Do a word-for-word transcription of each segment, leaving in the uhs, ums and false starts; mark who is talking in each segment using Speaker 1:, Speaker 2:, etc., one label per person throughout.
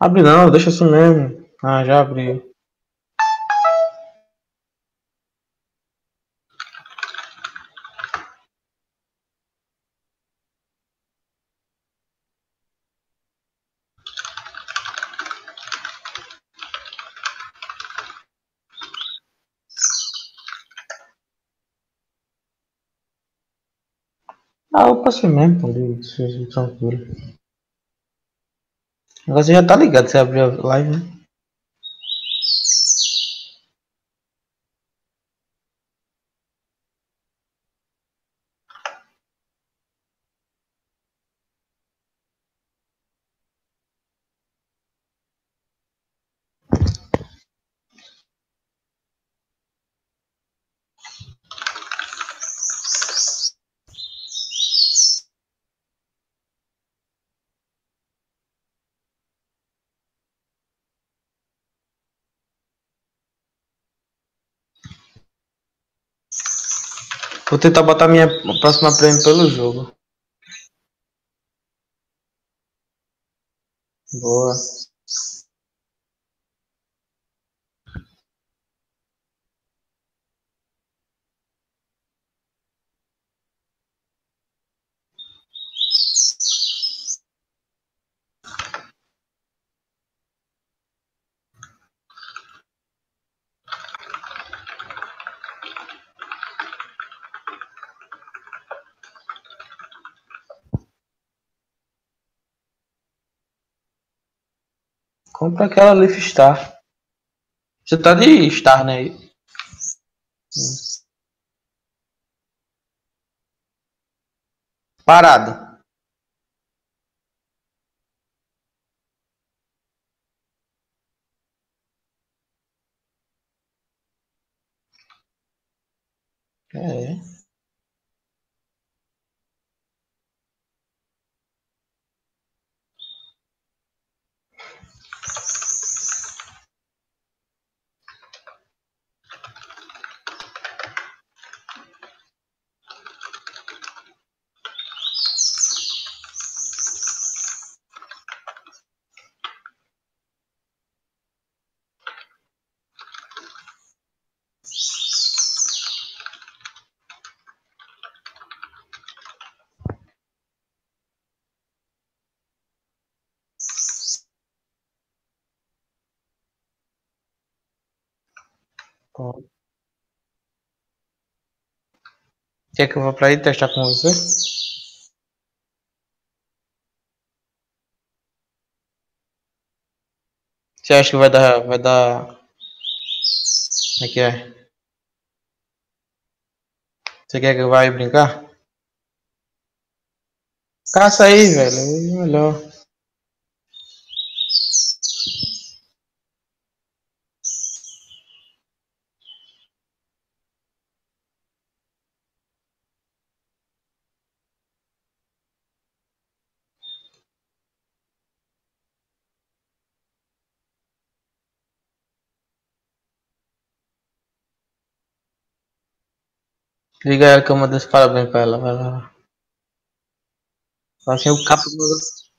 Speaker 1: Abre não, deixa assim mesmo. Ah, já abri. Ah, eu passei mesmo, pô, de- tranquilo. Agora você já tá ligado, você abriu a live, né? Vou tentar botar minha próxima prêmio pelo jogo. Boa. Compra aquela Leaf Star. Você tá de Star, né? Hum. Parado. É. Bom. Quer que eu vá pra aí testar com você? Você acha que vai dar. Vai dar. Como é que é? Você quer que eu vá aí brincar? Caça aí, velho. É melhor. Liga ela que eu mandei os parabéns pra ela. Vai lá. Achei o capa do.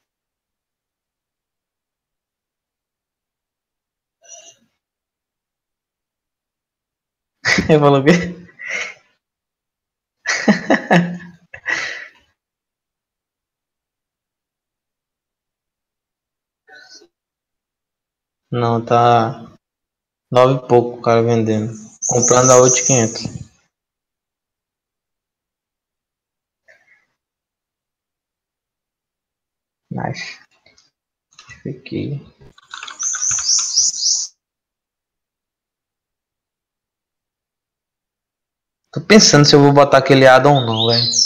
Speaker 1: Ele falou o quê? Não, tá. Nove e pouco o cara vendendo. Comprando a oito mil e quinhentos. Nice. Fiquei. Tô pensando se eu vou botar aquele addon ou não, velho.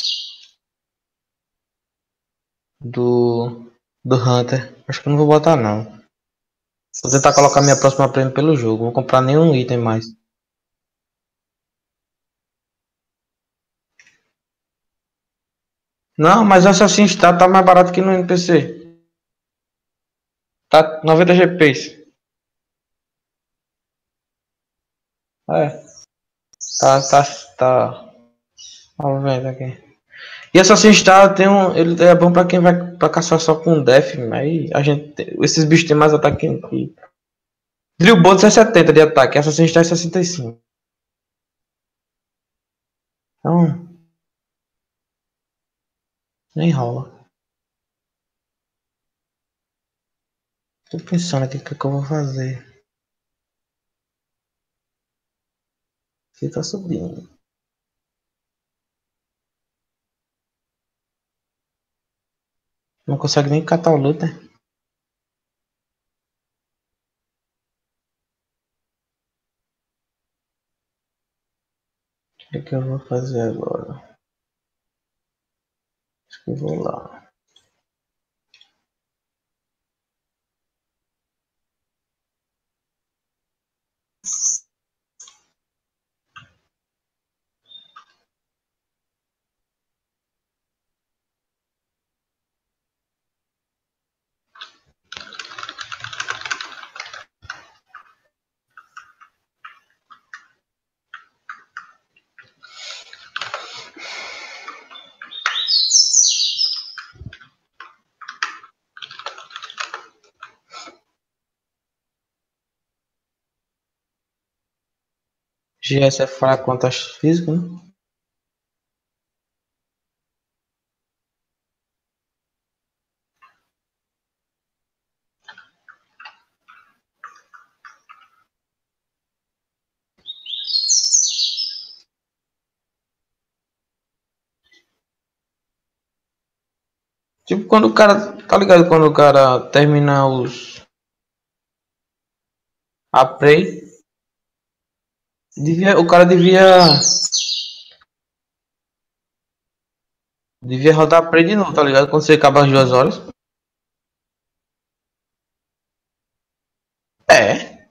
Speaker 1: Do. Do Hunter. Acho que eu não vou botar não. Vou tentar colocar minha próxima prêmio pelo jogo. Não vou comprar nenhum item mais. Não, mas Assassin's Creed tá mais barato que no N P C. Tá noventa G P. É. Tá, tá, tá. Vamos ver aqui. E Assassin's Creed tem um. Ele é bom pra quem vai pra caçar só com Def, aí a gente. Esses bichos têm mais ataque que. Drill Bolt é setenta de ataque, Assassin's Creed é sessenta e cinco. Então, nem rola. Tô pensando aqui o que, é que eu vou fazer. Aqui tá subindo. Não consegue nem catar o loot, né? O que, é que eu vou fazer agora? Acho que eu vou lá. G S é fraco contra físico, né? Tipo quando o cara. Tá ligado quando o cara termina os. A Prey. Devia, o cara devia. Devia rodar a Prey de novo, tá ligado? Quando você acaba as duas horas. É.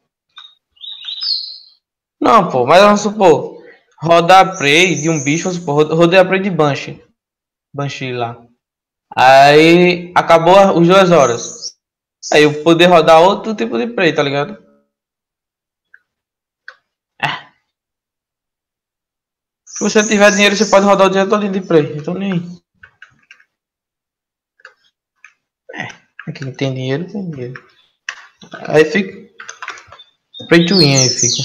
Speaker 1: Não, pô, mas vamos supor. Rodar a Prey de um bicho, vamos supor, rodei a Prey de Banshee. Banshee lá. Aí acabou as duas horas. Aí eu poder rodar outro tipo de Prey, tá ligado? É. Se você tiver dinheiro, você pode rodar o dia todo de Prey. Então nem. É. Quem tem dinheiro, tem dinheiro. Aí fica. Pay to win aí fica.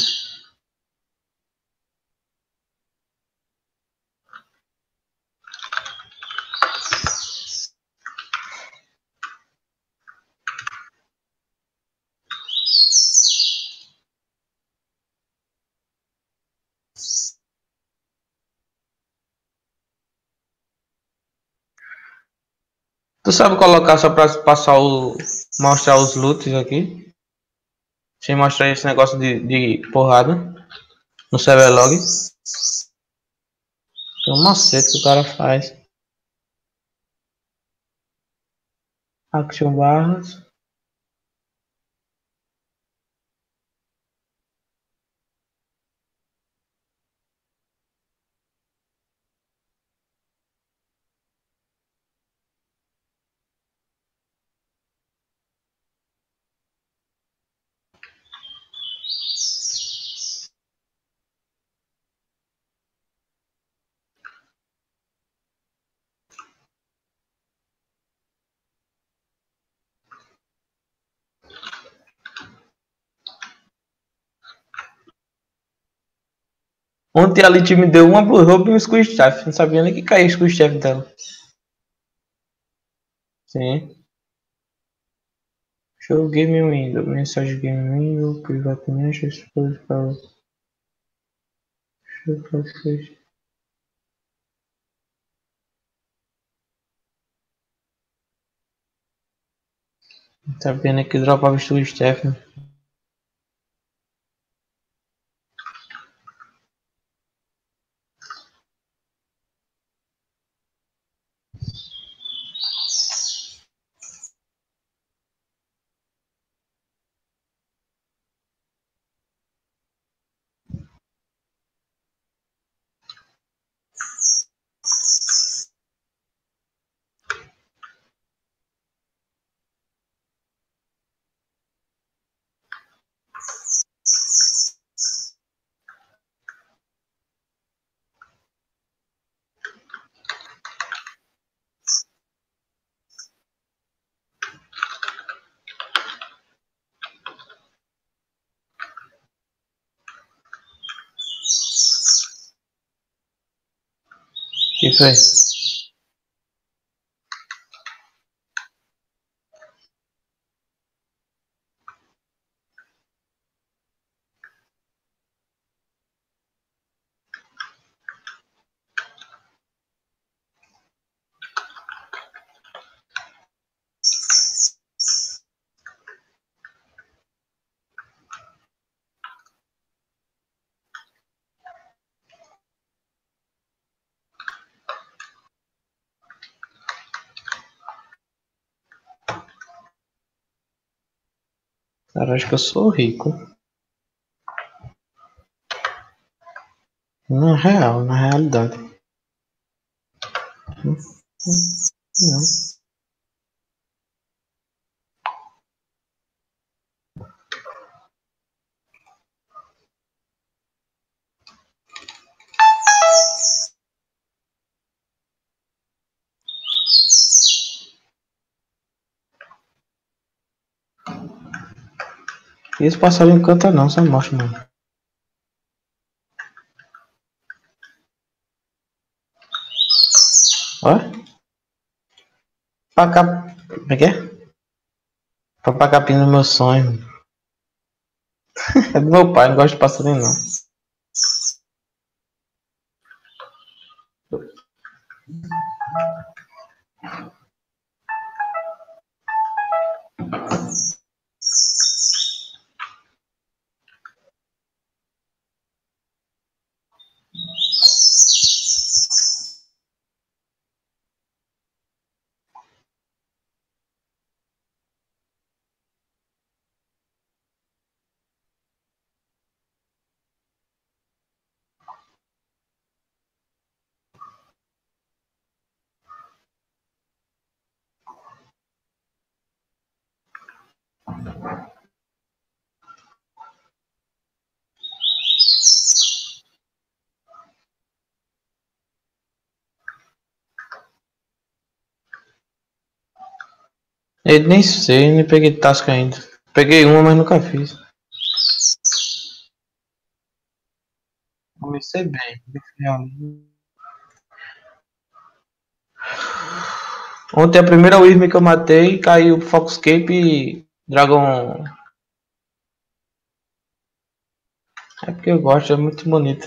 Speaker 1: Tu sabe colocar só pra passar o. Mostrar os loots aqui? Sem mostrar esse negócio de, de porrada no server log. Tem um macete que o cara faz. Action barras. Ontem a Elite me deu uma Blue Robe e um Squid Staff. Não sabia nem que caía o Squid Staff dela. Sim. Show Game Window. Mensagem Game Window. Private Message. Expose para. Show para frente. Não sabia nem que dropava o Squid Staff. Né? Que foi? Cara, acho que eu sou rico. Na real, na realidade. Não. Esse passarinho canta não, só mostra, mano. Olha. Paca... Como é que é? Papacapim no meu sonho. É do meu pai, não gosto de passarinho não. Eu nem sei, nem peguei tasca ainda. Peguei uma, mas nunca fiz. Comecei bem. Ontem a primeira Wyrm que eu matei caiu Foxcape e Dragon. É porque eu gosto, é muito bonito.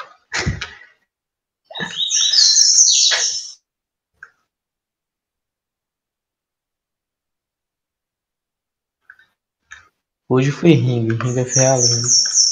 Speaker 1: Hoje foi Ring, Ring é Ferralina.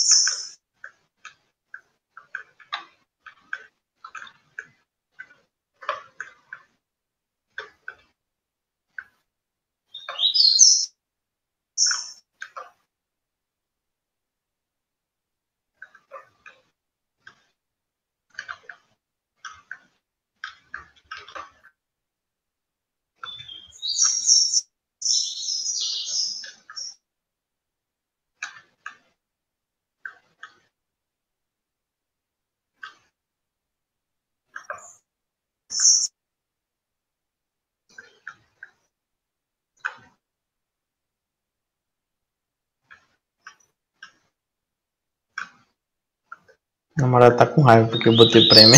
Speaker 1: A namorada tá com raiva porque eu botei prêmio.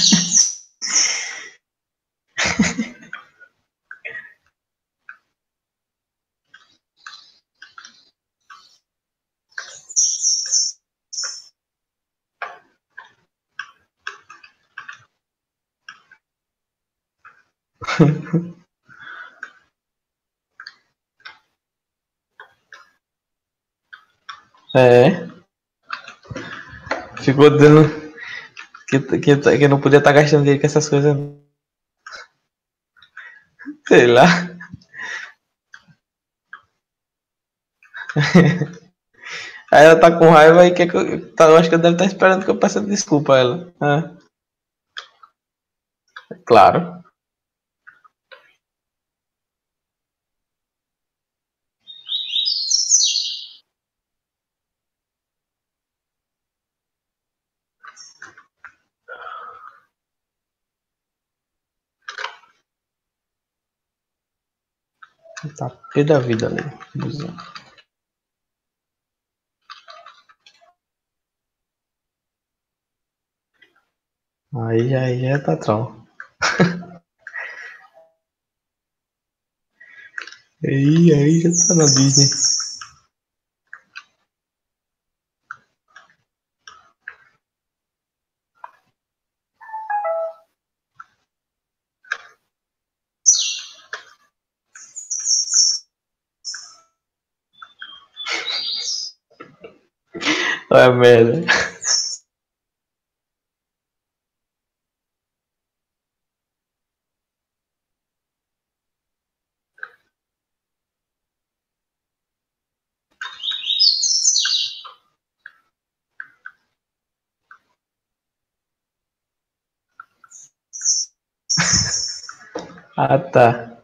Speaker 1: É. Ficou dando. Que, que, que não podia estar tá gastando dinheiro com essas coisas. Sei lá. Aí ela tá com raiva e quer que eu. Tá, eu acho que eu deve estar esperando que eu peça desculpa a ela. Ah, claro. Tá pé da vida ali. Aí, aí é patrão. Aí, aí já tá na Disney. Olha a merda. Ah, tá.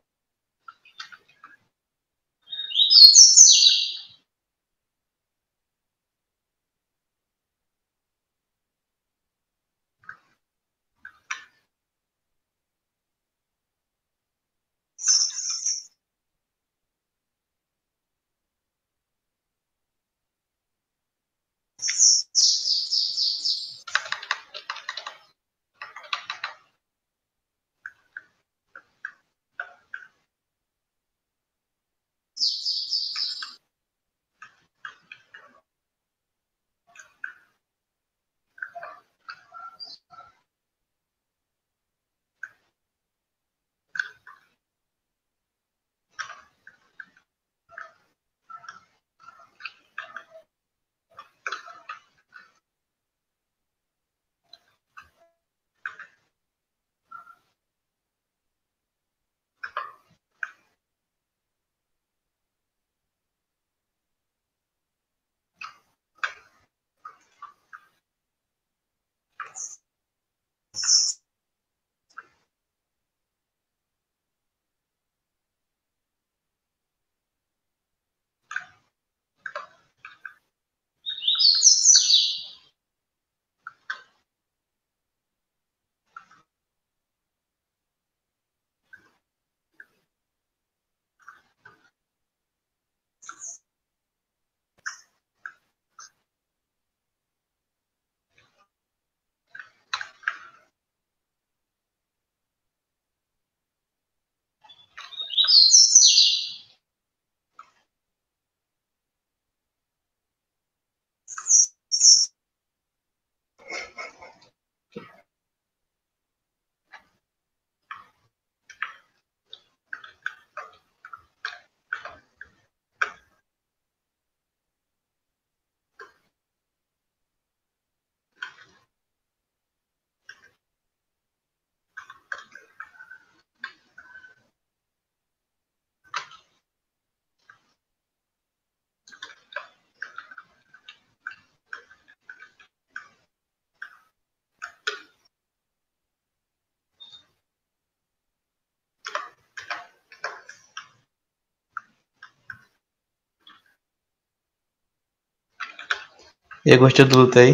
Speaker 1: E aí, gostou do luta aí?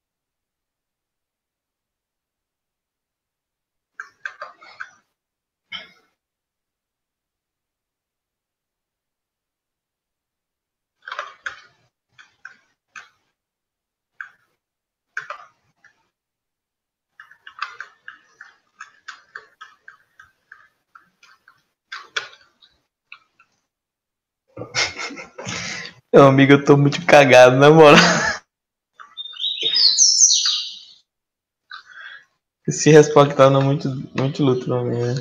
Speaker 1: Meu amigo, eu tô muito cagado, na moral. Esse respawn tá dando muito, muito luto pra mim, né?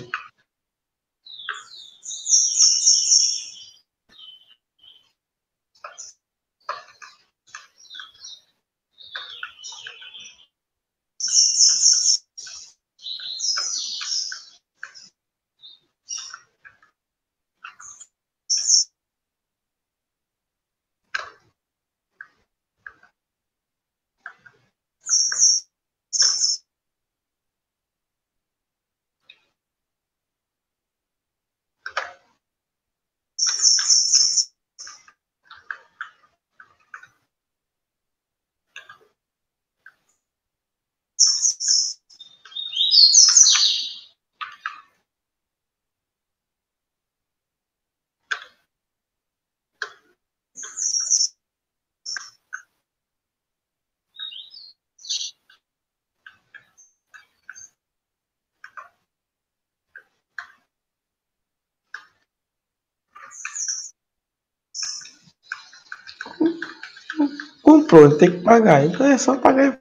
Speaker 1: pronto, tem que pagar. Então é só pagar.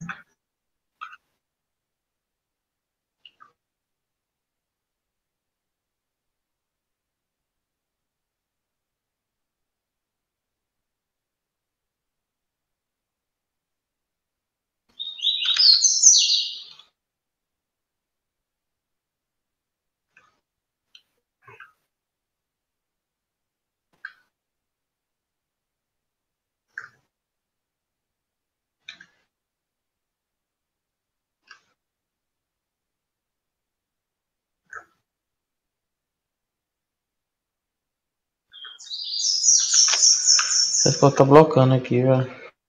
Speaker 1: Essa foto tá bloqueando aqui, velho.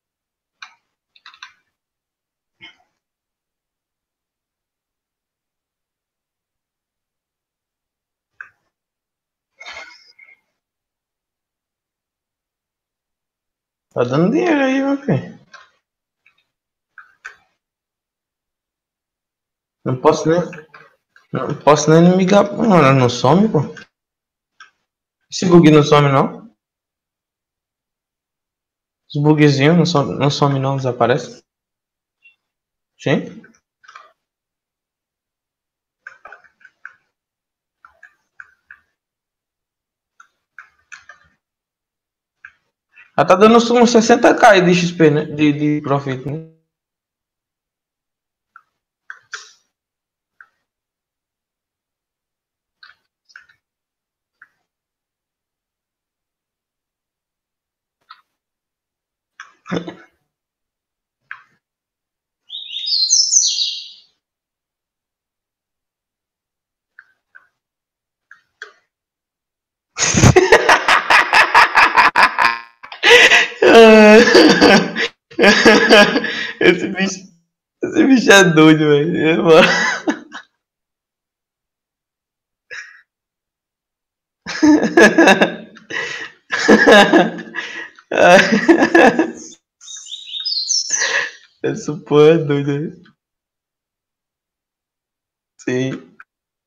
Speaker 1: Tá dando dinheiro aí, meu filho. Não posso nem. Não posso nem me ligar. Não, ela não some, pô. Esse bug não some, não? Os bugzinhos não some, não some, não, desaparece. Sim? Ela tá dando uns sessenta k de X P, né? De, de profit, né? Esse bicho, esse bicho é doido, velho. Essa porra é doida, né? Sim.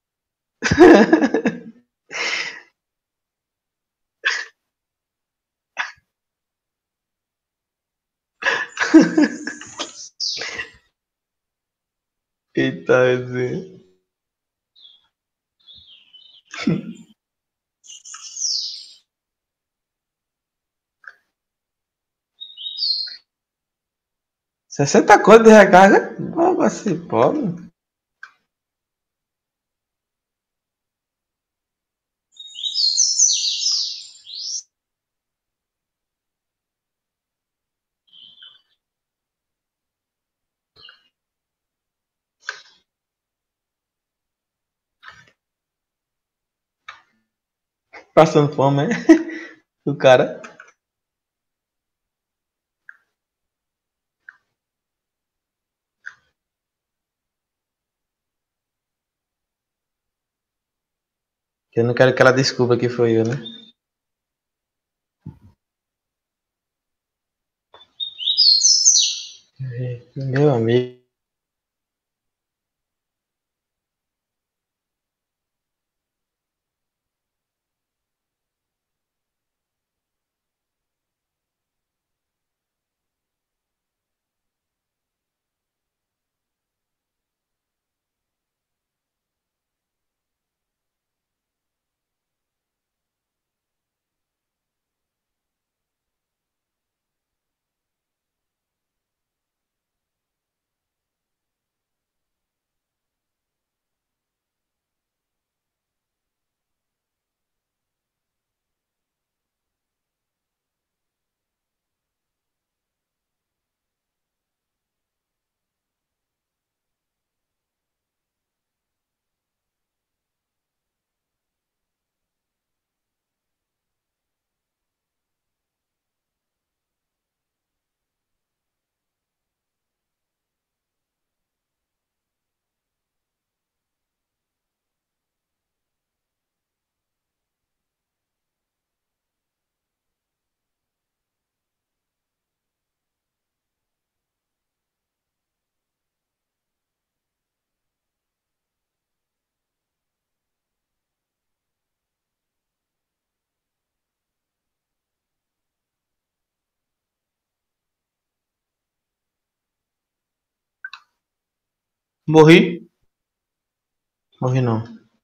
Speaker 1: Eita, Zé. sessenta conto de recarga? Ah, vai ser pobre. Passando fome, né? O cara. Eu não quero que ela descubra que foi eu, né? Meu amigo. Morri? Morri não.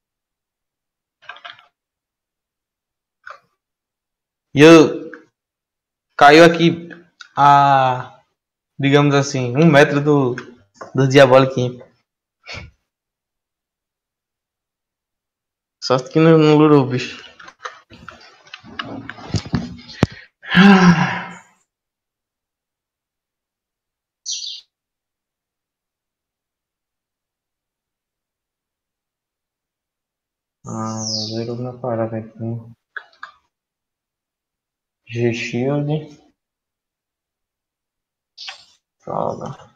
Speaker 1: E eu caiu aqui a, digamos assim, um metro do, do Diabolic Imp. Só que não, não lurou, bicho. Ah, zero na parada aqui. G-Shield. Droga.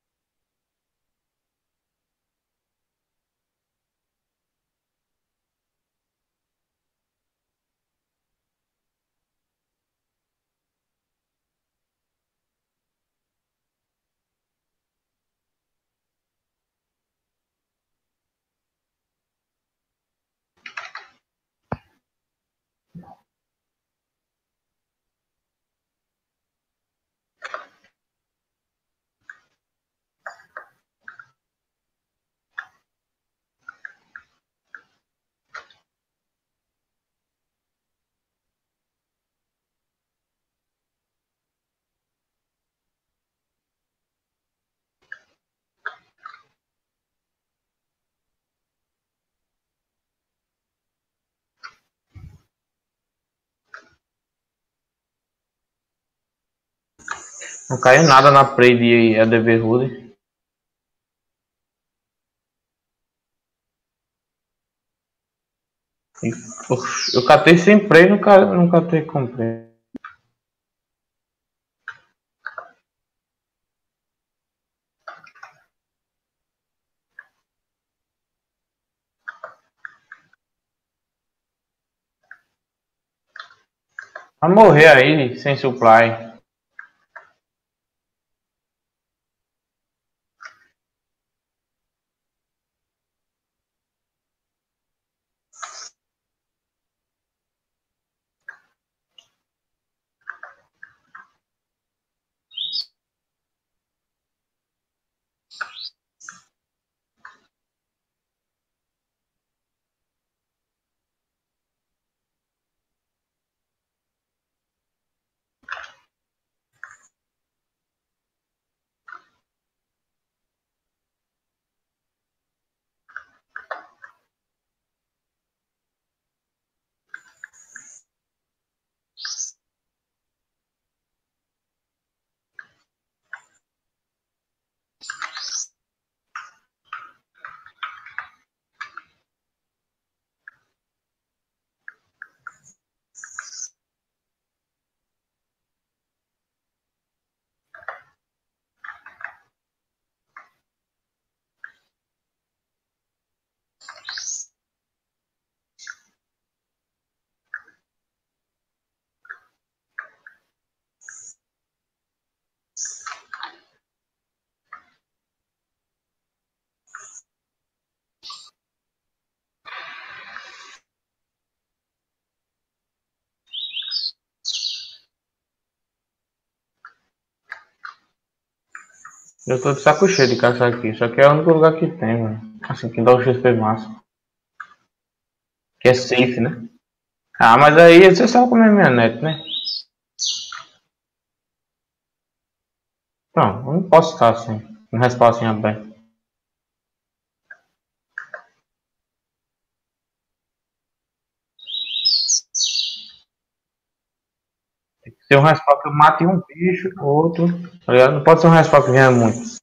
Speaker 1: Não caiu nada na play de A D V Rude. Eu catei sem play, nunca, nunca catei com play. Vai morrer aí sem supply. Eu tô de saco cheio de caçar aqui. Isso aqui é o único lugar que tem, mano. Assim, que dá o X P massa. Que é safe, né? Ah, mas aí você sabe como é minha net, né? Não, eu não posso estar assim. Um respawnzinho aberto. Se um respawn que eu mate um bicho, outro. Tá ligado? Não pode ser um respawn que venha muito.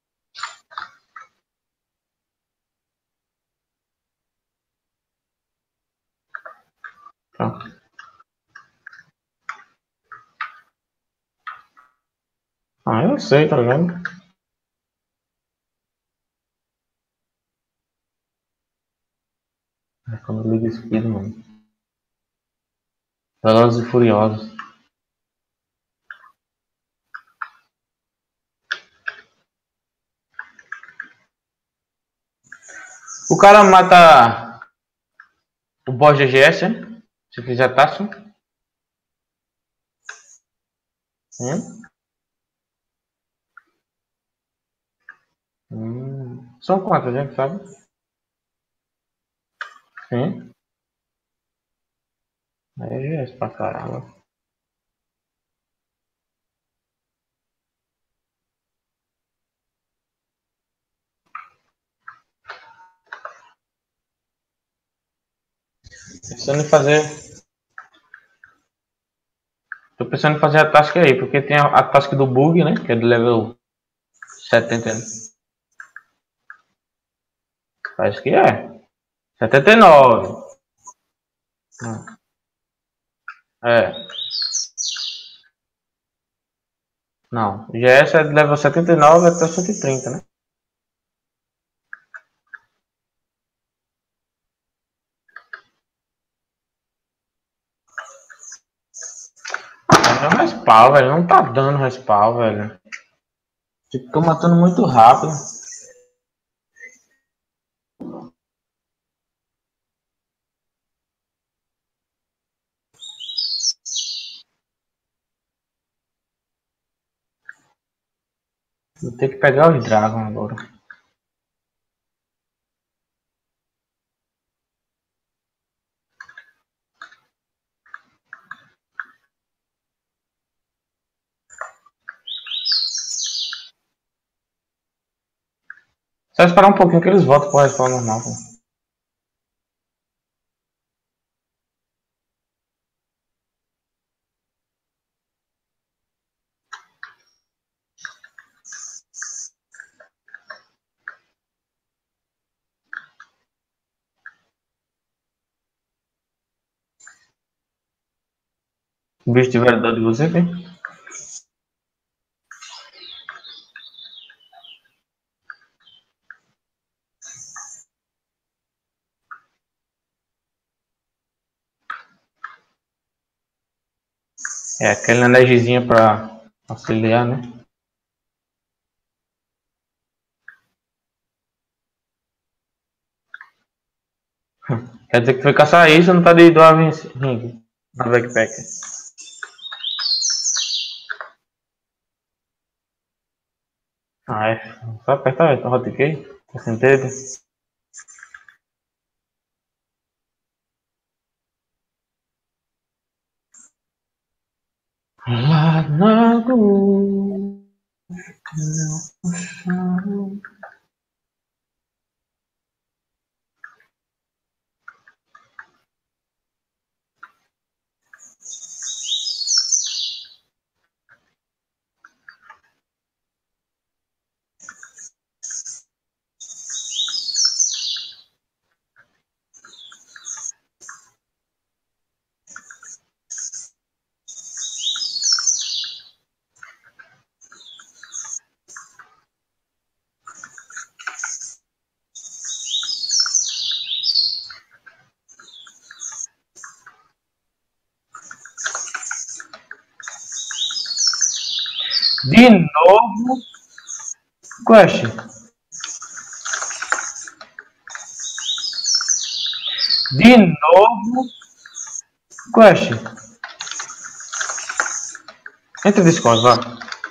Speaker 1: Tá? Ah, eu sei, tá ligado? É quando liga speed, mano. Velozes e Furiosos. O cara mata o boss G G S, né? Se fizer taça. Hum? Hum. São quantas, gente, sabe? Sim. Aí já é pra caramba. Pensando em fazer. Tô pensando em fazer a task aí, porque tem a, a task do bug, né? Que é do level setenta. Acho que é. setenta e nove. Hum, É. Não. Já essa é do level setenta e nove até cento e trinta, né? É um respawn, velho. Não tá dando respawn, velho. Tipo, tô matando muito rápido. Vou ter que pegar os Dragon agora. Só esperar um pouquinho que eles voltam pro respawn normal, pô. O bicho tiver dó de você, tem? É, aquela energiazinha pra auxiliar, né? Quer dizer que foi caçar isso, não tá de do Avin Ring na backpack. Ah, é. Só apertar o hotkey. Tá sem dedo. Lá na rua. De novo, Quest. De novo, Quest. Entra no Discord, vá.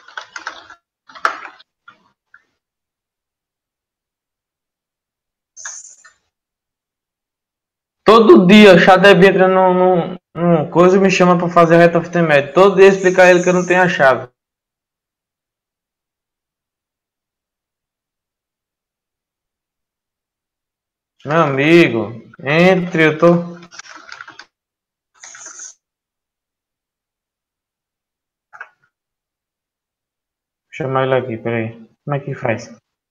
Speaker 1: Todo dia o Xadeb entra num, num, num coisa e me chama pra fazer Ret of the Med. Todo dia explicar a ele que eu não tenho a chave. Meu amigo, entre, eu tô. Vou chamar ele aqui, peraí. Como é que faz?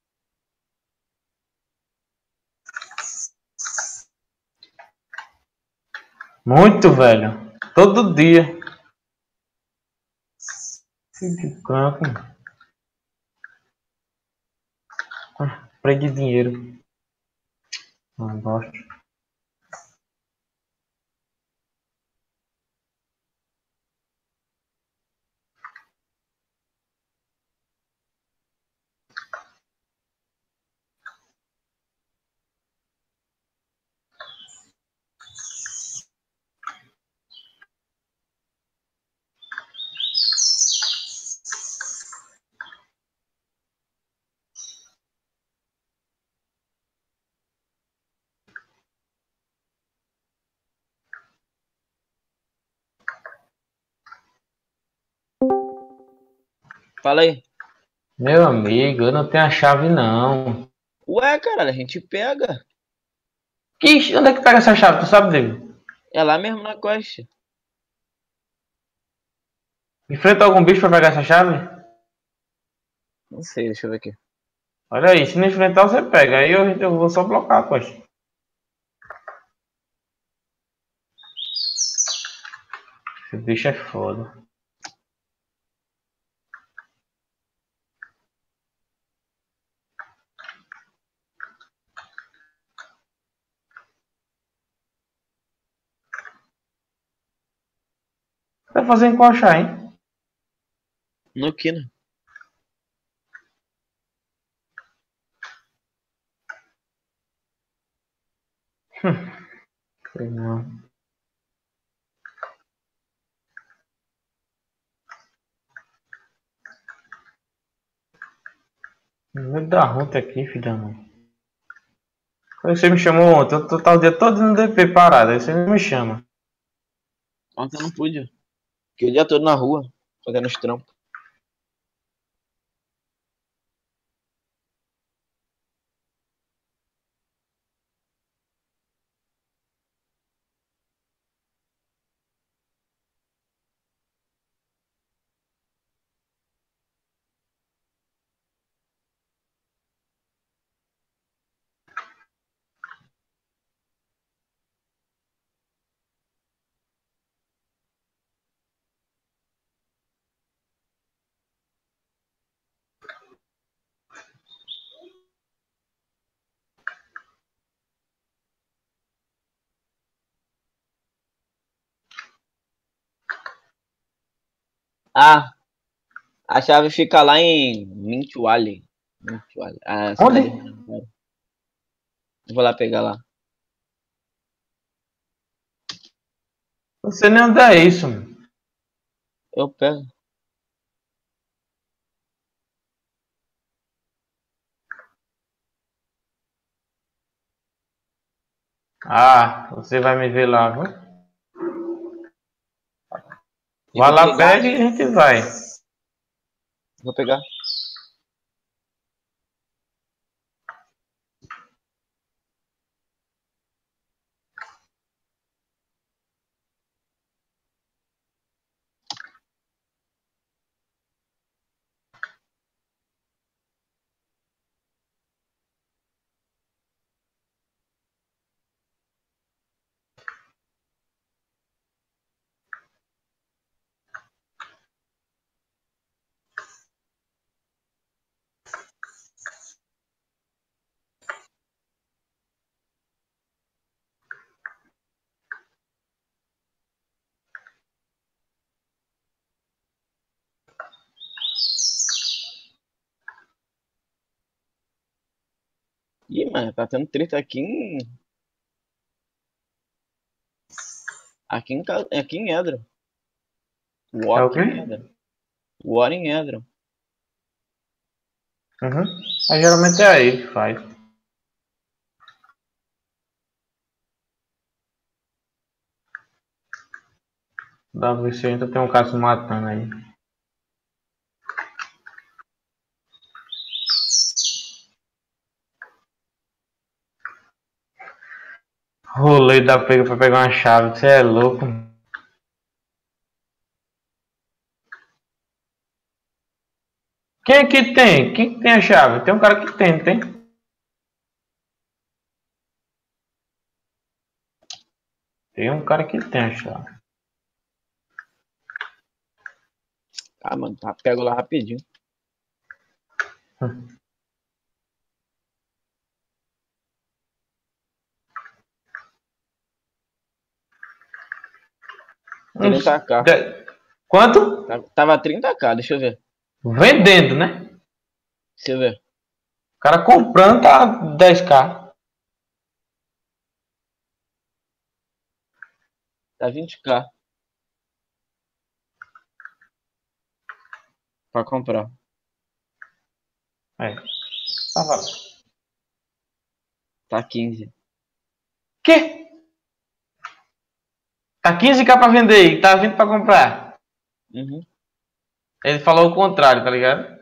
Speaker 1: Muito velho. Todo dia. Filho de campo. Ah, preguiça de dinheiro. Não gosto.
Speaker 2: Fala aí.
Speaker 1: Meu amigo, eu não tenho a chave não.
Speaker 2: Ué, cara, a gente pega.
Speaker 1: Que, onde é que pega essa chave? Tu sabe, David?
Speaker 2: É lá mesmo na costa.
Speaker 1: Enfrenta algum bicho pra pegar essa chave?
Speaker 2: Não sei, deixa eu ver aqui.
Speaker 1: Olha aí, se não enfrentar você pega. Aí eu, eu vou só blocar, poxa. Esse bicho é foda. Tá fazendo com achar, hein?
Speaker 2: No Kina.
Speaker 1: Sei não. Meu da ruta aqui, filho da mãe. Quando você me chamou ontem, eu tô tá o dia todo no D P parado, aí você não me chama.
Speaker 2: Ontem eu não pude. Fiquei o dia todo na rua, fazendo os trampos. Ah, a chave fica lá em Mint Valley. Mint Valley. A
Speaker 1: Onde?
Speaker 2: cidade menor. Eu vou lá pegar lá.
Speaker 1: Não sei nem onde é isso, mano.
Speaker 2: Eu pego.
Speaker 1: Ah, você vai me ver lá, viu?
Speaker 2: E
Speaker 1: Vai
Speaker 2: vou
Speaker 1: lá,
Speaker 2: pegar.
Speaker 1: pega e a gente vai.
Speaker 2: Vou pegar. Ih, mano, tá tendo treta aqui em. Aqui em, Ca- aqui em Edro.
Speaker 1: É o
Speaker 2: Walk
Speaker 1: quê?
Speaker 2: em Edro. War em Edro.
Speaker 1: Uhum. Aí geralmente é aí que faz. Dá pra ver se ainda tem um cara se matando aí. Rolê da pega pra pegar uma chave, você é louco. Quem aqui tem? Quem que tem a chave? Tem um cara que tem, não tem? Tem um cara que tem a chave.
Speaker 2: Ah, mano, tá, pego lá rapidinho.
Speaker 1: Uns
Speaker 2: trinta k.
Speaker 1: de- Quanto?
Speaker 2: Tava tava trinta k, deixa eu ver.
Speaker 1: Vendendo, né?
Speaker 2: Deixa eu ver.
Speaker 1: O cara comprando tá dez k.
Speaker 2: Tá vinte k pra comprar.
Speaker 1: É. Tá valendo.
Speaker 2: Tá quinze.
Speaker 1: Quê? Tá quinze k pra vender e tá vinte pra comprar.
Speaker 2: Uhum.
Speaker 1: Ele falou o contrário, tá ligado?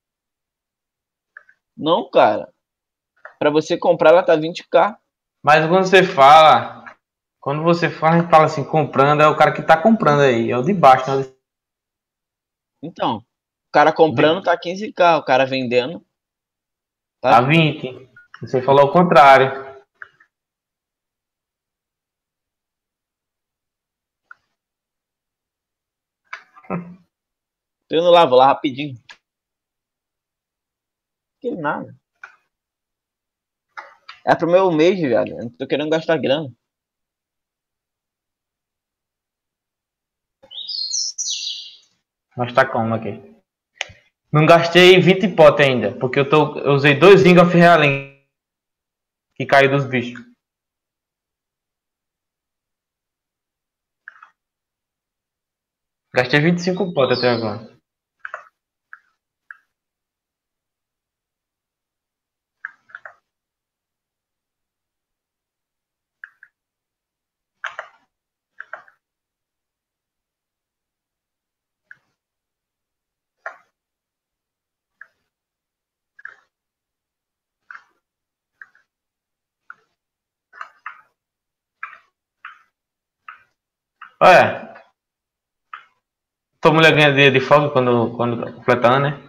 Speaker 2: Não, cara. Pra você comprar, ela tá vinte k.
Speaker 1: Mas quando você fala, quando você fala, fala assim, comprando, é o cara que tá comprando aí, é o de baixo, né?
Speaker 2: Então, o cara comprando
Speaker 1: De-
Speaker 2: tá quinze k, o cara vendendo tá
Speaker 1: Tá
Speaker 2: vinte.
Speaker 1: vinte. Você falou o contrário.
Speaker 2: Tô indo lá, vou lá rapidinho. Que nada. É pro meu mês, velho. Eu não tô querendo gastar grana.
Speaker 1: Mas tá como aqui? Não gastei vinte potes ainda, porque eu, tô, eu usei dois Ring of Realengo que caiu dos bichos. Gastei vinte e cinco potes até agora. Olha, tua mulher ganha dia de folga quando, quando completa ano, né?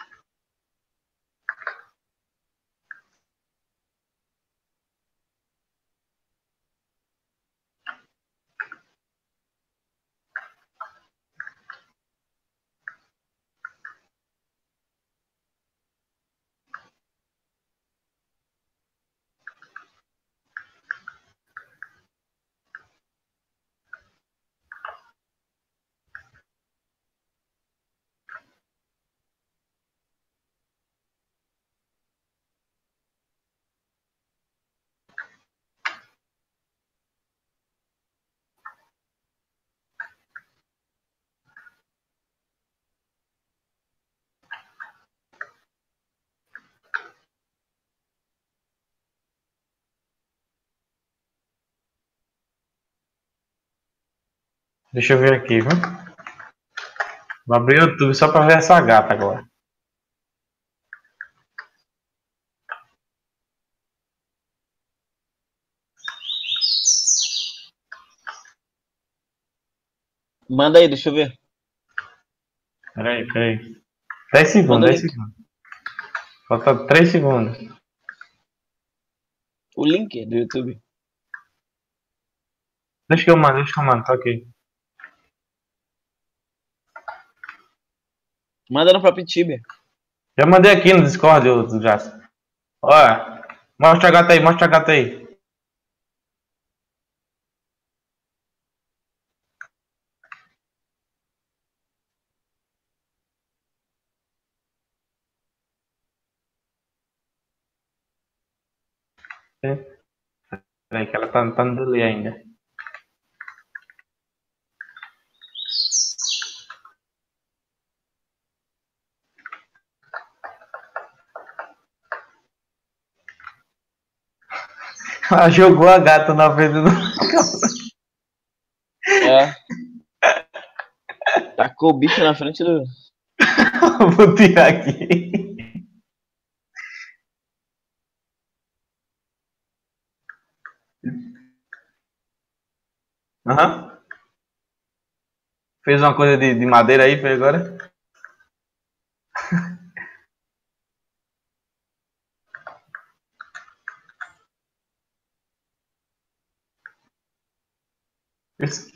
Speaker 1: Deixa eu ver aqui, viu? Vou abrir o YouTube só pra ver essa gata agora.
Speaker 2: Manda aí, deixa eu ver.
Speaker 1: Peraí, peraí. dez segundos,
Speaker 2: Manda o
Speaker 1: dez
Speaker 2: link.
Speaker 1: segundos. Falta três segundos.
Speaker 2: O link do YouTube.
Speaker 1: Deixa que eu mando, deixa que eu mando, tá aqui.
Speaker 2: Manda no próprio Tibia.
Speaker 1: Já mandei aqui no Discord, ô desgraça. Olha, mostra a gata aí, mostra a gata aí. Peraí, que ela tá, tá no delay ainda. Ela jogou a gata na frente do.
Speaker 2: É. Tacou o bicho na frente do.
Speaker 1: Vou tirar aqui. Aham. Fez uma coisa de, de madeira aí, foi agora? Isso.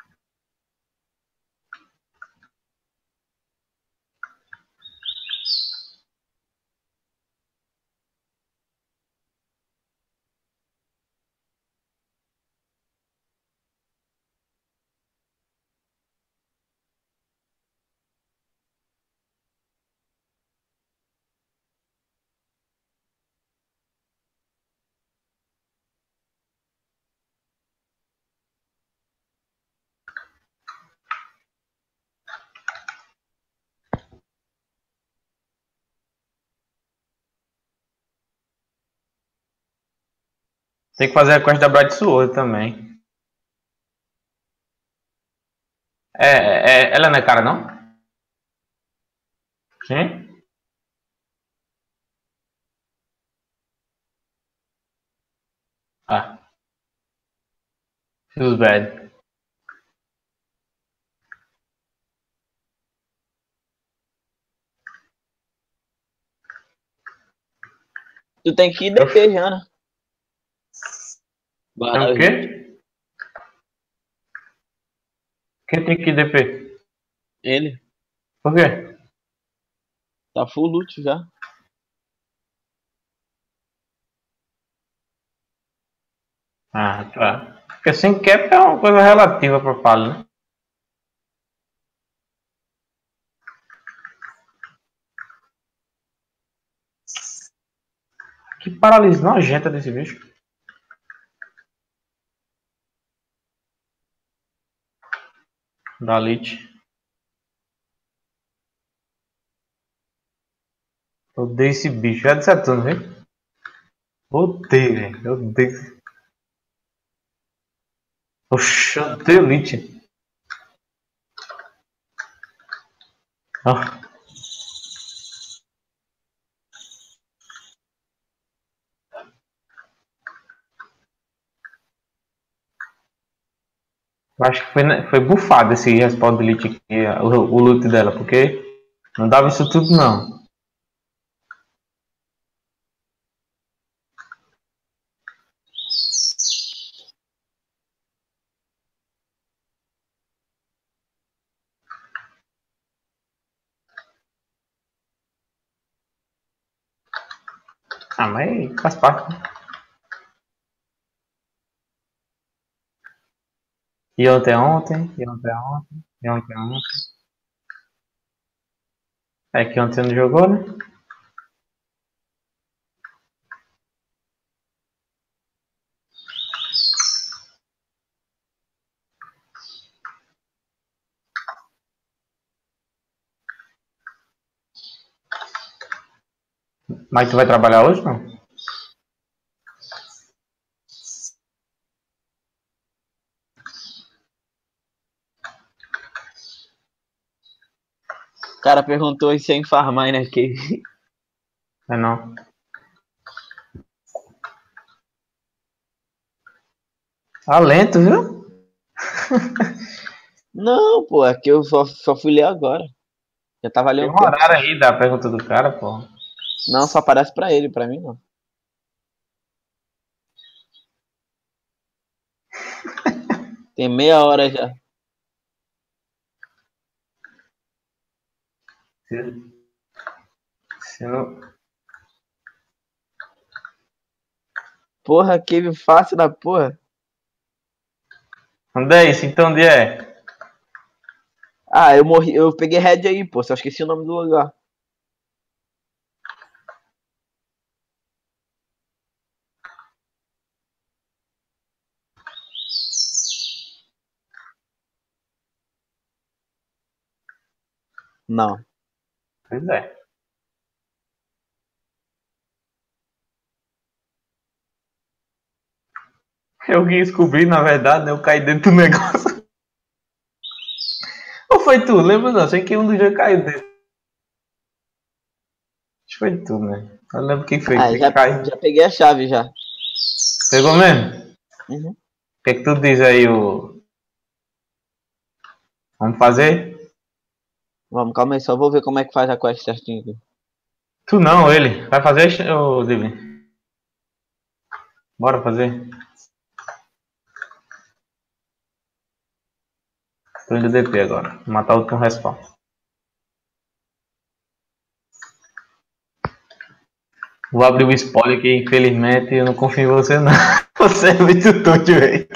Speaker 1: Tem que fazer a quest da Bright Sword também. É, é, ela não é cara, não? Sim? Ah, feels bad.
Speaker 2: Tu tem que ir D P já, né?
Speaker 1: Tem
Speaker 2: Guardar
Speaker 1: o
Speaker 2: os
Speaker 1: quê?
Speaker 2: itens.
Speaker 1: Quem tem que D P?
Speaker 2: Ele.
Speaker 1: Por quê?
Speaker 2: Tá full loot já.
Speaker 1: Ah, tá. Porque sem cap é uma coisa relativa pra palha, né? Que paralisia nojenta desse bicho. Da Lich. Odeio esse bicho. É de Saturno, viu? Odeio, velho. Odeio. Oxe, odeio Lich. Ah, eu acho que foi, né, foi bufado esse respawn de Lich aqui, o, o loot dela, porque não dava isso tudo não. Ah, mas faz parte. Né? E ontem, ontem, e ontem, ontem, e ontem, ontem. É que ontem você não jogou, né? Mas tu vai trabalhar hoje, não?
Speaker 2: O cara perguntou se é em farmar, né? Que...
Speaker 1: É não. Tá lento, viu?
Speaker 2: Não, pô, é que eu só, só fui ler agora. Já tava ali há
Speaker 1: Tem
Speaker 2: um
Speaker 1: um
Speaker 2: tempo.
Speaker 1: horário aí da pergunta do cara, pô.
Speaker 2: Não, só aparece pra ele, pra mim não. Tem meia hora já.
Speaker 1: Se, se não...
Speaker 2: Porra, que fácil da porra.
Speaker 1: Onde é isso? Então onde é?
Speaker 2: Ah, eu morri, eu peguei head aí, pô, só esqueci o nome do lugar. Não.
Speaker 1: Pois é. Eu que descobri, na verdade, né? Eu caí dentro do negócio. Ou foi tu? Lembra não? Sei que um dos dois caiu dentro. Acho que foi tu, né? Eu lembro quem foi
Speaker 2: Ah,
Speaker 1: que
Speaker 2: já,
Speaker 1: caiu.
Speaker 2: já peguei a chave já.
Speaker 1: Pegou mesmo?
Speaker 2: Uhum.
Speaker 1: O que é que tu diz aí, o... Vamos fazer?
Speaker 2: Vamos, calma aí, só vou ver como é que faz a quest certinho aqui.
Speaker 1: Tu não, ele. Vai fazer, ô, Divin? Bora fazer? Tô indo D P agora. Vou matar o com respawn. Vou abrir o spoiler que infelizmente eu não confio em você não. Você é muito doido, velho.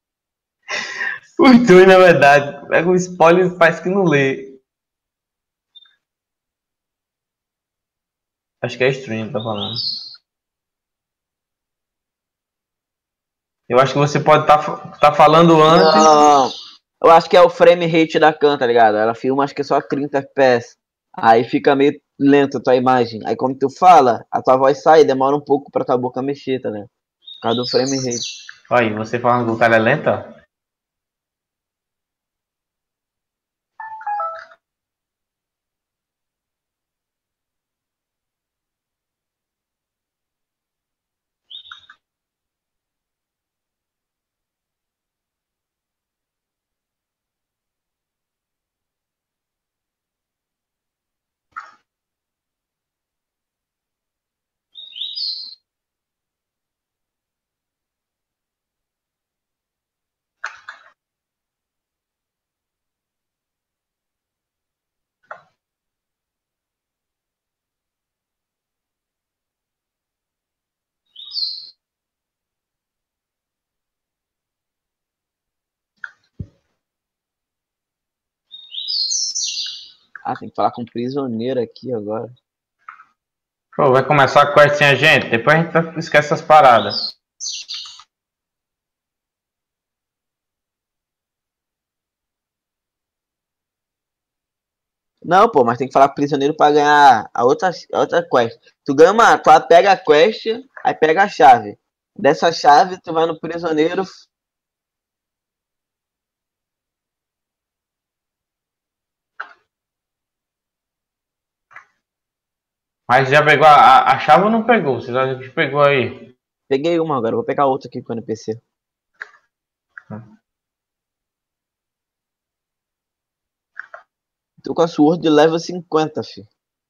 Speaker 1: Os dois, na verdade. Pega o spoiler e faz que não lê. Acho que é stream que tá falando. Eu acho que você pode estar tá, tá falando antes.
Speaker 2: Não, eu acho que é o frame rate da Khan, tá ligado? Ela filma acho que é só trinta F P S. Aí fica meio lento a tua imagem. Aí quando tu fala, a tua voz sai, demora um pouco pra tua boca mexer, tá ligado? Por causa do frame rate.
Speaker 1: Olha, você falando que o cara é lento, ó.
Speaker 2: Ah, tem que falar com o prisioneiro aqui agora.
Speaker 1: Pô, vai começar a quest sem a gente, depois a gente vai esquece essas paradas.
Speaker 2: Não, pô, mas tem que falar com o prisioneiro pra ganhar a outra, a outra quest. Tu ganha uma, tu pega a quest, aí pega a chave. Dessa chave, tu vai no prisioneiro.
Speaker 1: Mas já pegou a, a, a chave ou não pegou? Você já pegou aí?
Speaker 2: Peguei uma agora, vou pegar outra aqui com o N P C. Tô com a Sword de level cinquenta, fi.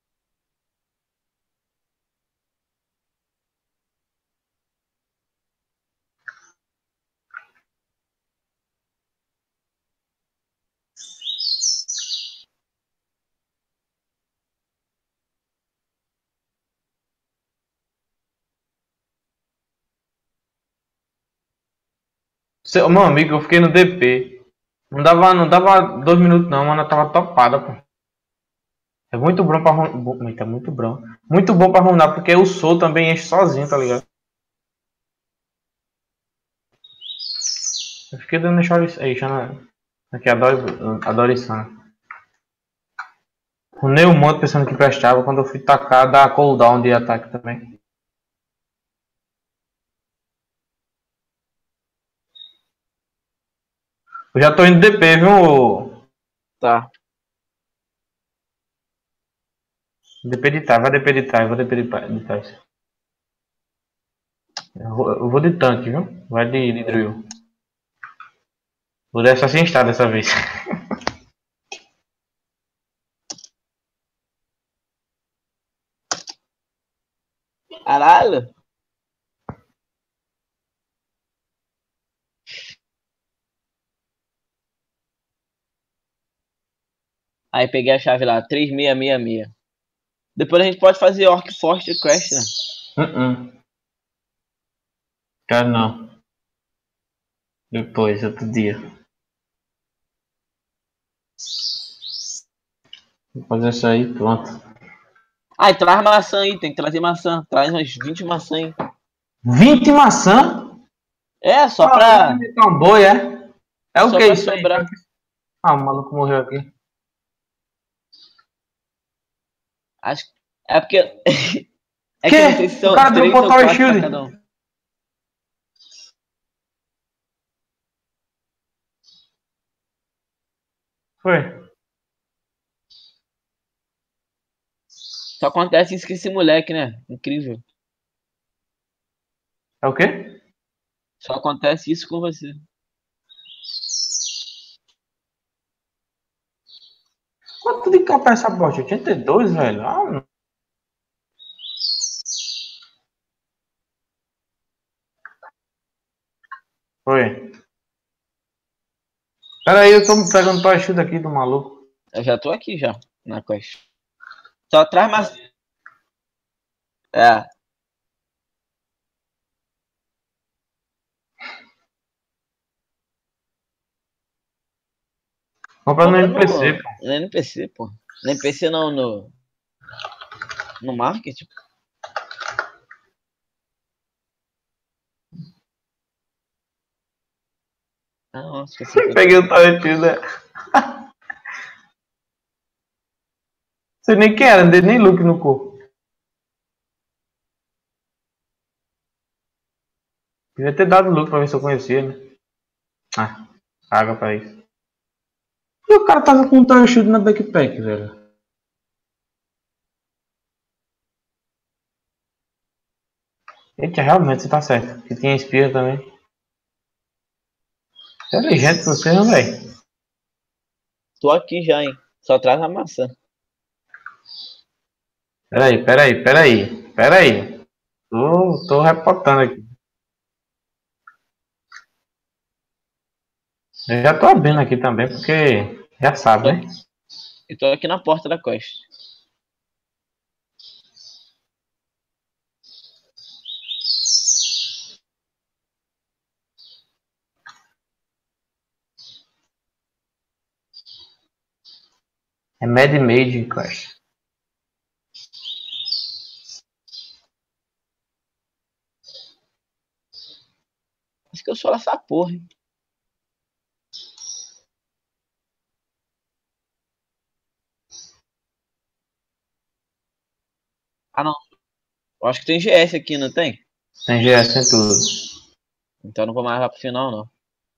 Speaker 1: Seu, meu amigo, eu fiquei no D P. Não dava, não dava dois minutos não, mano. Eu tava topada, pô. É muito bom pra runar. Tá muito bom. Muito bom pra runar, porque o Soul também enche sozinho, tá ligado? Eu fiquei dando chorizo aí, chama. Aqui, Adore-san. Runei um monte pensando que prestava. Quando eu fui tacar, dá cooldown de ataque também. Eu já tô indo D P, viu?
Speaker 2: Tá.
Speaker 1: D P de trás, vai D P de trás, vou D P de de trás. Eu vou, eu vou de tanque, viu? Vai de, de drill. Vou deixar sem estar dessa vez.
Speaker 2: Caralho. Aí peguei a chave lá, três seis seis seis. Depois a gente pode fazer Orc Force Crash, né?
Speaker 1: Uh -uh. Quero não. Depois, outro dia. Vou fazer isso aí, pronto.
Speaker 2: Ai, traz maçã aí, tem que trazer maçã. Traz umas vinte maçãs aí.
Speaker 1: vinte maçã?
Speaker 2: É, só
Speaker 1: Ah,
Speaker 2: pra.
Speaker 1: é um boi, é? É o
Speaker 2: Só
Speaker 1: que
Speaker 2: pra
Speaker 1: isso aí?
Speaker 2: sobrar.
Speaker 1: Ah, o maluco morreu aqui.
Speaker 2: Acho. É porque. É que não sei se
Speaker 1: Que? O
Speaker 2: são
Speaker 1: cara
Speaker 2: três
Speaker 1: dropou
Speaker 2: ou
Speaker 1: Tower
Speaker 2: quatro pra
Speaker 1: Shield.
Speaker 2: cada um.
Speaker 1: Foi.
Speaker 2: Só acontece isso com esse moleque, né? Incrível.
Speaker 1: É o quê?
Speaker 2: Só acontece isso com você.
Speaker 1: Quanto de capa é essa bosta? oitenta e dois, velho? Ah, não. Foi. Pera aí, eu tô pegando Tower Shield aqui do maluco.
Speaker 2: Eu já tô aqui já, na quest. Só traz maçã. É.
Speaker 1: Compra no
Speaker 2: Compra
Speaker 1: N P C,
Speaker 2: no,
Speaker 1: pô.
Speaker 2: no N P C, pô. No N P C não, no. No market. Ah, nossa, esqueci que eu
Speaker 1: Peguei o Tower Shield, né? Sei nem quem era, não dei nem look no corpo. Devia ter dado look pra ver se eu conhecia, né? Ah, caga pra isso. E o cara tava com um Tower Shield na backpack, velho. Eita, realmente você tá certo. Que tinha espirra também. Inteligente você, né, velho?
Speaker 2: tô aqui já, hein. Só traz a maçã.
Speaker 1: Peraí, peraí, peraí. Peraí. Tô, tô reportando aqui. Eu já tô abrindo aqui também, porque já sabe,
Speaker 2: Tô,
Speaker 1: né?
Speaker 2: eu tô aqui na porta da quest.
Speaker 1: É Mad Made Quest.
Speaker 2: Acho que eu sou essa porra, hein? Ah, não. Eu acho que tem G S aqui, não tem?
Speaker 1: Tem G S em tudo.
Speaker 2: Então eu não vou mais lá pro final, não.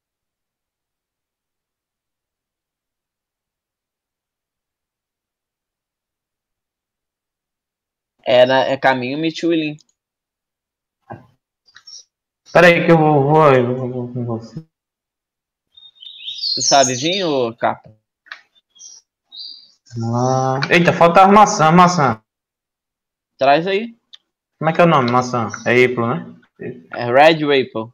Speaker 2: É, na, é caminho Michelin.
Speaker 1: Pera aí que eu vou, vou, eu vou, vou com você.
Speaker 2: Tu sabe vir, ô capa?
Speaker 1: Vamos lá. Eita, falta a maçã, maçã.
Speaker 2: Traz aí.
Speaker 1: Como é que é o nome, maçã? É Apple, né?
Speaker 2: É Red Apple.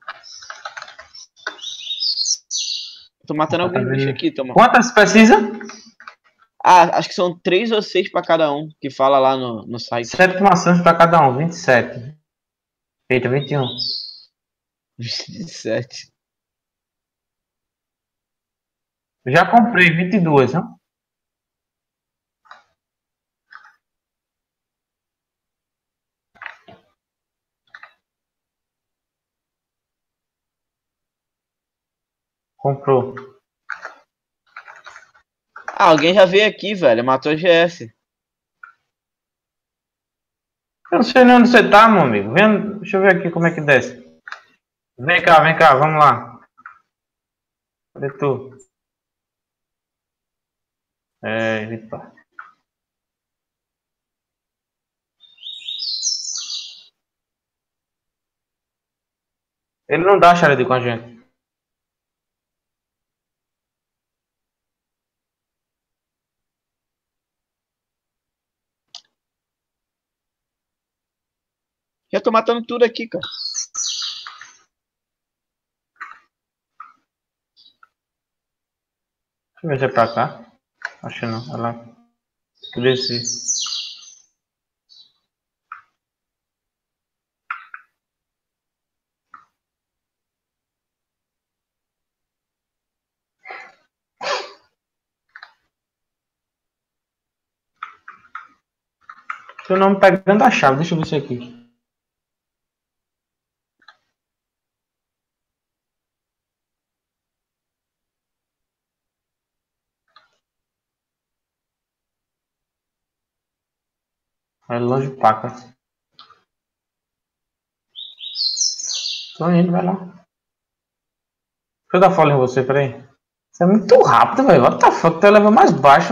Speaker 2: Tô matando
Speaker 1: Tá
Speaker 2: alguns bichos
Speaker 1: vendo?
Speaker 2: aqui, toma.
Speaker 1: Quantas precisa?
Speaker 2: Ah, acho que são três ou seis pra cada um, que fala lá no, no site.
Speaker 1: Sete maçãs pra cada um, vinte e sete. Eita, vinte e um.
Speaker 2: Sete.
Speaker 1: Já comprei vinte e dois, né? Comprou.
Speaker 2: Ah, alguém já veio aqui, velho. Matou a G S.
Speaker 1: Eu não sei nem onde você tá, meu amigo. Vem, deixa eu ver aqui como é que desce. Vem cá, vem cá, vamos lá. Cadê tu? É, eita. Ele não dá xarope com a gente.
Speaker 2: Já tô matando tudo aqui, cara.
Speaker 1: Deixa eu ver se é pra cá. Acho que não. Olha lá. Que desci. Seu nome pegando a chave. Deixa eu ver isso aqui. É longe de paca. Tô indo, vai lá. Deixa eu dar folha em você, peraí. Você é muito rápido, velho. What the fuck? Tu leva mais baixo.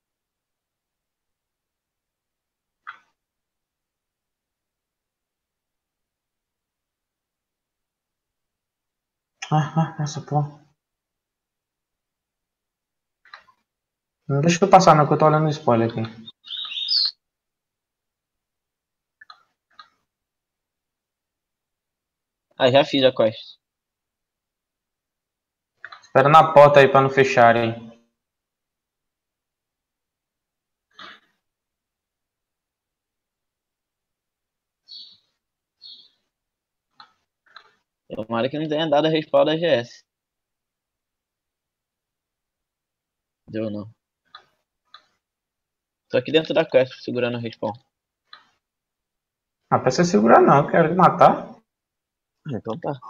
Speaker 1: Ah, ah, essa porra. Não deixa eu passar não, que eu tô olhando o spoiler aqui.
Speaker 2: Ah, já fiz a quest.
Speaker 1: Espera na porta aí pra não fecharem.
Speaker 2: Tomara que não tenha dado a respawn da G S. Deu não. Tô aqui dentro da quest segurando a respawn.
Speaker 1: Ah, pra você segurar não, eu quero matar.
Speaker 2: Então tá.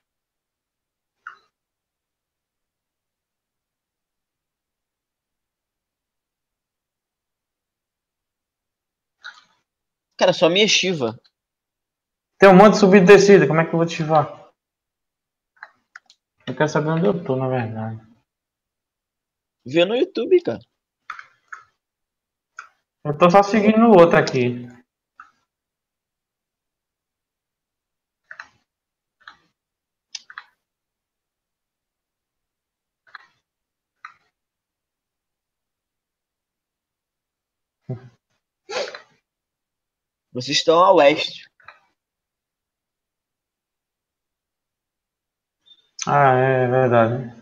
Speaker 2: Cara, só minha estiva.
Speaker 1: Tem um monte de subida e descida, como é que eu vou te chivar? Eu quero saber onde eu tô, na verdade.
Speaker 2: Vê no YouTube, cara.
Speaker 1: Eu tô só seguindo o outro aqui.
Speaker 2: Vocês estão a oeste.
Speaker 1: Ah, é verdade.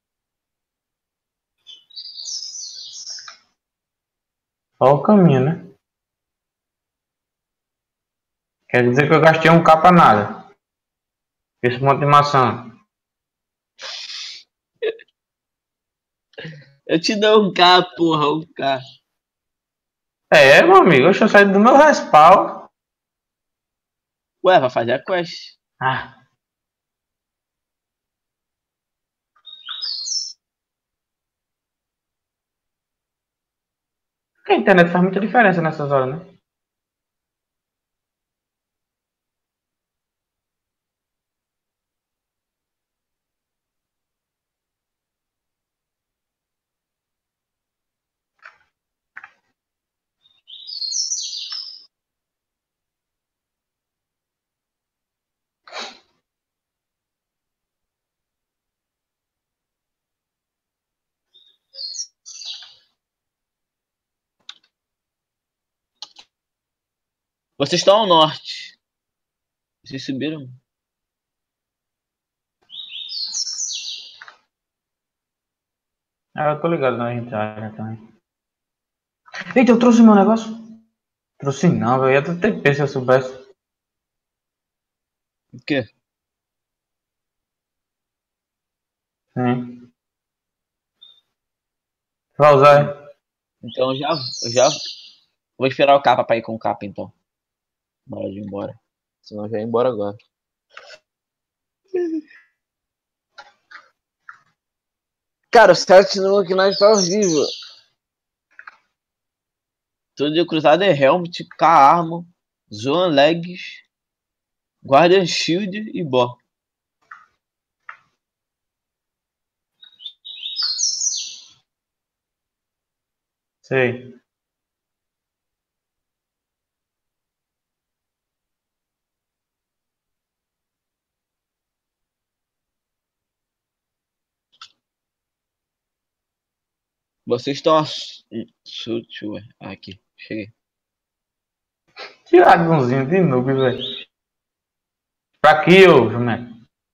Speaker 1: Só o caminho, né? Quer dizer que eu gastei um K pra nada. Esse monte de maçã.
Speaker 2: Eu te dou um K, porra, um K.
Speaker 1: É, meu amigo, deixa eu sair do meu respawn.
Speaker 2: Ué, vai fazer a quest.
Speaker 1: Ah, porque a internet faz muita diferença nessas horas, né?
Speaker 2: Vocês estão ao norte. Vocês subiram?
Speaker 1: Ah, eu tô ligado na gente área também. Eita, eu trouxe meu negócio? Trouxe não, velho. Eu ia ter T P se eu soubesse.
Speaker 2: O quê?
Speaker 1: Sim. Vai usar?
Speaker 2: Então já, já vou esperar o capa pra ir com o capa então. Na hora de ir embora. Senão eu já ia embora agora. Cara, os sete números que nós tá horrível. Tudo de cruzado é Helmet, K-Armor, Zoan Legs, Guardian Shield e Bó.
Speaker 1: Sei.
Speaker 2: Vocês estão. Chute, ué. Aqui, cheguei.
Speaker 1: Tiradãozinho de noob, velho. Pra aqui, ô, Jumé.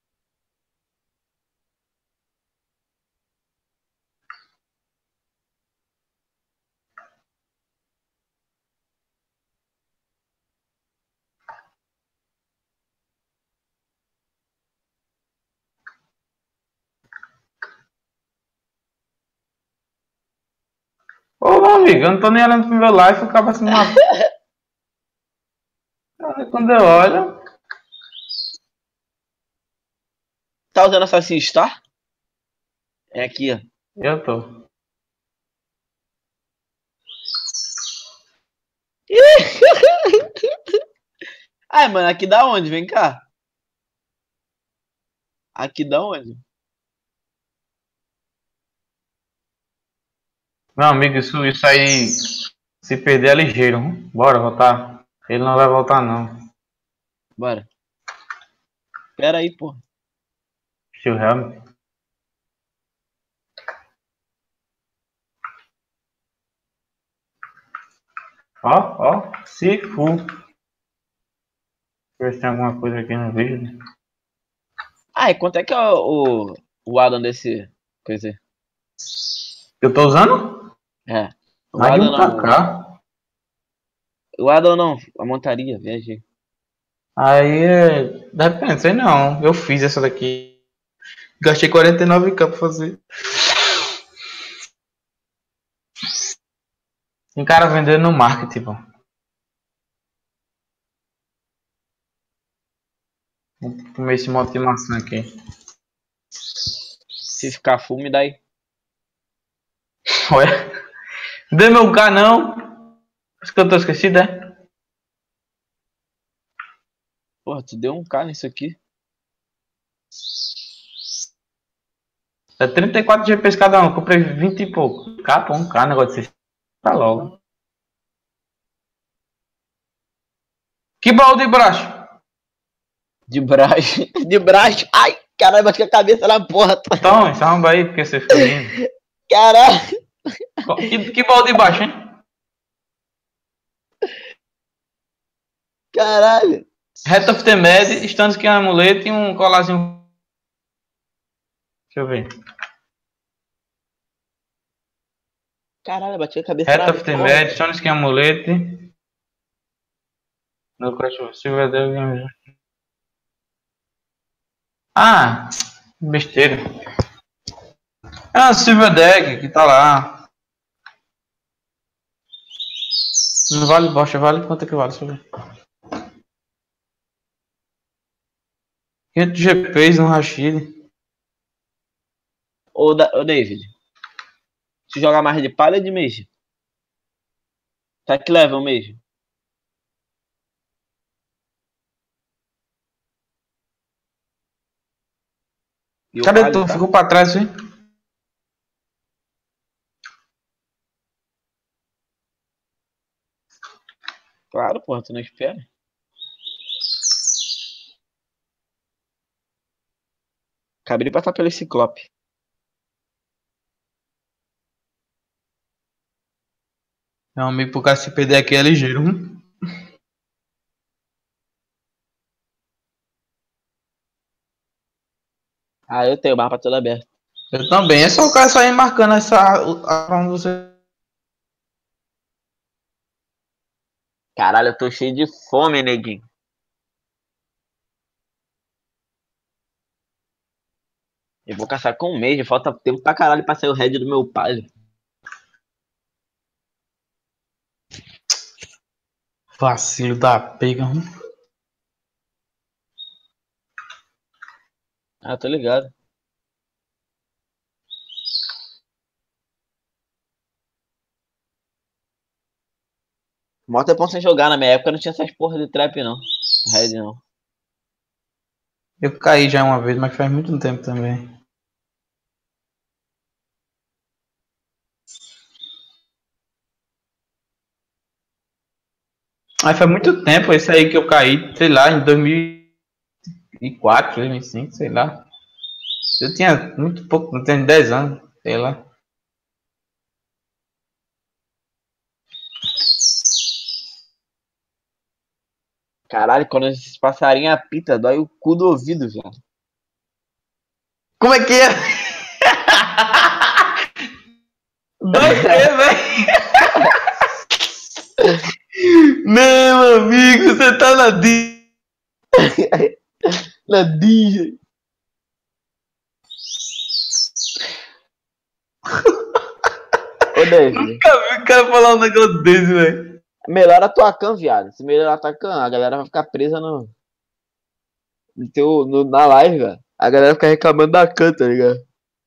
Speaker 1: Ô, meu amigo, eu não tô nem olhando pro meu live, o cara se mata. Quando eu olho,
Speaker 2: Tá usando Assassin Star? É aqui, ó.
Speaker 1: eu tô.
Speaker 2: Ai, mano, aqui da onde? Vem cá. Aqui da onde?
Speaker 1: Meu amigo, isso, isso aí, se perder é ligeiro. Hum? Bora voltar. Ele não vai voltar, não.
Speaker 2: Bora. Pera aí, pô.
Speaker 1: Steel Helmet. Ó, ó, se fu. Deixa eu ver se tem alguma coisa aqui no vídeo.
Speaker 2: Ai, quanto é que é o, o, o Adam desse coisa aí?
Speaker 1: Eu tô usando?
Speaker 2: É. O
Speaker 1: Mais de
Speaker 2: Adam
Speaker 1: um
Speaker 2: não.
Speaker 1: K K.
Speaker 2: O Adam não. A montaria, viajei.
Speaker 1: Aí, é, depende, sei não. Eu fiz essa daqui. Gastei quarenta e nove K pra fazer. Tem cara vendendo no marketing, pô. Vou comer esse moto de maçã aqui.
Speaker 2: Se ficar full, me dá aí.
Speaker 1: Ué? Dê meu K não. Acho que eu tô esquecido, é?
Speaker 2: Porra, tu deu um K nisso aqui.
Speaker 1: É trinta e quatro G Ps cada um. Comprei vinte e pouco. K, pô, um K, negócio desse. Tá logo. Que baú de braço?
Speaker 2: De braço. De braço. Ai, caralho, bati a cabeça na porta.
Speaker 1: Então, samba aí, porque você fica rindo.
Speaker 2: Caralho.
Speaker 1: Que, que baú de baixo, hein?
Speaker 2: Caralho.
Speaker 1: Hat of the Mad, stands que é um amuleto e um colarzinho. Deixa eu ver.
Speaker 2: Caralho, bati a cabeça
Speaker 1: Hat
Speaker 2: na
Speaker 1: of the
Speaker 2: porta.
Speaker 1: Mad, stands que é um amuleto. No Crash Silver Devil. Ah, besteira. Ah, Silver Deck, que tá lá. Não vale bosta, vale quanto é que vale? Deixa eu ver. quinhentos G Ps no Rashid.
Speaker 2: Ô, Da- ô David, se jogar mais de palha ou de mage? Tá que leva o mage? E o
Speaker 1: Cadê
Speaker 2: palha,
Speaker 1: tu?
Speaker 2: tá?
Speaker 1: Ficou pra trás, hein?
Speaker 2: Claro, porra, tu não espera. Acabei de passar pelo Ciclope.
Speaker 1: Meu amigo, pro cara se perder aqui é ligeiro. Hum?
Speaker 2: Ah, eu tenho o mapa todo aberto.
Speaker 1: Eu também. É só o cara sair marcando essa. A, onde você...
Speaker 2: Caralho, eu tô cheio de fome, neguinho. Eu vou caçar com um mês, falta tempo pra caralho pra sair o head do meu pai.
Speaker 1: Vacilo da pega. Hum?
Speaker 2: Ah, tô ligado. Mó tempão sem jogar, na minha época não tinha essas porra de trap não. Red não.
Speaker 1: Eu caí já uma vez, mas faz muito tempo também. Mas faz muito tempo esse aí que eu caí, sei lá, em dois mil e quatro, dois mil e cinco, sei lá. Eu tinha muito pouco, não tenho dez anos, sei lá.
Speaker 2: Caralho, quando esses passarinhos apita, dói o cu do ouvido, velho.
Speaker 1: Como é que é? Dói o quê, velho? Meu amigo, você tá na D.
Speaker 2: Na D J. Ô, David.
Speaker 1: Nunca vi o cara falar um negócio desse, velho.
Speaker 2: Melhora a tua cam, viado. Se melhorar a tua cam, a galera vai ficar presa no, no teu, no, na live, velho. A galera fica reclamando da cam, tá ligado?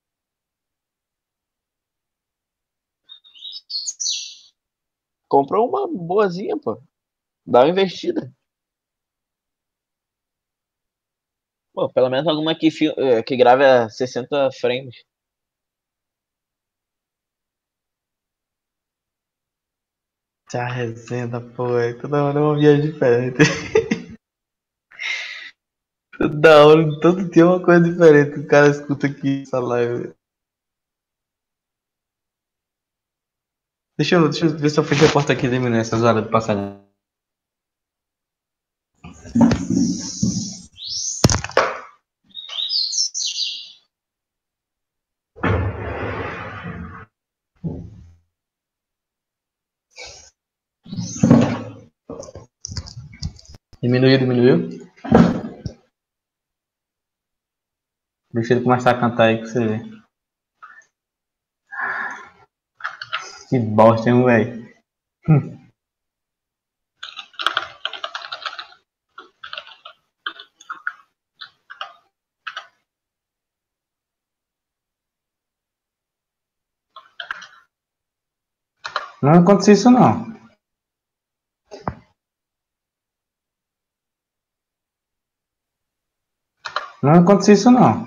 Speaker 2: Comprou uma boazinha, pô. Dá uma investida. Pô, pelo menos alguma que, fi- eh, que grave a sessenta frames.
Speaker 1: Tchau, resenha da porra. Toda hora é uma viagem diferente. Toda hora, todo dia é uma coisa diferente. O cara escuta aqui essa live. Deixa eu, deixa eu ver se eu fecho a porta aqui e diminuir essas horas de passagem. Diminuiu, diminuiu. Deixa ele começar a cantar aí que você vê. Que bosta, hein, velho. Não aconteceu isso não. Não aconteceu isso não.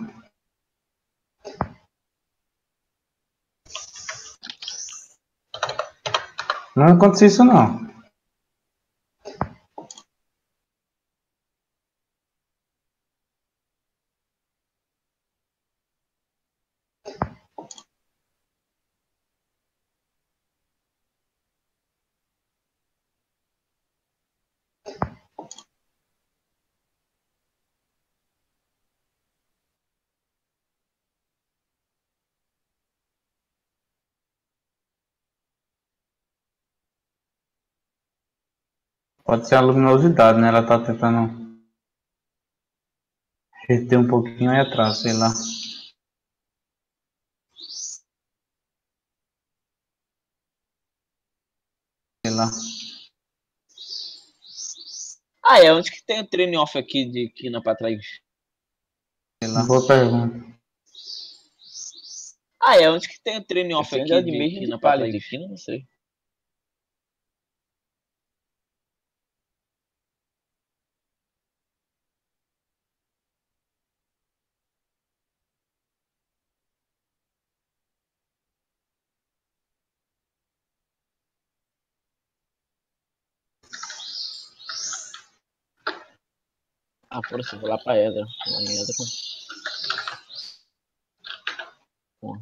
Speaker 1: Não aconteceu isso não. Pode ser a luminosidade, né? Ela tá tentando reter um pouquinho aí atrás, sei lá. Sei lá.
Speaker 2: Ah, é onde que tem o training off aqui de quina pra trás?
Speaker 1: Boa pergunta.
Speaker 2: Ah, é onde que tem o training off
Speaker 3: Esse
Speaker 2: aqui
Speaker 3: é
Speaker 2: de,
Speaker 3: de
Speaker 2: de
Speaker 3: mesmo
Speaker 2: quina
Speaker 3: de
Speaker 2: pra
Speaker 3: palha,
Speaker 2: trás?
Speaker 3: de quina, não sei. Ah, força, eu vou lá pra Edra. Lá em Edra. Porra.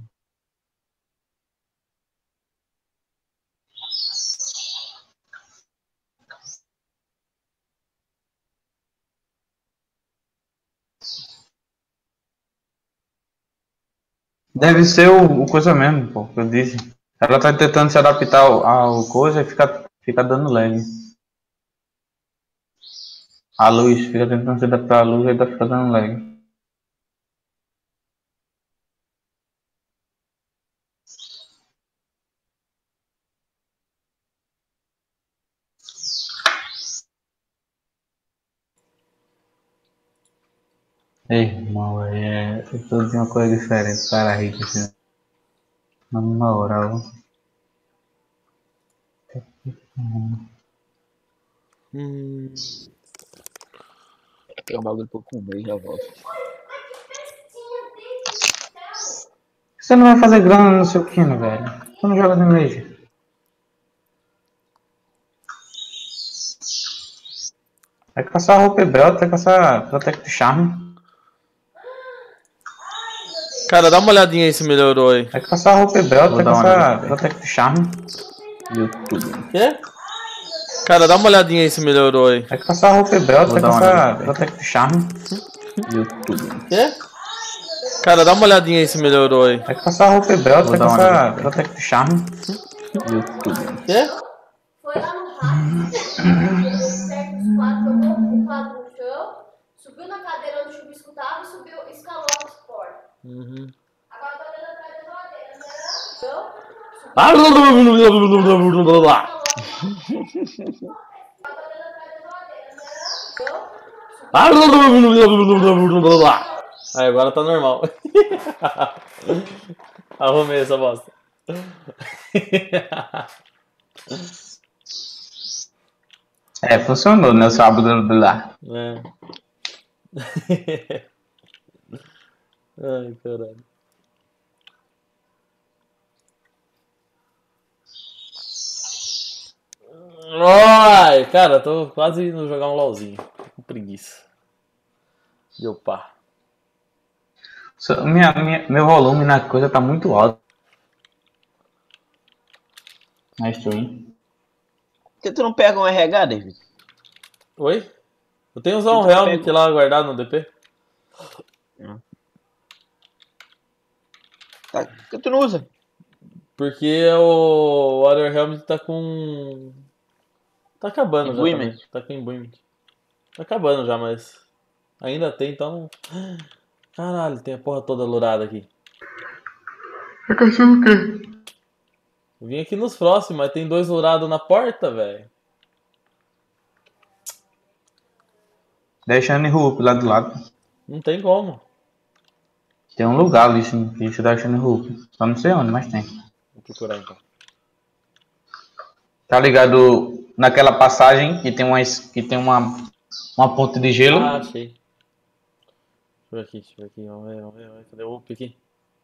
Speaker 1: Deve ser o, o coisa mesmo, pô, que eu disse. Ela tá tentando se adaptar ao, ao coisa e fica, fica dando lag. A luz, fica tentando se adaptar à luz e tá fica dando lag. Ei, irmão, é. Eu tô dizendo uma coisa diferente, cara rico assim. Na moral.
Speaker 3: Hum.
Speaker 2: Vou pegar um bagulho pra eu comer e já volto.
Speaker 1: Você não vai fazer grana no seu quino, velho. Você não joga de Mage. Vai caçar roupa e belt, vai caçar Protect Charm.
Speaker 3: Cara, dá uma olhadinha aí se melhorou aí.
Speaker 1: Vai caçar roupa e belt,
Speaker 4: Vou
Speaker 1: vai
Speaker 4: dar uma
Speaker 1: caçar
Speaker 4: olhada.
Speaker 1: Protect Charm. YouTube.
Speaker 3: Quê? Cara, dá uma olhadinha aí se melhorou aí.
Speaker 1: Vai caçar roupa e belt,
Speaker 4: Vou
Speaker 1: vai
Speaker 4: dar uma
Speaker 1: caçar
Speaker 4: olhada.
Speaker 1: Protect Charm. YouTube.
Speaker 3: Quê? Cara, dá uma olhadinha aí se melhorou aí.
Speaker 1: Vai caçar roupa e belt,
Speaker 4: Vou
Speaker 1: vai
Speaker 4: dar uma
Speaker 1: caçar
Speaker 4: olhada.
Speaker 1: Protect Charm. YouTube.
Speaker 3: Quê?
Speaker 5: Foi lá no rádio, pegou certo os quadros, jogou o quadro no chão, subiu na cadeira onde o chuvisco estava e subiu, escalou a porta.
Speaker 3: Uhum.
Speaker 5: Agora tá olhando atrás da geladeira, né? Então,
Speaker 3: Ah, blá, blá, blá, blá, blá, blá, blá, blá, blá, blá. Ah, blá, blá, blá, blá, blá, blá, blá, blá, blá. Aí, agora tá normal. Arrumei essa bosta.
Speaker 1: É, funcionou, né? O sábado lá.
Speaker 3: É. Ai, caralho. Ai, cara, tô quase indo jogar um LOLzinho. Tô com preguiça. Deu pá.
Speaker 1: So- Minha, minha, meu volume na coisa tá muito alto. Na stream.
Speaker 2: Por que tu não pega um R H, David?
Speaker 3: Oi? Eu tenho usar um
Speaker 2: Então
Speaker 3: Helmet
Speaker 2: pega-
Speaker 3: lá guardado no D P.
Speaker 2: Tá, por que tu não usa?
Speaker 3: Porque o Water Helmet tá com. Tá acabando já
Speaker 2: Imbuement.
Speaker 3: também. Tá com Imbuement. Tá acabando já, mas. Ainda tem, então. Caralho, tem a porra toda lourada aqui.
Speaker 1: Tá caçando o quê?
Speaker 3: Eu vim aqui nos próximos, mas tem dois lourados na porta, velho.
Speaker 1: Deixando em Hoop lá do lado.
Speaker 3: Não tem como.
Speaker 1: Tem um lugar ali, sim, que isso dá Shane Hoop. Só não sei onde, mas tem.
Speaker 3: Vou procurar então.
Speaker 1: Tá ligado naquela passagem que tem uma, es- que tem uma, uma ponte de gelo?
Speaker 3: Ah, achei. Deixa eu ver aqui, deixa eu ver aqui. Vamos ver, vamos ver. Vamos ver. Cadê o up aqui?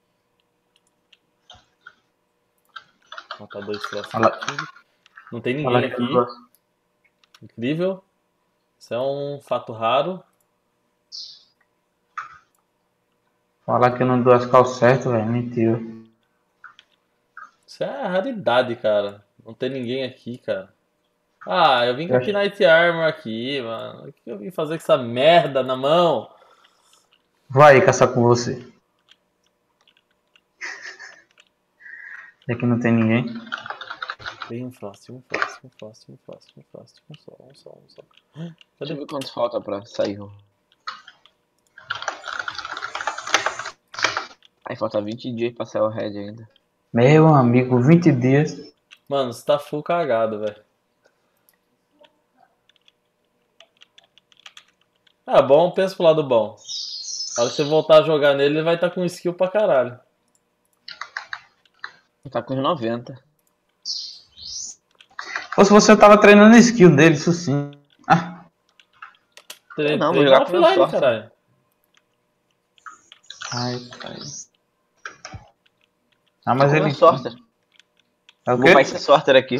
Speaker 3: Matar dois próximos
Speaker 1: Fala-
Speaker 3: aqui. Não tem
Speaker 1: Fala
Speaker 3: ninguém
Speaker 1: que
Speaker 3: aqui.
Speaker 1: eu gosto.
Speaker 3: Incrível. Isso é um fato raro.
Speaker 1: Falar que eu não dou as calças certas, velho. Mentira.
Speaker 3: Isso é raridade, cara. Não tem ninguém aqui, cara. Ah, eu vim com
Speaker 1: Eu
Speaker 3: o
Speaker 1: acho-
Speaker 3: Knight Armor aqui, mano. O que eu vim fazer com essa merda na mão?
Speaker 1: Vai caçar com você. Aqui não tem ninguém.
Speaker 3: Tem um Frost, um Frost, um Frost, um Frost, um Frost, um só, um só, um só.
Speaker 2: Deixa
Speaker 3: Cadê?
Speaker 2: eu ver quanto falta pra sair. ó. Aí falta vinte dias pra sair o Red ainda.
Speaker 1: Meu amigo, vinte dias.
Speaker 3: Mano, você tá full cagado, velho. Ah, bom, pensa pro lado bom. A hora que você voltar a jogar nele, ele vai estar com skill pra caralho.
Speaker 2: Tá com uns noventa.
Speaker 1: Ou se você tava treinando a skill dele, isso sim. Ah,
Speaker 3: Tre
Speaker 2: Não, vou
Speaker 3: treina
Speaker 2: jogar com meu
Speaker 3: offline,
Speaker 2: sorte.
Speaker 3: caralho.
Speaker 1: ai, ai. Ah, mas
Speaker 2: Tô com
Speaker 1: ele.
Speaker 2: meu sorter.
Speaker 1: É o
Speaker 2: Vou
Speaker 1: quê?
Speaker 2: fazer sorter aqui.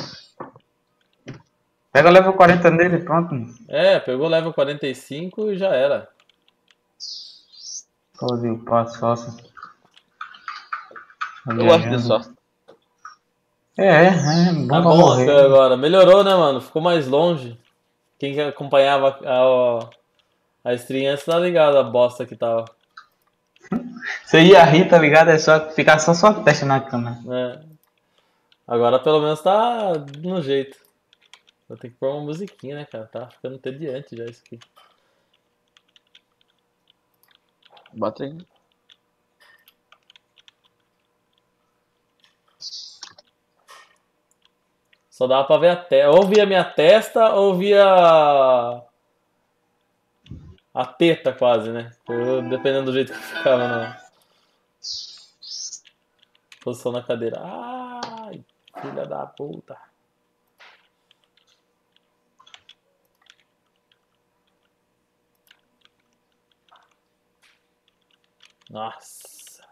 Speaker 1: Pega level quarenta nele, pronto.
Speaker 3: É, pegou level quarenta e cinco e já era.
Speaker 1: Pode o passo, sócio. Tá
Speaker 2: Eu gosto de
Speaker 1: viajando.
Speaker 2: sorter.
Speaker 1: É, é, bom
Speaker 3: Tá
Speaker 1: pra
Speaker 3: bom
Speaker 1: morrer.
Speaker 3: até agora. Melhorou, né, mano? Ficou mais longe. Quem que acompanhava a, a stream antes tá ligado a bosta que tava.
Speaker 1: Você ia rir, tá ligado? É só ficar só sua testa na câmera.
Speaker 3: Né? Agora pelo menos tá no jeito. Vou ter que pôr uma musiquinha, né, cara? Tá ficando entediante já isso aqui.
Speaker 2: Bota aí.
Speaker 3: Só dava pra ver a testa. Ou via minha testa ou via a teta quase, né? Eu, dependendo do jeito que ficava na posição na cadeira. Ai, filha da puta. Nossa.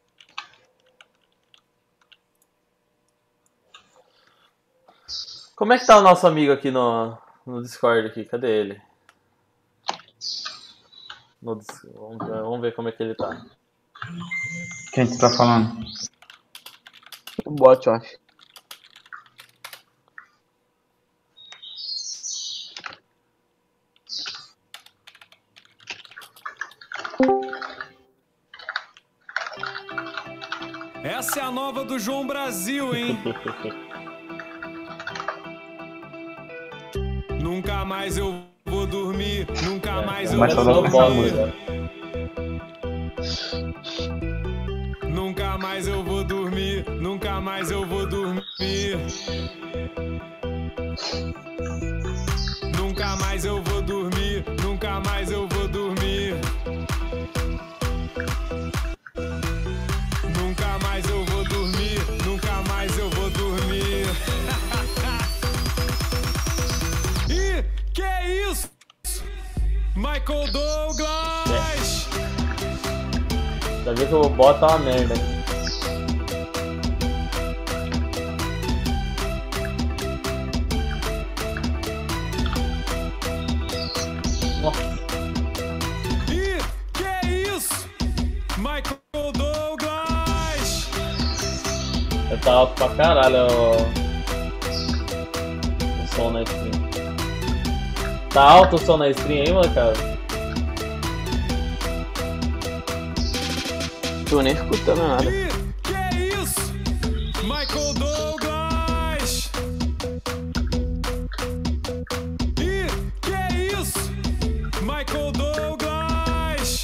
Speaker 3: Como é que tá o nosso amigo aqui no, no Discord aqui? Cadê ele? No, Dis- vamos, ver, vamos ver como é que ele tá.
Speaker 1: Quem tu tá falando?
Speaker 2: Um bot, eu acho.
Speaker 4: Essa é a nova do João Brasil, hein? Nunca mais eu vou dormir, nunca mais eu
Speaker 1: Mas só
Speaker 4: vou
Speaker 1: dá pra
Speaker 4: dormir.
Speaker 1: essa
Speaker 4: Nunca mais eu vou dormir, nunca mais eu vou dormir. Nunca mais eu vou dormir, nunca mais eu vou dormir. Nunca mais eu vou dormir, nunca mais eu vou dormir. E que é isso? Michael Douglas!
Speaker 3: Já viu que o bot tá uma merda. Hein? Nossa,
Speaker 4: E que é isso? Michael Douglas!
Speaker 3: tá alto pra caralho o, o som na stream. Tá alto o som na stream aí, mano, cara?
Speaker 2: Tô nem escutando nada.
Speaker 4: E que é isso? Michael Douglas! E que é isso? Michael Douglas!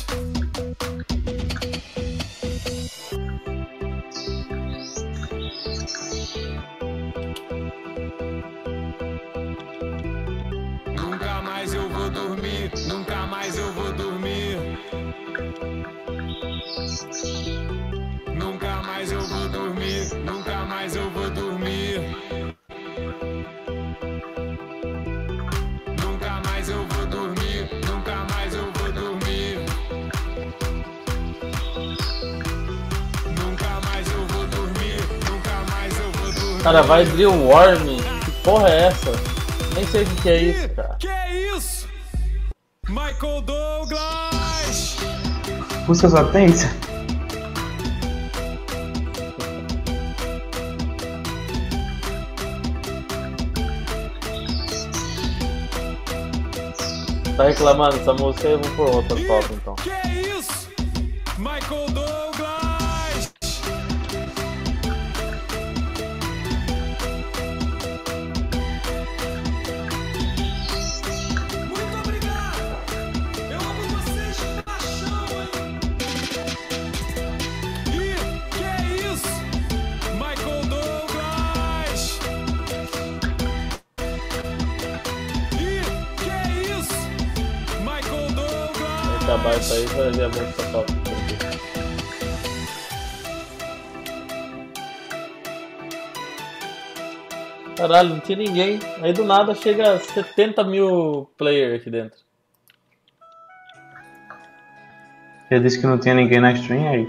Speaker 4: Nunca mais eu vou dormir, nunca mais eu vou dormir. Nunca mais eu vou dormir, nunca mais eu vou dormir. Nunca mais eu vou dormir, nunca mais eu vou dormir. Nunca mais eu vou dormir, nunca mais eu vou dormir.
Speaker 3: Cara, vai drill worm. Que porra é essa? Nem sei o que, que é isso, cara.
Speaker 4: Que é isso? Michael Douglas!
Speaker 1: Busca só tem isso?
Speaker 3: Tá reclamando dessa música aí? Eu vou por outra top então.
Speaker 4: Que é isso? Michael Douglas! Muito obrigado! Eu amo vocês de paixão, hein? E que é isso? Michael Douglas! E que é isso? Michael Douglas!
Speaker 3: acabar isso aí, vai ver a bolsa top. Caralho, não tinha ninguém. Aí do nada chega a setenta mil players aqui dentro.
Speaker 1: Você disse que não tinha ninguém na stream aí.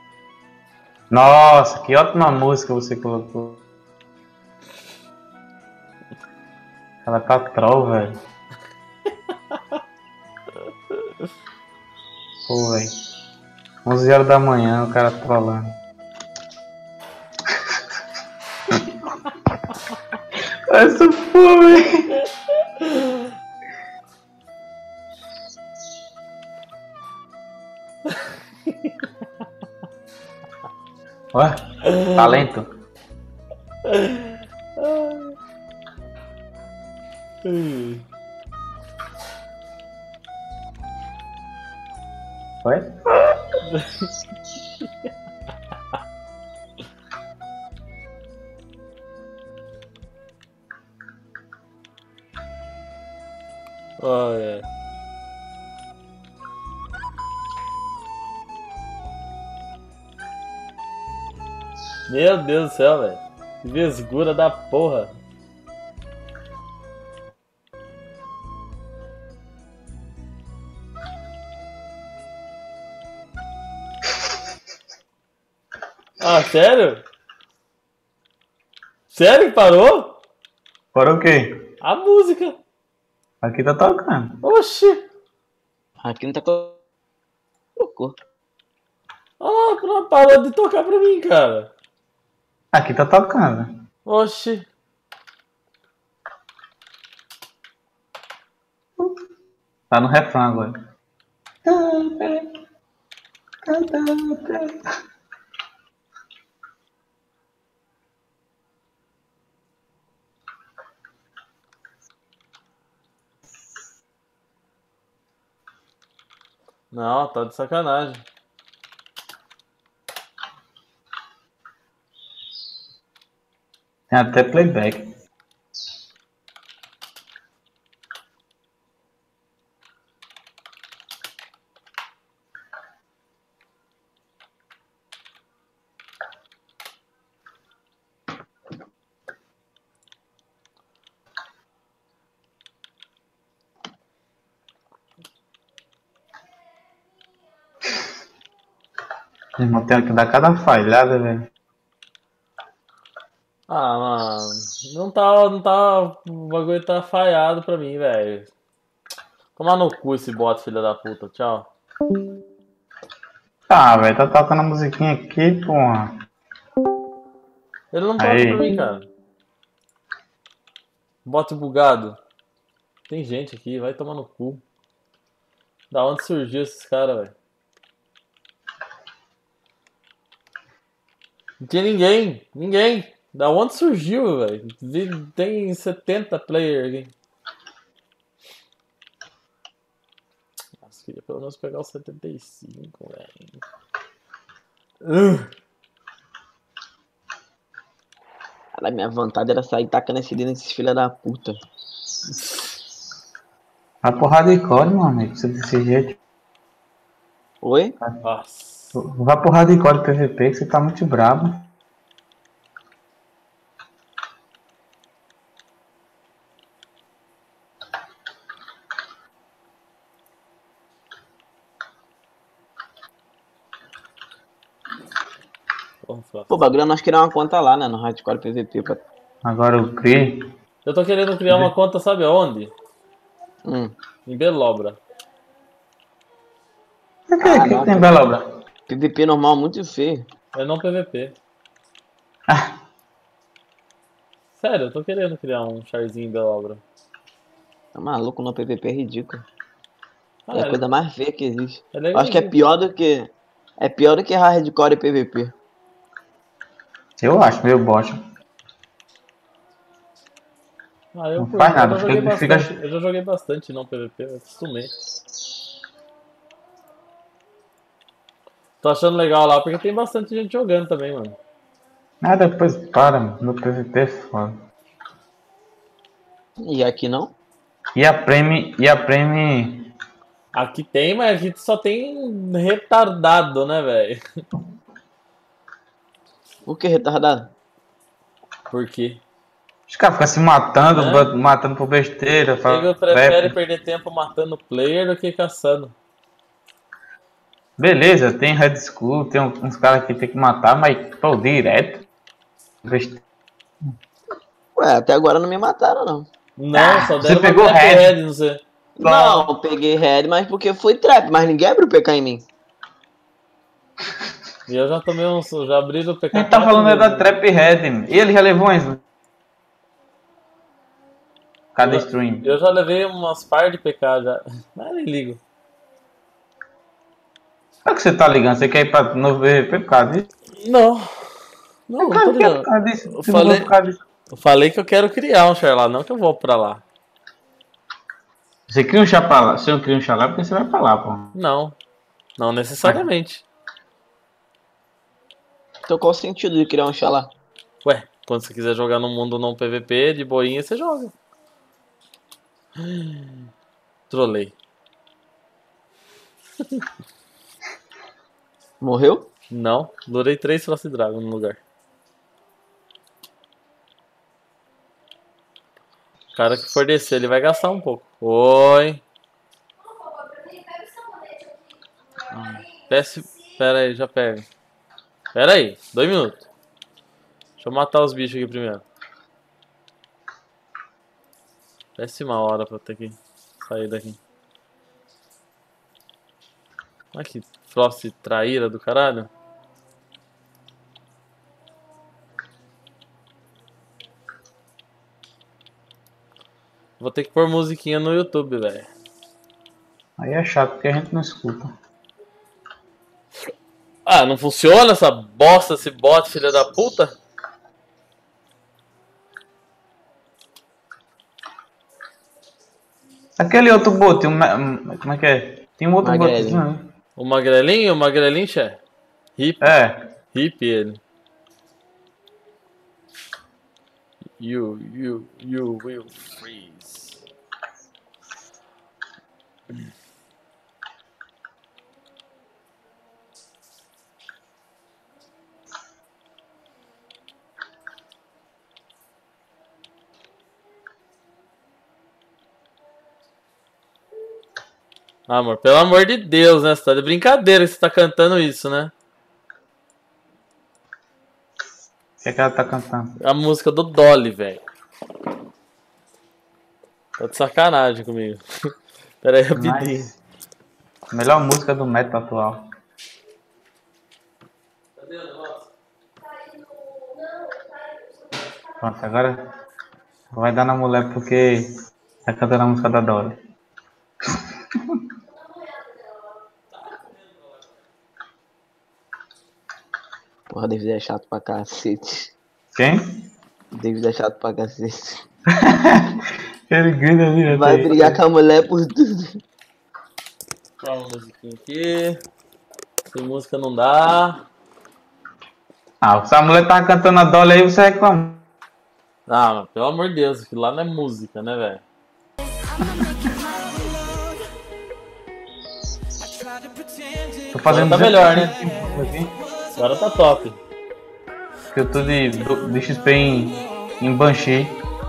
Speaker 1: Nossa, que ótima música você colocou. Ela tá troll, velho. Pô, velho. onze horas da manhã, o cara trollando. Essa porra, velho. Ué? Talento? Oi?
Speaker 3: Oh, é. Meu Deus do céu, velho. Que vesgura da porra. Ah, sério? Sério que parou?
Speaker 1: Parou o quê?
Speaker 3: A música.
Speaker 1: Aqui tá tocando.
Speaker 3: Oxi.
Speaker 2: Aqui não tá to- Trocou.
Speaker 3: Ah, não, parou de tocar pra mim, cara.
Speaker 1: Aqui tá tocando.
Speaker 3: Oxi.
Speaker 1: Tá no refrão agora.
Speaker 3: Não, tá de sacanagem.
Speaker 1: Tem até playback. Irmão, tem que dar cada falhada, velho.
Speaker 3: Ah, mano. Não tá, não tá. O bagulho tá falhado pra mim, velho. Tomar no cu esse bot, filha da puta. Tchau.
Speaker 1: Tá, velho, tá tocando a musiquinha aqui, porra.
Speaker 3: Ele não toca
Speaker 1: Aí.
Speaker 3: pra mim, cara. Bot bugado. Tem gente aqui, vai tomar no cu. Da onde surgiu esses caras, velho? Não tinha ninguém. Ninguém. Da onde surgiu, velho? Vi- Tem setenta players aqui. Nossa, queria pelo menos pegar os setenta e cinco, velho. Uh.
Speaker 2: Cara, minha vontade era sair tacando esse dedo nesses filha da puta.
Speaker 1: A porrada de core, meu amigo, você desse jeito.
Speaker 2: Oi?
Speaker 3: Nossa.
Speaker 1: Vai porrada de core P V P que você tá muito brabo.
Speaker 3: Porra, Flávio.
Speaker 2: Pô, o bagulho é nós criar uma conta lá, né? No Hardcore P V P. Pra...
Speaker 1: Agora o Cri.
Speaker 3: Eu tô querendo criar uma conta, sabe aonde?
Speaker 2: Hum.
Speaker 3: Em Belobra.
Speaker 1: O que,
Speaker 2: Ah,
Speaker 1: que
Speaker 2: não.
Speaker 1: tem Bela Obra?
Speaker 2: P V P normal muito feio.
Speaker 3: É não P V P.
Speaker 1: Ah,
Speaker 3: Sério, eu tô querendo criar um charzinho em Belobra.
Speaker 2: Tá maluco, no P V P é ridículo.
Speaker 3: Ah,
Speaker 2: É a
Speaker 3: é-
Speaker 2: coisa mais feia que existe.
Speaker 3: é
Speaker 2: Eu
Speaker 3: legal.
Speaker 2: acho que é pior do que. É pior do que Hardcore e P V P.
Speaker 1: eu acho, meio bosta.
Speaker 3: Ah, eu,
Speaker 1: Não
Speaker 3: curto,
Speaker 1: faz nada,
Speaker 3: eu já joguei
Speaker 1: fica- fica-
Speaker 3: bastante. Eu já joguei bastante não P V P, eu acostumei. Tô achando legal lá porque tem bastante gente jogando também, mano.
Speaker 1: Ah, depois para, mano. No P V P é foda.
Speaker 2: E aqui não?
Speaker 1: E a Preme. E a Preme.
Speaker 3: Aqui tem, mas aqui só tem retardado, né, velho?
Speaker 2: O que retardado?
Speaker 3: Por quê?
Speaker 1: Os caras ficam se matando,
Speaker 3: É.
Speaker 1: bat- matando por besteira. fa-
Speaker 3: Nego prefere
Speaker 1: rap.
Speaker 3: perder tempo matando player do que caçando.
Speaker 1: Beleza, tem Red Skull, tem um- uns caras que tem que matar, mas pô, direto. Beste-
Speaker 2: Ué, até agora não me mataram, não.
Speaker 3: Não, só
Speaker 1: você
Speaker 3: deram uma
Speaker 1: pegou
Speaker 3: trap
Speaker 1: Red.
Speaker 3: head, não sei.
Speaker 2: Não, eu peguei head, mas porque foi trap, mas ninguém abriu P K em mim.
Speaker 3: E eu já tomei uns. Já abri o P K.
Speaker 1: A gente tá
Speaker 3: quatro
Speaker 1: falando é da
Speaker 3: vezes.
Speaker 1: Trap Red, mano. E ele já levou uns. Cada stream.
Speaker 3: Eu já levei umas par de P K já. Mas nem ligo.
Speaker 1: Será que você tá ligando? Você quer ir pra novo B V P por causa disso?
Speaker 3: Não. Não, não tô
Speaker 1: Cara, que é por
Speaker 3: ligando.
Speaker 1: causa disso?
Speaker 3: Eu
Speaker 1: Você
Speaker 3: falei-
Speaker 1: falou por causa disso.
Speaker 3: Eu falei que eu quero criar um char lá, não que eu vou pra lá.
Speaker 1: Você cria um chá pra lá. Se eu não cria um chá lá, porque você vai pra lá, pô.
Speaker 3: Não. Não necessariamente.
Speaker 2: Então qual o sentido de criar um xalá?
Speaker 3: Ué, quando você quiser jogar no mundo não P V P, de boinha, você joga. Trolei.
Speaker 2: Morreu?
Speaker 3: Não, durei três Frost Dragon no lugar. O cara que for descer, ele vai gastar um pouco. Oi.
Speaker 5: Pega o sabonete aqui.
Speaker 3: Desce. Pera aí, já pega. Pera aí, dois minutos. Deixa eu matar os bichos aqui primeiro. Péssima hora pra eu ter que sair daqui. Olha que Frost traíra do caralho. Vou ter que pôr musiquinha no YouTube, velho.
Speaker 1: Aí é chato, porque a gente não escuta.
Speaker 3: Ah, não funciona essa bosta, esse bot, filha da puta?
Speaker 1: Aquele outro bot, um, um- como é que é? Tem um outro
Speaker 2: Magrelo.
Speaker 1: botzinho, né?
Speaker 3: O magrelinho, o magrelinho, che? Hip,
Speaker 1: É.
Speaker 3: hip ele. You, you, you will freeze. Ah, amor, pelo amor de Deus, né? Você tá de brincadeira que você tá cantando isso, né?
Speaker 1: O que é que ela tá cantando?
Speaker 3: A música do Dolly, velho. Tá de sacanagem comigo. Pera aí, rapidinho.
Speaker 1: Nice. Melhor música do metal atual.
Speaker 3: Cadê o negócio?
Speaker 1: Pronto, agora vai dar na mulher porque tá cantando a música da Dolly.
Speaker 2: Porra, David é chato pra cacete.
Speaker 1: Quem?
Speaker 2: David é chato pra cacete.
Speaker 1: Ele grita ali,
Speaker 2: Vai brigar com a mulher por tudo.
Speaker 3: Só uma musiquinha aqui. Sem música não dá.
Speaker 1: Ah, se a mulher tá cantando a Dolly aí, você reclama.
Speaker 3: Ah, mas pelo amor de Deus, aquilo lá não é música, né, velho?
Speaker 1: Tô fazendo
Speaker 3: Agora tá melhor, né?
Speaker 1: aqui,
Speaker 3: Agora tá top.
Speaker 1: que eu tô de, de X P em, em Banshee.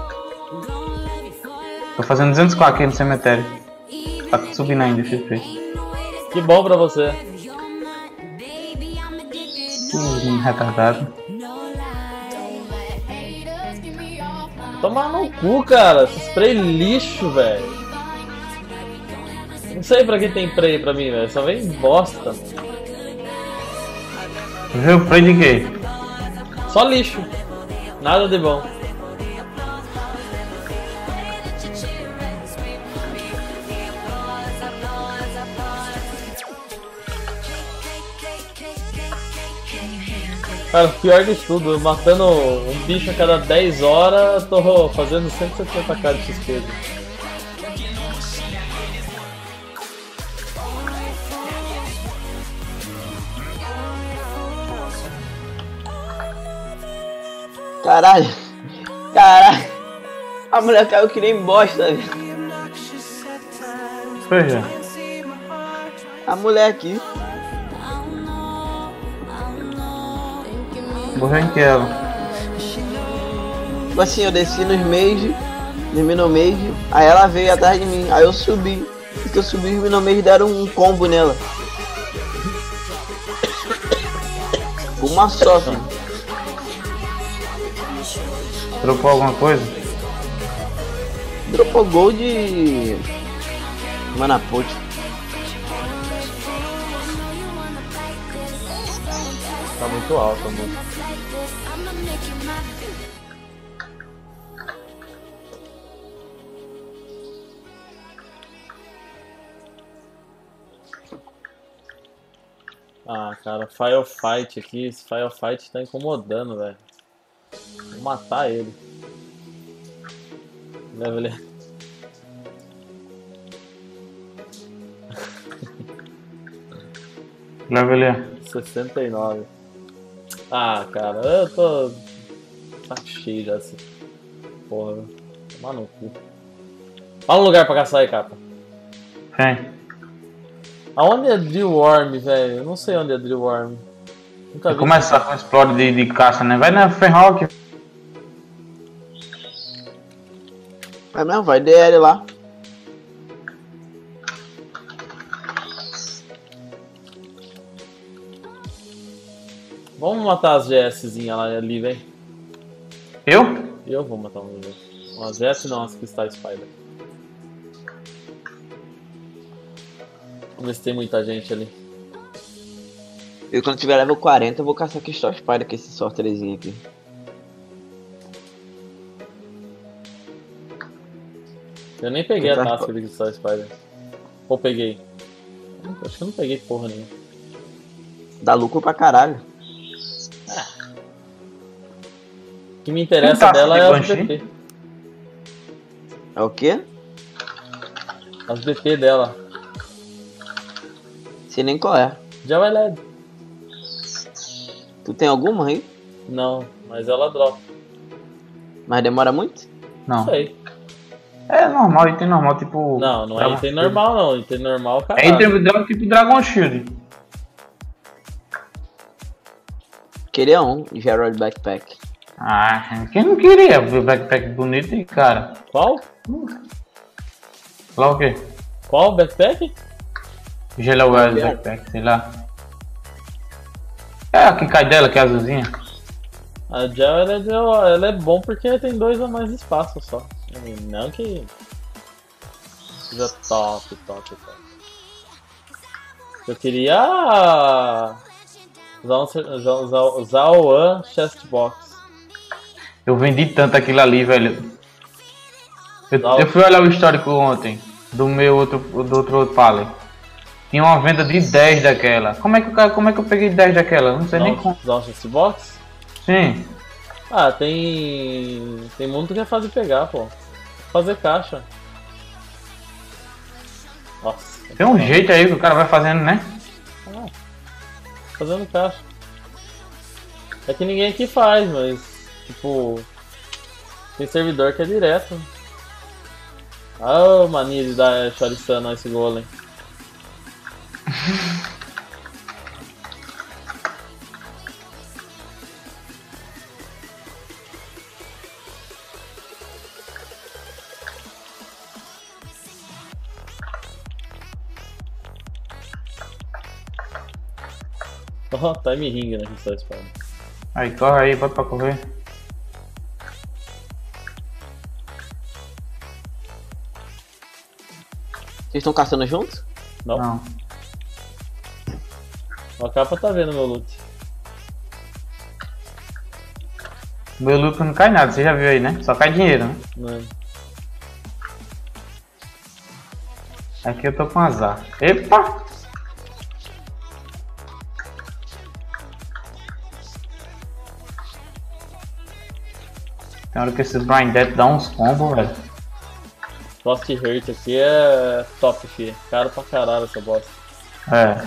Speaker 1: Tô fazendo duzentos K aqui no cemitério. Tá subindo ainda o X P.
Speaker 3: Que bom pra você.
Speaker 1: Hum, retardado.
Speaker 3: Tomar no cu, cara. Esse spray lixo, velho. Não sei pra que tem spray pra mim, velho. Só vem bosta.
Speaker 1: Viu o play de quê?
Speaker 3: Só lixo. Nada de bom. Cara, o pior de tudo, matando um bicho a cada dez horas, tô fazendo cento e setenta k de X P.
Speaker 2: Caralho. Caralho. A mulher caiu que nem bosta, velho.
Speaker 1: Veja.
Speaker 2: A mulher aqui.
Speaker 1: Morreu em que ela?
Speaker 2: Tipo assim, eu desci nos Mage, dormi no Mage, aí ela veio atrás de mim, aí eu subi. E que eu subi e no Mage deram um combo nela. Uma só, filho.
Speaker 1: Dropou alguma coisa?
Speaker 2: Dropou gol de Manapult.
Speaker 3: Tá muito alto, amor. Ah, cara, Firefight aqui, esse Firefight tá incomodando, velho. Vou matar ele. Leva ele.
Speaker 1: Leva ele.
Speaker 3: sessenta e nove. Ah, cara, eu tô. Tá cheio já essa porra, velho. Tomar no cu. Fala um lugar pra caçar aí, capa.
Speaker 1: Vem.
Speaker 3: Aonde é Drillworm, velho? Eu não sei onde é Drillworm. Nunca vi.
Speaker 1: Começar com explode de, de caça, né? Vai na Ferrock.
Speaker 2: É mesmo, vai D L lá.
Speaker 3: Vamos matar as GSzinhas lá ali, velho.
Speaker 1: Eu?
Speaker 3: Eu vou matar um G S. Uma G S não, as Crystal Spider. Vamos ver se tem muita gente ali.
Speaker 2: Eu quando tiver level quarenta eu vou caçar Crystal Spider com esse sorterezinho aqui.
Speaker 3: Eu nem peguei a
Speaker 2: Crystal
Speaker 3: tasca de Crystal Spider. Ou peguei? Acho que eu não peguei porra nenhuma.
Speaker 2: Dá lucro pra caralho.
Speaker 3: O que me interessa
Speaker 1: Tem tasca
Speaker 3: dela
Speaker 1: de
Speaker 3: é as
Speaker 1: Banshee?
Speaker 3: B P.
Speaker 2: É o quê?
Speaker 3: As B P dela.
Speaker 2: Sei nem qual é.
Speaker 3: Já vai L E D.
Speaker 2: Tu tem alguma aí?
Speaker 3: Não, mas ela dropa.
Speaker 2: Mas demora muito?
Speaker 1: Não.
Speaker 3: Não sei.
Speaker 1: É normal, item normal, tipo.
Speaker 3: Não, não é
Speaker 1: Dragon
Speaker 3: item
Speaker 1: Shield.
Speaker 3: normal não. Item normal, cara.
Speaker 1: É item dra- tipo Dragon Shield.
Speaker 2: Queria um, Gerald Backpack.
Speaker 1: Ah, quem não queria ver backpack bonito e cara?
Speaker 3: Qual?
Speaker 1: Lá o quê?
Speaker 3: Qual backpack?
Speaker 1: Gelaware
Speaker 2: Quero.
Speaker 1: backpack, sei lá. É a que cai dela, que é azulzinha.
Speaker 3: A Gel ela é, de- ela é bom porque tem dois a mais espaço só. Não que seja top, top, top. Eu queria usar um, usar, usar, usar o One Chestbox.
Speaker 1: Eu vendi tanto aquilo ali, velho. Eu,
Speaker 3: Dá o-
Speaker 1: eu fui olhar o histórico ontem do meu outro, do outro pallet. Tinha uma venda de dez daquela. Como é que, o cara- como é que eu peguei dez daquela? Não sei nem como.
Speaker 3: Usar um Chestbox?
Speaker 1: Sim.
Speaker 3: Ah, tem. Tem mundo que é fácil de pegar, pô. Fazer caixa. Nossa.
Speaker 1: Tem um jeito aí que o cara vai fazendo, né?
Speaker 3: Ah, fazendo caixa. É que ninguém aqui faz, mas tipo. Tem servidor que é direto. Ah, mania de dar choristando a esse golem. Oh, time ring na Crystal Spider.
Speaker 1: Aí, corre aí, bota pra correr.
Speaker 2: Vocês estão caçando juntos?
Speaker 3: Não.
Speaker 1: Não.
Speaker 3: A capa tá vendo meu loot.
Speaker 1: Meu lucro não cai nada, você já viu aí, né? Só cai dinheiro, né?
Speaker 3: Não.
Speaker 1: Aqui eu tô com azar. Epa! Tem hora que esse Blind Death dá uns combos, velho.
Speaker 3: Lost Hurt aqui é top, fi. Caro pra caralho essa bosta.
Speaker 1: É.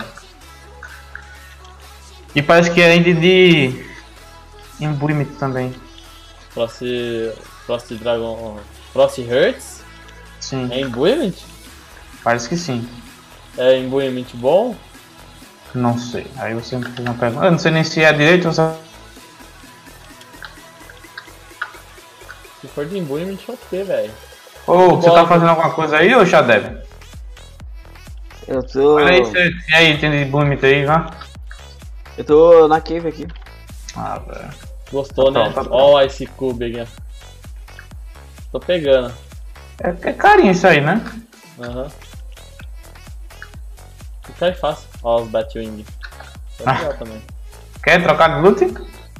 Speaker 1: E parece que é ainda de imbuimento também.
Speaker 3: Frost. Frost Dragon. Frost Hurts?
Speaker 1: Sim,
Speaker 3: É Imbuement?
Speaker 1: parece que sim.
Speaker 3: É imbuement bom?
Speaker 1: Não sei. Aí você me fez uma pergunta. Eu não sei nem se é direito ou se...
Speaker 3: Se for de imbuement, eu ter, velho.
Speaker 1: Ô, você tá fazendo alguma coisa aí, ô Xadeb?
Speaker 2: Eu tô.
Speaker 1: Olha aí, você... E aí, tem imbuement aí, vá?
Speaker 2: Eu tô na cave aqui.
Speaker 1: Ah, velho.
Speaker 3: Gostou,
Speaker 1: Tá
Speaker 3: né?
Speaker 1: pronto, tá pronto.
Speaker 3: Ó o Ice Cube aqui, ó. Tô pegando.
Speaker 1: É, é carinho isso aí, né?
Speaker 3: Aham. E cai fácil. Ó os Batwing. É legal também.
Speaker 1: Quer trocar de loot?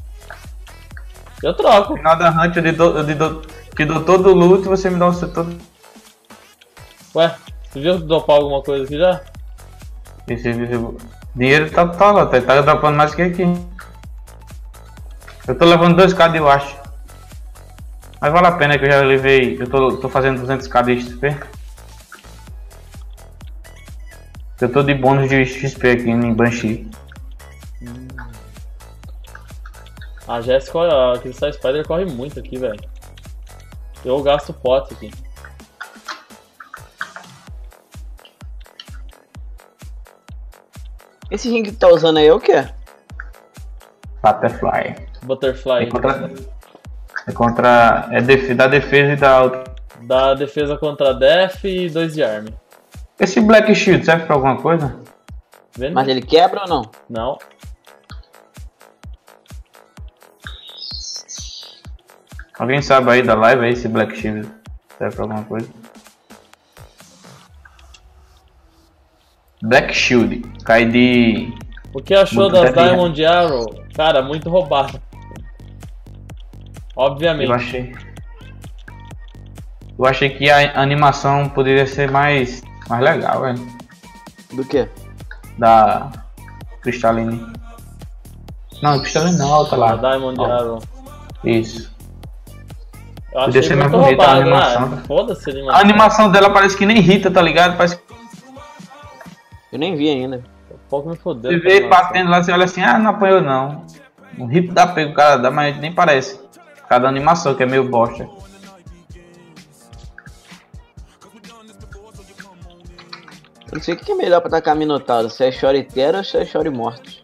Speaker 3: Eu troco.
Speaker 1: No final da hunt eu te dou, eu te dou, te dou todo o loot e você me dá o seu todo.
Speaker 3: Ué, você viu dropar alguma coisa aqui já?
Speaker 1: Esse, esse, dinheiro tá, tá lá, tá, tá dropando mais que aqui. Eu tô levando dois K de Wash. Mas vale a pena que eu já levei. Eu tô, tô fazendo duzentos K de X P. Eu tô de bônus de X P aqui em Banshee.
Speaker 3: A Jéssica, a Crystal Spider corre muito aqui, velho. Eu gasto pote aqui.
Speaker 2: Esse ring que tá usando aí é o quê?
Speaker 1: Butterfly.
Speaker 3: Butterfly.
Speaker 1: É contra. É contra. É def, da defesa e da outra.
Speaker 3: Dá defesa contra Def e dois de arma.
Speaker 1: Esse Black Shield serve pra alguma coisa?
Speaker 3: Vendo?
Speaker 2: Mas ele quebra ou não?
Speaker 3: Não.
Speaker 1: Alguém sabe aí da live aí se Black Shield serve pra alguma coisa? Black Shield. Cai de.
Speaker 3: O que achou
Speaker 1: Muito
Speaker 3: das
Speaker 1: terrível.
Speaker 3: Diamond Arrow? Cara, muito roubado. Obviamente.
Speaker 1: Eu achei. Eu achei que a animação poderia ser mais. mais legal, velho.
Speaker 2: Do quê?
Speaker 1: Da. Cristaline. Não, Cristaline não, outra
Speaker 3: A
Speaker 1: lá.
Speaker 3: Diamond
Speaker 1: Ó,
Speaker 3: Arrow.
Speaker 1: Isso.
Speaker 3: Eu
Speaker 1: Podia
Speaker 3: achei
Speaker 1: ser mais
Speaker 3: muito
Speaker 1: bonita a
Speaker 3: roubado,
Speaker 1: animação.
Speaker 3: né? Foda-se a
Speaker 1: A
Speaker 3: animação.
Speaker 1: animação dela parece que nem irrita, tá ligado? Parece que
Speaker 2: Eu nem vi ainda.
Speaker 3: Um pouco me fodeu.
Speaker 1: você
Speaker 3: com a
Speaker 1: vê
Speaker 3: animação.
Speaker 1: batendo lá, você olha assim, ah, não apanhou não. Um rip dá pego o cara dá, mas nem parece. Cada animação que é meio bosta.
Speaker 2: Eu não sei o que é melhor pra tacar Minotauro, se é Shore Terra ou se é Shore Mortos.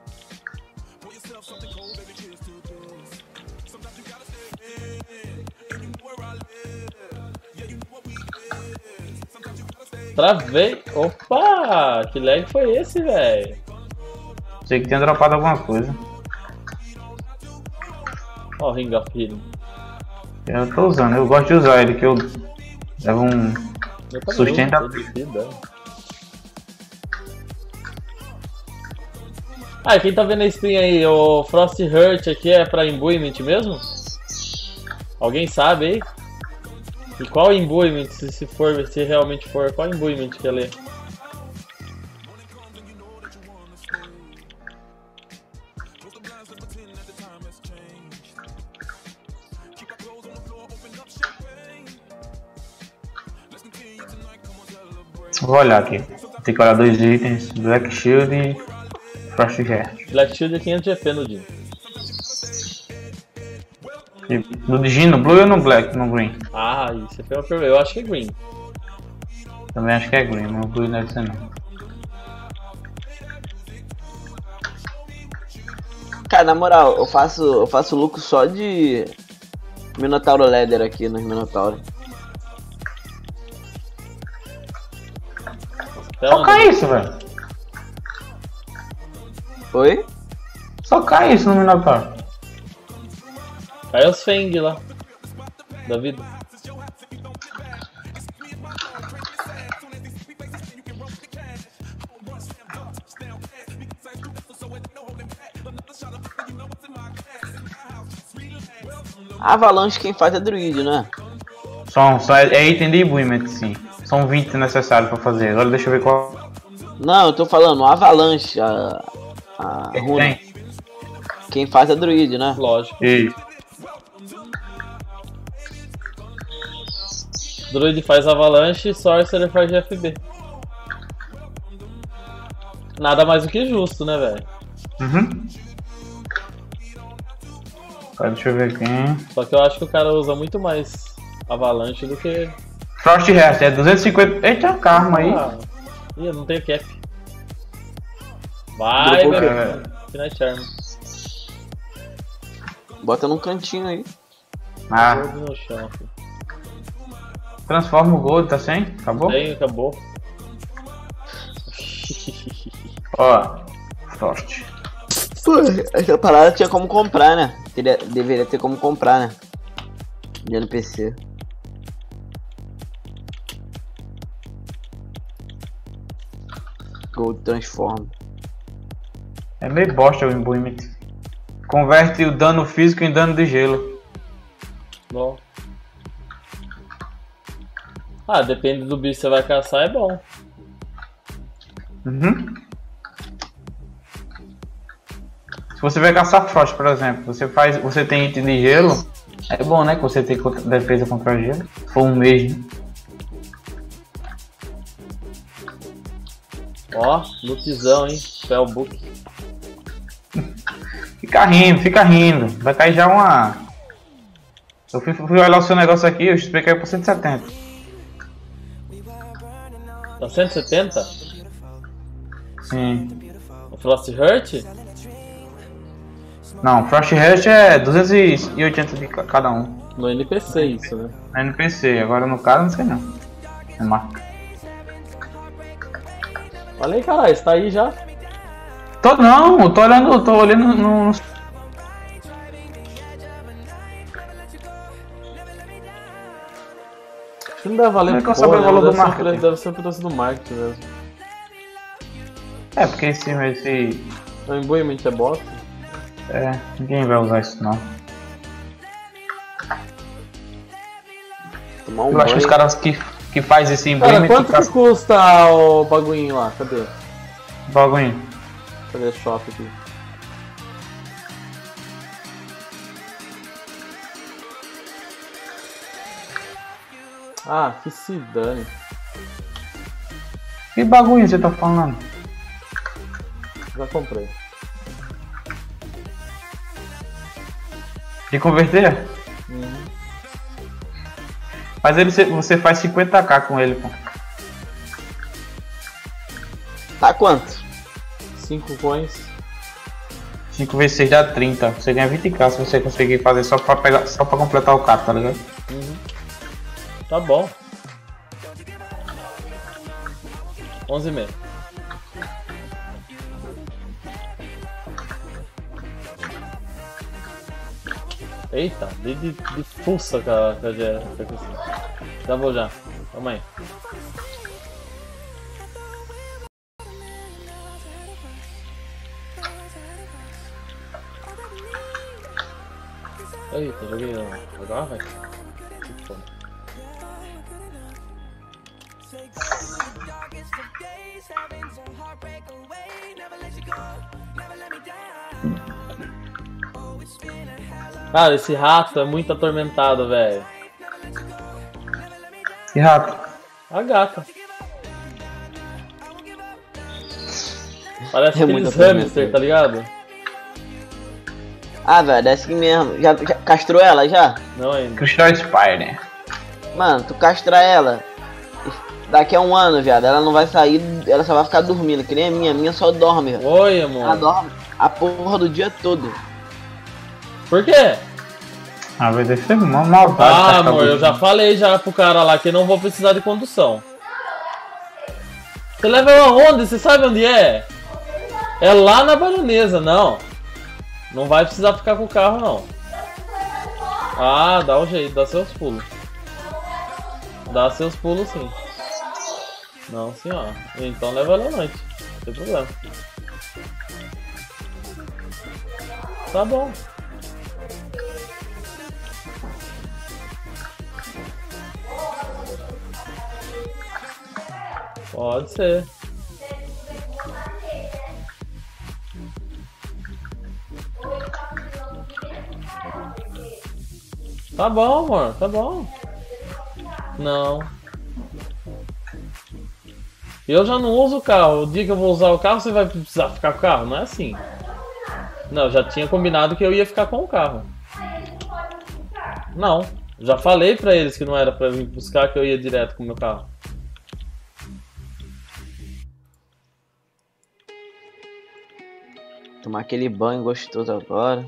Speaker 3: Travei. Opa! Que lag foi esse, velho?
Speaker 1: Sei que tinha dropado alguma coisa.
Speaker 3: Ó o Ring of Healing.
Speaker 1: Eu tô usando, eu gosto de usar ele, que eu levo um.
Speaker 3: Eu também
Speaker 1: Sustenta-
Speaker 3: uso, eu decido, é. Ah, e quem tá vendo a stream aí, o Frost Hurt aqui é pra Imbuement mesmo? Alguém sabe aí? E qual Imbuement, se, se for, se realmente for, qual Imbuement que ele é?
Speaker 1: Vou olhar aqui. Tem que olhar dois itens, Black Shield e Frost Heart.
Speaker 3: Black Shield é quinhentos G P no Jin.
Speaker 1: E no Jin, no Blue ou no Black, no Green?
Speaker 3: Ah, isso foi uma pergunta. Eu acho que é Green.
Speaker 1: Também acho que é Green, mas o Blue não deve ser não.
Speaker 2: Cara, na moral, eu faço, eu faço lucro só de Minotauro Leather aqui nos Minotauro.
Speaker 3: Até
Speaker 1: Só
Speaker 3: onde?
Speaker 1: cai isso, velho.
Speaker 2: Oi?
Speaker 1: Só cai isso no Minotaur.
Speaker 3: Caiu os Feng lá. Da vida.
Speaker 2: Avalanche quem faz é druid, né?
Speaker 1: São, só é, é item de imbuement, sim. São vinte necessários pra fazer. Agora deixa eu ver qual.
Speaker 2: Não, eu tô falando, Avalanche, a, a
Speaker 1: que
Speaker 2: runa.
Speaker 1: tem.
Speaker 2: Quem faz é druid, né?
Speaker 3: Lógico.
Speaker 1: E
Speaker 3: Druid faz Avalanche e Sorcerer faz G F B. Nada mais do que justo, né, velho?
Speaker 1: Uhum. Agora deixa eu ver quem.
Speaker 3: Só que eu acho que o cara usa muito mais Avalanche do que...
Speaker 1: Frost Heart é duzentos e cinquenta. Eita, karma aí.
Speaker 3: Ah, Ih, eu não tenho cap. Vai,
Speaker 2: Dropou o quê?
Speaker 3: velho. Finite Arm.
Speaker 2: Bota num cantinho aí.
Speaker 1: Ah,
Speaker 3: Gold no chão, filho.
Speaker 1: transforma o Gold, tá sem? Acabou?
Speaker 3: Tem, acabou.
Speaker 1: Ó, Frost.
Speaker 2: Pô, essa parada tinha como comprar, né? Teria, deveria ter como comprar, né? De N P C. Gold Transform.
Speaker 1: É meio bosta o Imbuement. Converte o dano físico em dano de gelo.
Speaker 3: Bom. Ah, depende do bicho que você vai caçar, é bom.
Speaker 1: Uhum. Se você vai caçar Frost, por exemplo, você faz, você tem item de gelo, é bom, né? Que você tem contra- defesa contra gelo. Se for um mês, né?
Speaker 3: Ó, lootzão, hein? Spellbook.
Speaker 1: Fica rindo, fica rindo. Vai cair já uma. Eu fui, fui olhar o seu negócio aqui, eu expliquei por cento e setenta.
Speaker 3: Tá cento e setenta?
Speaker 1: Sim.
Speaker 3: O Frost Hurt?
Speaker 1: Não, Frost Rush é duzentos e oitenta de ca- cada um.
Speaker 3: No N P C isso, né?
Speaker 1: Na N P C, agora no caso não sei não. É marca.
Speaker 3: Olha aí, caralho, você tá aí já.
Speaker 1: Tô não, eu tô olhando, eu tô olhando no. no-
Speaker 3: Acho que não deve valer
Speaker 1: Como é que eu
Speaker 3: porra,
Speaker 1: saber o
Speaker 3: né?
Speaker 1: valor
Speaker 3: Deve
Speaker 1: do
Speaker 3: ser o
Speaker 1: marketing?
Speaker 3: pre- Deve ser o preço do marketing mesmo.
Speaker 1: É, porque esse, esse.
Speaker 3: O imbuement é bosta.
Speaker 1: É, ninguém vai usar isso não.
Speaker 2: Tomar um
Speaker 1: Eu acho que os
Speaker 2: banho.
Speaker 1: caras que, que faz esse
Speaker 3: Cara,
Speaker 1: imbuement
Speaker 3: quanto
Speaker 1: pra
Speaker 3: que custa o bagulhinho lá? Cadê?
Speaker 1: bagulho.
Speaker 3: Cadê o shop aqui? Ah, que se dane.
Speaker 1: Que bagulho você tá falando?
Speaker 3: Já comprei.
Speaker 1: De converter?
Speaker 3: Uhum.
Speaker 1: Mas ele, você faz cinquenta k com ele, pô.
Speaker 2: Tá quanto?
Speaker 3: cinco coins.
Speaker 1: cinco vezes seis dá trinta. Você ganha vinte k se você conseguir fazer só pra, pegar, só pra completar o cap, tá ligado?
Speaker 3: Uhum. Tá bom. onze e meio. Eita, de, de, de fuça com a, com a Gera. Já vou já. Calma aí. Eita, joguei jogar, velho. Que foda. Cara, esse rato é muito atormentado, velho.
Speaker 1: Que rato.
Speaker 3: A gata. Parece
Speaker 2: É muito
Speaker 3: aqueles
Speaker 2: atormentado.
Speaker 3: hamster, tá ligado?
Speaker 2: Ah, velho, desce aqui mesmo. Já, já castrou ela já?
Speaker 3: Não ainda.
Speaker 1: Crystal Spire.
Speaker 2: Mano, tu castra ela. Daqui a um ano, viado, ela não vai sair, ela só vai ficar dormindo, que nem a minha. A minha só dorme, velho.
Speaker 3: Oi,
Speaker 2: Ela
Speaker 3: amor.
Speaker 2: dorme a porra do dia todo.
Speaker 3: Por quê?
Speaker 1: Ah, vai ser uma maldade.
Speaker 3: Ah,
Speaker 1: tá
Speaker 3: amor,
Speaker 1: acabando.
Speaker 3: eu já falei já pro cara lá que eu não vou precisar de condução. Você leva ela onde? Você sabe onde é? É lá na Baronesa, não. Não vai precisar ficar com o carro, não. Ah, dá um jeito, dá seus pulos. Dá seus pulos, sim. Não, senhora. Então leva ela à noite. Não tem problema. Tá bom. Pode ser. Tá bom, amor, tá bom. Não. Eu já não uso o carro. O dia que eu vou usar o carro, você vai precisar ficar com o carro? Não é assim. Não, eu já tinha combinado que eu ia ficar com o carro. Não. Já falei pra eles que não era pra vir buscar, que eu ia direto com o meu carro.
Speaker 2: Tomar aquele banho gostoso agora.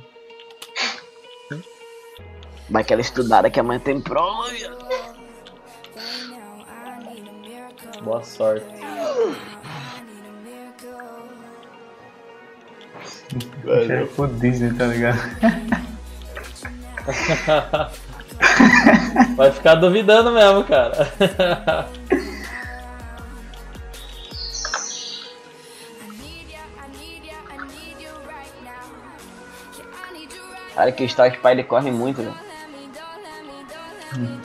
Speaker 2: Vai aquela estudada que amanhã tem prova, viado.
Speaker 3: Boa sorte.
Speaker 6: É pro Disney, tá ligado?
Speaker 3: Vai ficar duvidando mesmo, cara.
Speaker 2: Cara, que o Star Spy ele corre muito, velho.
Speaker 6: Hum.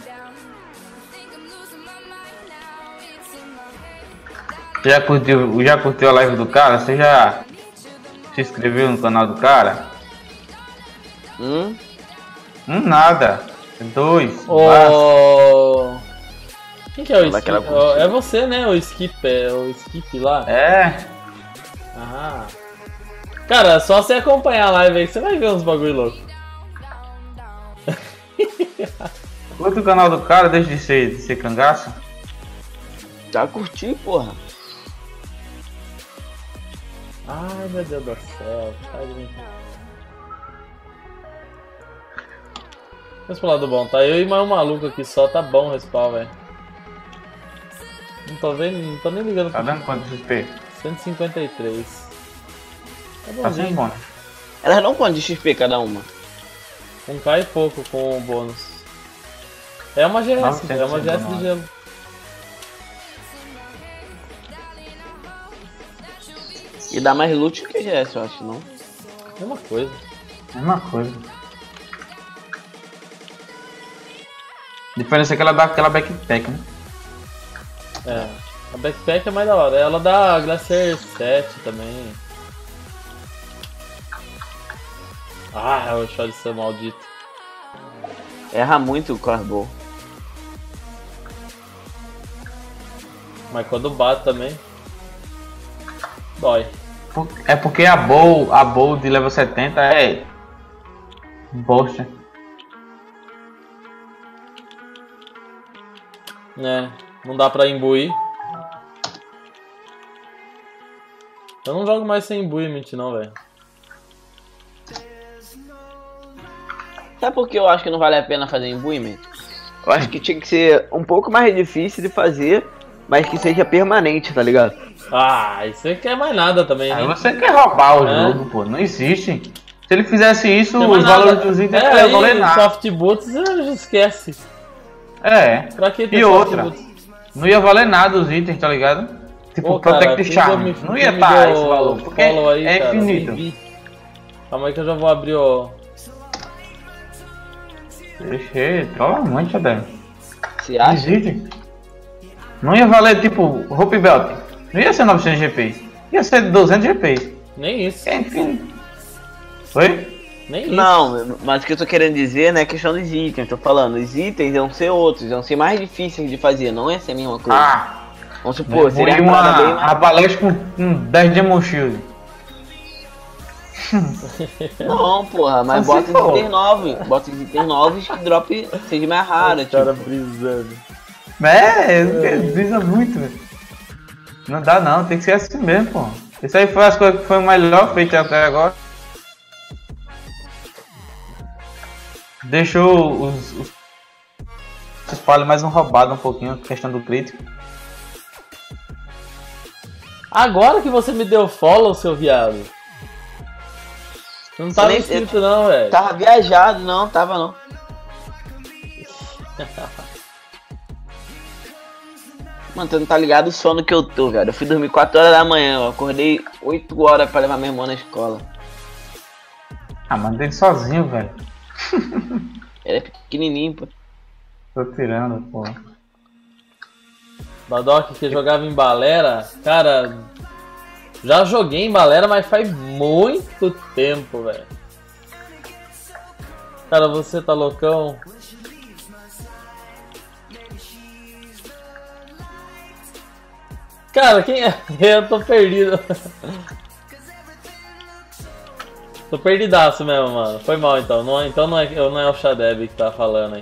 Speaker 6: Já curtiu, já curtiu a live do cara? Você já se inscreveu no canal do cara?
Speaker 2: Hum?
Speaker 6: Hum, nada. Dois.
Speaker 3: Oh... Quem que é o
Speaker 2: Vai que ela
Speaker 3: Skip?
Speaker 2: curtiu.
Speaker 3: É você, né? O Skip, é o Skip lá?
Speaker 6: É.
Speaker 3: Ah. Cara, só você acompanhar a live aí, você vai ver uns bagulho louco.
Speaker 6: Curta o canal do cara desde de ser, de ser cangaço?
Speaker 2: Já curti, porra.
Speaker 3: Ai, meu Deus do céu. Sai de mim. Vamos pro lado bom, tá? Eu e mais um maluco aqui só, tá bom o respawn, velho. Não tô vendo, não tô nem ligando
Speaker 6: Tá
Speaker 3: pra
Speaker 6: dando quanto X P?
Speaker 3: cento e cinquenta e três. Tá
Speaker 6: Tá
Speaker 3: bonzinho.
Speaker 6: sendo bom.
Speaker 2: Elas dão quanto de X P cada uma?
Speaker 3: Um K e pouco com o bônus. É uma G S,
Speaker 6: novecentos
Speaker 3: é uma
Speaker 6: e
Speaker 3: G S de
Speaker 6: dezenove.
Speaker 3: gelo.
Speaker 2: E dá mais loot que G S, eu acho, não?
Speaker 3: Mesma coisa.
Speaker 6: Mesma coisa. A diferença é que ela dá aquela backpack, né?
Speaker 3: É. A backpack é mais da hora. Ela dá Glacier sete também. Ah, é o shot de ser maldito.
Speaker 2: Erra muito o crossbow.
Speaker 3: Mas quando bate também. Dói.
Speaker 6: Por- É porque a bow, a bow de level setenta é bosta.
Speaker 3: É, não dá pra imbuir. Eu não jogo mais sem imbuement não, velho.
Speaker 2: Sabe por que eu acho que não vale a pena fazer imbuement? Eu acho que tinha que ser um pouco mais difícil de fazer, mas que seja permanente, tá ligado?
Speaker 3: Ah, isso aí quer mais nada também,
Speaker 6: Aí
Speaker 3: né?
Speaker 6: você quer roubar o
Speaker 3: É.
Speaker 6: jogo, pô. Não existe. Se ele fizesse isso,
Speaker 3: Quer mais
Speaker 6: os valores
Speaker 3: nada.
Speaker 6: dos itens
Speaker 3: É,
Speaker 6: não iam valer
Speaker 3: aí,
Speaker 6: nada.
Speaker 3: soft boots, eh, esquece.
Speaker 6: É.
Speaker 3: Pra que ter
Speaker 6: E
Speaker 3: soft
Speaker 6: outra,
Speaker 3: boots?
Speaker 6: não ia valer nada os itens, tá ligado? Tipo,
Speaker 3: Pô, cara,
Speaker 6: Protect
Speaker 3: quem
Speaker 6: Charm.
Speaker 3: me-
Speaker 6: Não
Speaker 3: quem
Speaker 6: ia
Speaker 3: me
Speaker 6: estar
Speaker 3: deu
Speaker 6: esse valor, porque
Speaker 3: follow aí,
Speaker 6: é
Speaker 3: cara,
Speaker 6: infinito.
Speaker 3: nem vi. Calma aí que eu já vou abrir o...
Speaker 6: Deixei, trola muito, Adel.
Speaker 2: Você acha?
Speaker 6: Existe. Não ia valer, tipo, Hope Belt. Não ia ser novecentos G P. Ia ser duzentos G P.
Speaker 3: Nem isso,
Speaker 6: É infinito. Oi?
Speaker 3: nem isso.
Speaker 2: Não, mas o que eu tô querendo dizer não é questão dos itens, tô falando, os itens iam ser outros, iam ser mais difíceis de fazer, não ia ser a mesma coisa.
Speaker 6: Ah,
Speaker 2: Vamos supor,
Speaker 6: vou
Speaker 2: seria
Speaker 6: ir
Speaker 2: uma parada bem
Speaker 6: uma
Speaker 2: mais...
Speaker 6: Avalanche com, com dez Demon Shield.
Speaker 2: Não, porra, mas
Speaker 6: Só se
Speaker 2: bota os
Speaker 6: for.
Speaker 2: itens novos, bota os itens novos que drop seja mais raro,
Speaker 3: O cara
Speaker 2: tipo.
Speaker 3: brisando.
Speaker 6: É, brisa muito, velho. Não dá não, tem que ser assim mesmo, pô. Isso aí foi as coisas que foi o melhor feito até agora. Deixou os, os, os palhos mais um roubado um pouquinho, a questão do crítico.
Speaker 3: Agora que você me deu follow, seu viado. Não tava
Speaker 2: nem-
Speaker 3: escrito não, velho.
Speaker 2: Tava viajado, não, tava não. Mano, tu não tá ligado o sono que eu tô, velho. Eu fui dormir quatro horas da manhã, eu acordei oito horas pra levar meu irmão na escola.
Speaker 6: Ah, manda ele sozinho, velho.
Speaker 2: Ele é pequenininho, pô.
Speaker 6: Tô tirando, pô.
Speaker 3: Badoc que jogava em Balera, cara, já joguei em Balera, mas faz muito tempo, velho. Cara, você tá loucão? Cara, quem é? Eu tô perdido. Tô perdidaço mesmo, mano. Foi mal então. Não, é- então não é, não é o Shadeb que tá falando aí.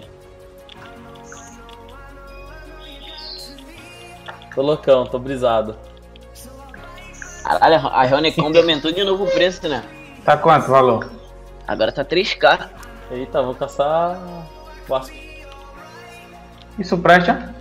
Speaker 3: Tô loucão, tô brisado.
Speaker 2: Caralho, a Honeycomb aumentou de novo o preço, né?
Speaker 6: Tá quanto o valor?
Speaker 2: Agora tá três K.
Speaker 3: Eita, vou caçar Wasp.
Speaker 6: Isso presta?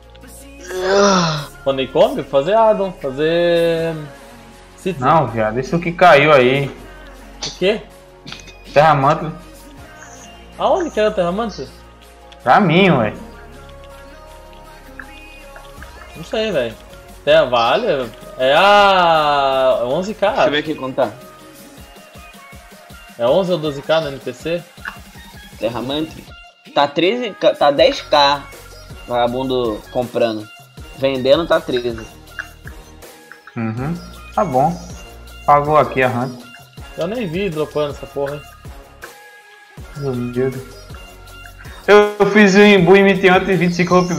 Speaker 3: Honeycomb? Fazer Addon, fazer... Citra.
Speaker 6: Não, viado. Isso que caiu aí.
Speaker 3: O quê?
Speaker 6: Terramante.
Speaker 3: Aonde que era o Terramante?
Speaker 6: Pra mim, ué.
Speaker 3: Não sei, velho. Terra Vale é a onze K.
Speaker 2: Deixa eu ver aqui contar.
Speaker 3: É onze ou doze K no N P C?
Speaker 2: Terramante. Tá treze K, tá dez K. Vagabundo comprando. Vendendo tá treze.
Speaker 6: Uhum. Tá bom. Pagou aqui a Hunt.
Speaker 3: Eu nem vi dropando essa porra, hein?
Speaker 6: Meu Deus. Eu, eu fiz o Imbu em vinte e oito e vinte e cinco Hope.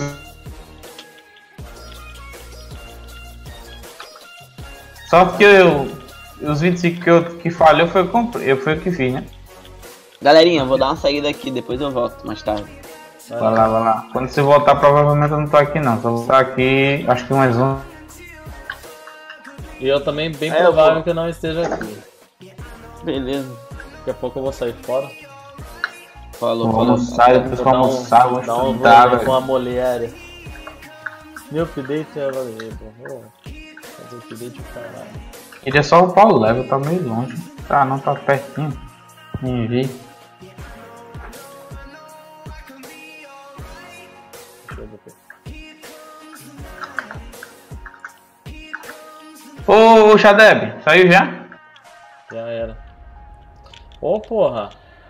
Speaker 6: Só porque eu, os vinte e cinco que, eu, que falhou foi eu comprei. Eu fui o que fiz, né?
Speaker 2: Galerinha, eu vou dar uma saída aqui, depois eu volto mais tarde.
Speaker 6: Vai lá, vai lá. Quando você voltar, provavelmente eu não tô aqui não. Só vou estar aqui, acho que mais um.
Speaker 3: E eu também, bem
Speaker 2: É, eu
Speaker 3: provável
Speaker 2: vou.
Speaker 3: que eu não esteja aqui.
Speaker 2: Beleza.
Speaker 3: Daqui a pouco eu vou sair fora.
Speaker 2: Falou,
Speaker 6: Vou
Speaker 2: falou.
Speaker 6: almoçar, depois
Speaker 3: Vou
Speaker 6: vou
Speaker 3: dar um,
Speaker 6: almoçar, vou
Speaker 3: dar um
Speaker 6: estudar,
Speaker 3: rolê com a
Speaker 6: velho.
Speaker 3: mulher. Meu update é valer, vou fazer update pro caralho.
Speaker 6: Queria só o Paulo Level, tá meio longe. Tá, não tá pertinho. Me vi.
Speaker 3: Deixa eu ver aqui.
Speaker 6: Ô, ô Shadeb, saiu já?
Speaker 3: Já era. Ô porra!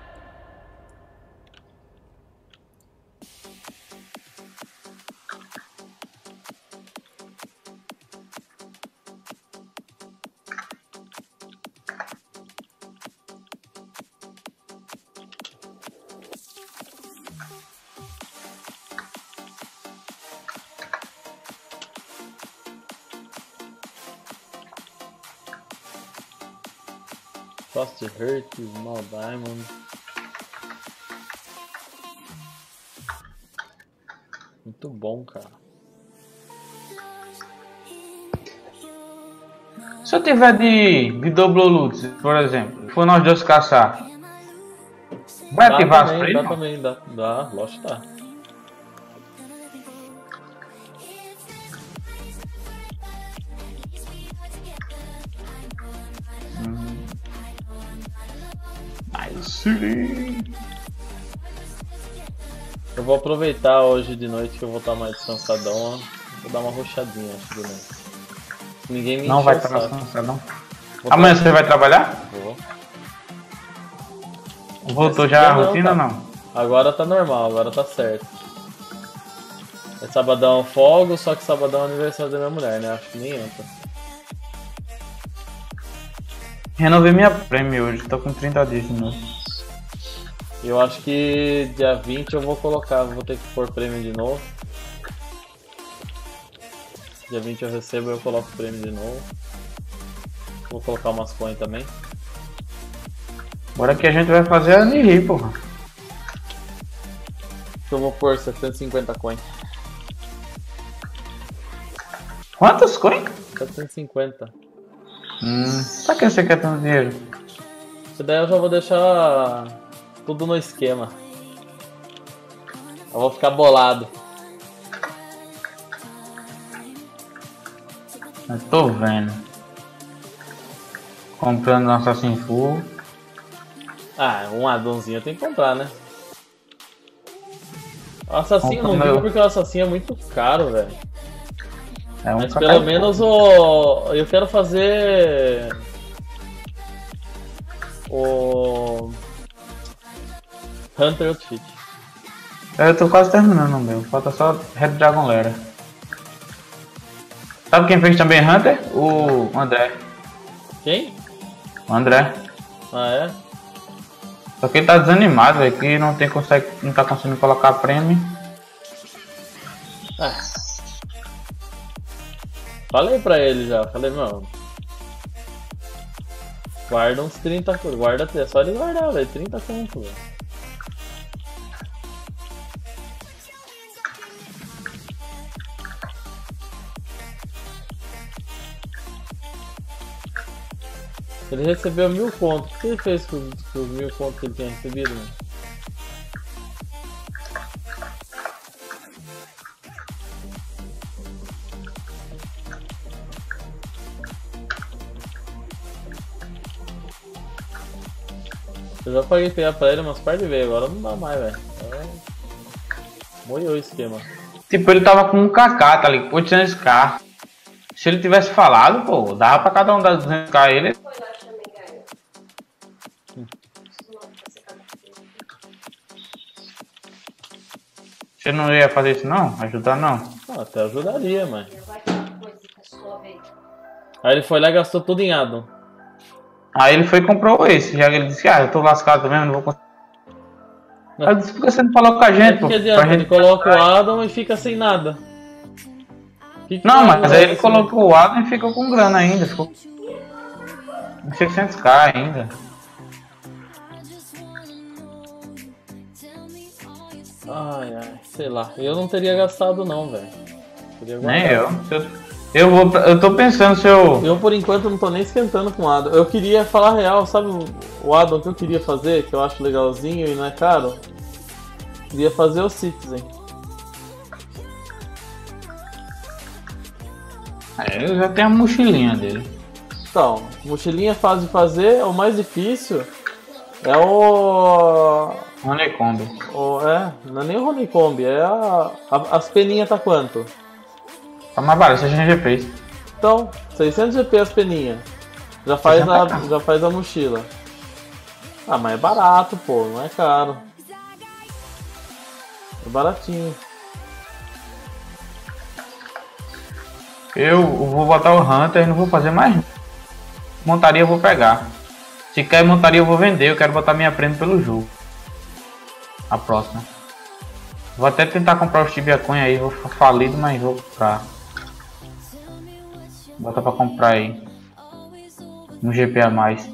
Speaker 3: Fast Hurt, Small Diamond. Muito bom, cara.
Speaker 6: Se eu tiver de, de Double Lutz, por exemplo, for nós dois caçar, vai
Speaker 3: Dá
Speaker 6: ativar as
Speaker 3: também, dá
Speaker 6: prêmios?
Speaker 3: também, dá, dá, lógico que dá. Eu vou aproveitar hoje de noite que eu vou estar mais descansadão, ó. Vou dar uma roxadinha acho de noite. Ninguém me
Speaker 6: Não
Speaker 3: enche
Speaker 6: vai
Speaker 3: o
Speaker 6: estar
Speaker 3: saco.
Speaker 6: cansado, não.
Speaker 3: Vou
Speaker 6: Amanhã
Speaker 3: tá-
Speaker 6: você vai trabalhar?
Speaker 3: Vou.
Speaker 6: Voltou
Speaker 3: Esse
Speaker 6: já
Speaker 3: dia
Speaker 6: a
Speaker 3: não,
Speaker 6: rotina ou
Speaker 3: tá.
Speaker 6: não?
Speaker 3: Agora tá normal, agora tá certo. É sabadão folgo, só que sabadão é aniversário da minha mulher, né? Acho que nem entra.
Speaker 6: Renovei minha prêmio hoje, tô com trinta dias de novo.
Speaker 3: Eu acho que dia vinte eu vou colocar, vou ter que pôr prêmio de novo. Dia vinte eu recebo e eu coloco o prêmio de novo. Vou colocar umas coins também.
Speaker 6: Agora que a gente vai fazer a Niri, porra.
Speaker 3: Eu vou pôr setecentos e cinquenta coins.
Speaker 6: Quantos coins?
Speaker 3: setecentos e cinquenta.
Speaker 6: Hum, pra que você quer tanto dinheiro?
Speaker 3: Isso daí eu já vou deixar tudo no esquema. Eu vou ficar bolado.
Speaker 6: Eu tô vendo. Comprando no Assassin's Full.
Speaker 3: Ah, um addonzinho eu tenho que comprar, né? O assassino
Speaker 6: Compra
Speaker 3: não
Speaker 6: meu.
Speaker 3: digo porque o assassino é muito caro, velho.
Speaker 6: É um
Speaker 3: Mas
Speaker 6: pra
Speaker 3: pelo
Speaker 6: cada
Speaker 3: menos
Speaker 6: pouco.
Speaker 3: o. Eu quero fazer. O. Hunter Outfit.
Speaker 6: Eu tô quase terminando o meu. Falta só Red Dragon Lera. Sabe quem fez também Hunter? O André.
Speaker 3: Quem?
Speaker 6: O André.
Speaker 3: Ah, é?
Speaker 6: Só que ele tá desanimado, velho, que não, tem, consegue, não tá conseguindo colocar prêmio.
Speaker 3: Ah. Falei pra ele já, falei, mano. Guarda uns trinta conto. Guarda, é só ele guardar, velho. trinta conto, velho. Ele recebeu mil contos. O que ele fez com, com os mil contos que ele tinha recebido, mano? Eu já paguei pegar pra ele umas par de vezes, agora não dá mais, velho. É... Morreu o esquema.
Speaker 6: Tipo, ele tava com um K K, tá ligado? oitocentos K. Se ele tivesse falado, pô, dava pra cada um dar duzentos K a ele.
Speaker 5: Foi lá também, cara.
Speaker 6: Você não ia fazer isso não? Ajudar não?
Speaker 3: Ah, até ajudaria, mas...
Speaker 5: Vai ter uma coisa que a sua vez.
Speaker 3: Aí ele foi lá e gastou tudo em Adam.
Speaker 6: Aí ele foi e comprou esse, já que ele disse, ah, eu tô lascado mesmo, não vou conseguir. Aí eu disse, por que você não falou com a gente, pô?
Speaker 3: Que adianta,
Speaker 6: Pra
Speaker 3: ele
Speaker 6: gente...
Speaker 3: coloca o Adam e fica sem nada. Que que
Speaker 6: Não,
Speaker 3: vai
Speaker 6: mas aí ele
Speaker 3: assim?
Speaker 6: colocou o Adam e ficou com grana ainda, ficou com seiscentos K ainda.
Speaker 3: Ai, ai, sei lá. Eu não teria gastado não, velho. Teria
Speaker 6: Nem
Speaker 3: guardado.
Speaker 6: eu. eu. Eu vou, eu tô pensando se eu...
Speaker 3: Eu, por enquanto, não tô nem esquentando com o Adam. Eu queria falar real, sabe o- o Adam que eu queria fazer, que eu acho legalzinho e não é caro? Queria fazer o Citizen.
Speaker 6: É, eu já tenho a mochilinha dele.
Speaker 3: Então, mochilinha é fácil de fazer, o mais difícil é o...
Speaker 6: Honeycomb.
Speaker 3: o é, não é nem o Honeycomb, é a, a- as peninhas tá quanto?
Speaker 6: Tá mais barato, isso a gente já fez.
Speaker 3: Então, seiscentos G P as peninhas. Já faz a, já faz a mochila. Ah, mas é barato, pô, não é caro. É baratinho.
Speaker 6: Eu vou botar o Hunter e não vou fazer mais. Montaria eu vou pegar. Se quer montaria eu vou vender, eu quero botar minha prêmio pelo jogo. A próxima. Vou até tentar comprar os Tibia Coin aí, vou falido, mas vou comprar. Bota pra comprar aí. Um G P a mais.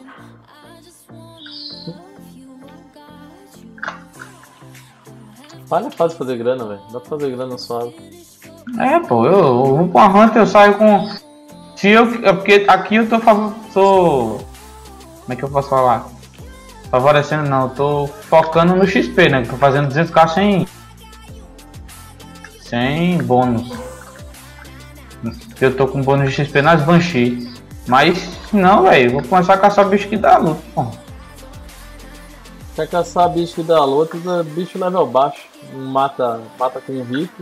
Speaker 3: Vale a fácil fazer grana, velho. Dá pra fazer grana suave.
Speaker 6: É, pô, eu, eu vou com a Hunter, eu saio com. Se eu. É porque aqui eu tô fazendo. Tô. Como é que eu posso falar? Favorecendo não, eu tô focando no X P, né? Tô fazendo duzentos K sem. Sem bônus. Eu tô com bônus de X P nas Banshee. Mas não, velho, vou começar a caçar bicho que dá luta, pô.
Speaker 3: Quer caçar bicho que dá luta, é bicho level baixo. Mata, mata com hit.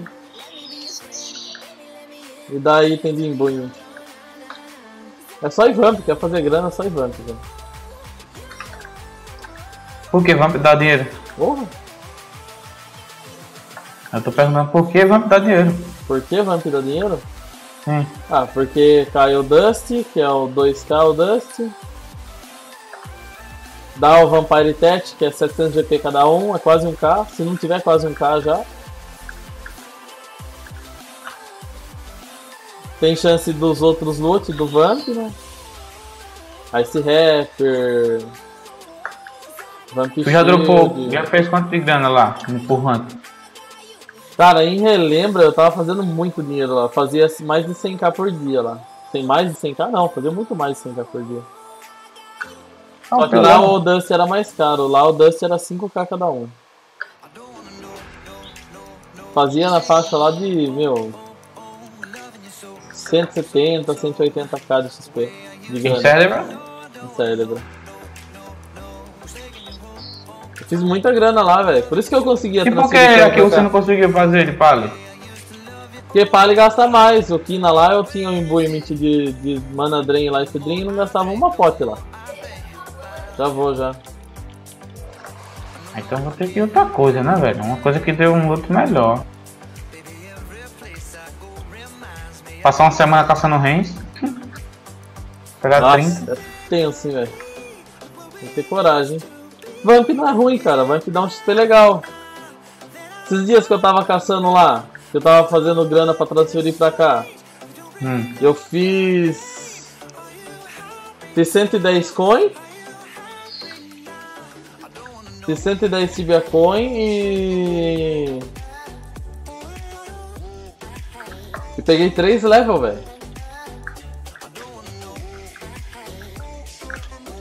Speaker 3: E dá item de embunho. É só Ivamp, quer fazer grana, é só Ivamp, velho.
Speaker 6: Por que Vamp dá dinheiro?
Speaker 3: Porra,
Speaker 6: Eu tô perguntando por que Vamp dá dinheiro.
Speaker 3: por que Vamp dá dinheiro?
Speaker 6: Sim.
Speaker 3: Ah, porque caiu o Dust, que é o dois K o Dust. Dá o Vampire Tet, que é setecentos G P cada um, é quase um K. Se não tiver quase um K já. Tem chance dos outros loot do Vamp, né? Ice Rapper. Vamp
Speaker 6: Tu já
Speaker 3: Shield.
Speaker 6: dropou, já fez quanto de grana lá, por Hunter?
Speaker 3: Cara, em Relembra eu tava fazendo muito dinheiro lá. Fazia mais de cem K por dia lá. Tem mais de cem K? Não, fazia muito mais de cem K por dia. Só que lá o Dust era mais caro. Lá o Dust era cinco K cada um. Fazia na faixa lá de, meu... cento e setenta, cento e oitenta K de X P. De
Speaker 6: Em
Speaker 3: grana.
Speaker 6: Cérebro?
Speaker 3: Em Cérebro. Eu fiz muita grana lá, velho. Por isso que eu conseguia
Speaker 6: E por que
Speaker 3: transferir
Speaker 6: aqui
Speaker 3: pra
Speaker 6: você
Speaker 3: cá.
Speaker 6: não conseguiu fazer de Pali?
Speaker 3: Porque Pali gasta mais. O Kina lá eu tinha um imbuement de, de Mana Drain e Life Drain e não gastava uma pote lá. Já vou já.
Speaker 6: Então vou ter que ir outra coisa, né, velho? Uma coisa que deu um outro melhor. Passar uma semana caçando rens. Pegar
Speaker 3: Nossa,
Speaker 6: trinta.
Speaker 3: é tenso, hein, velho. Tem que ter coragem. hein? Vamp não é ruim, cara. Vamp dá um X P legal. Esses dias que eu tava caçando lá, que eu tava fazendo grana pra transferir pra cá,
Speaker 6: Hum.
Speaker 3: eu fiz... Fiz cento e dez coin. Fiz cento e dez Tibia Coin e... E peguei três level, velho.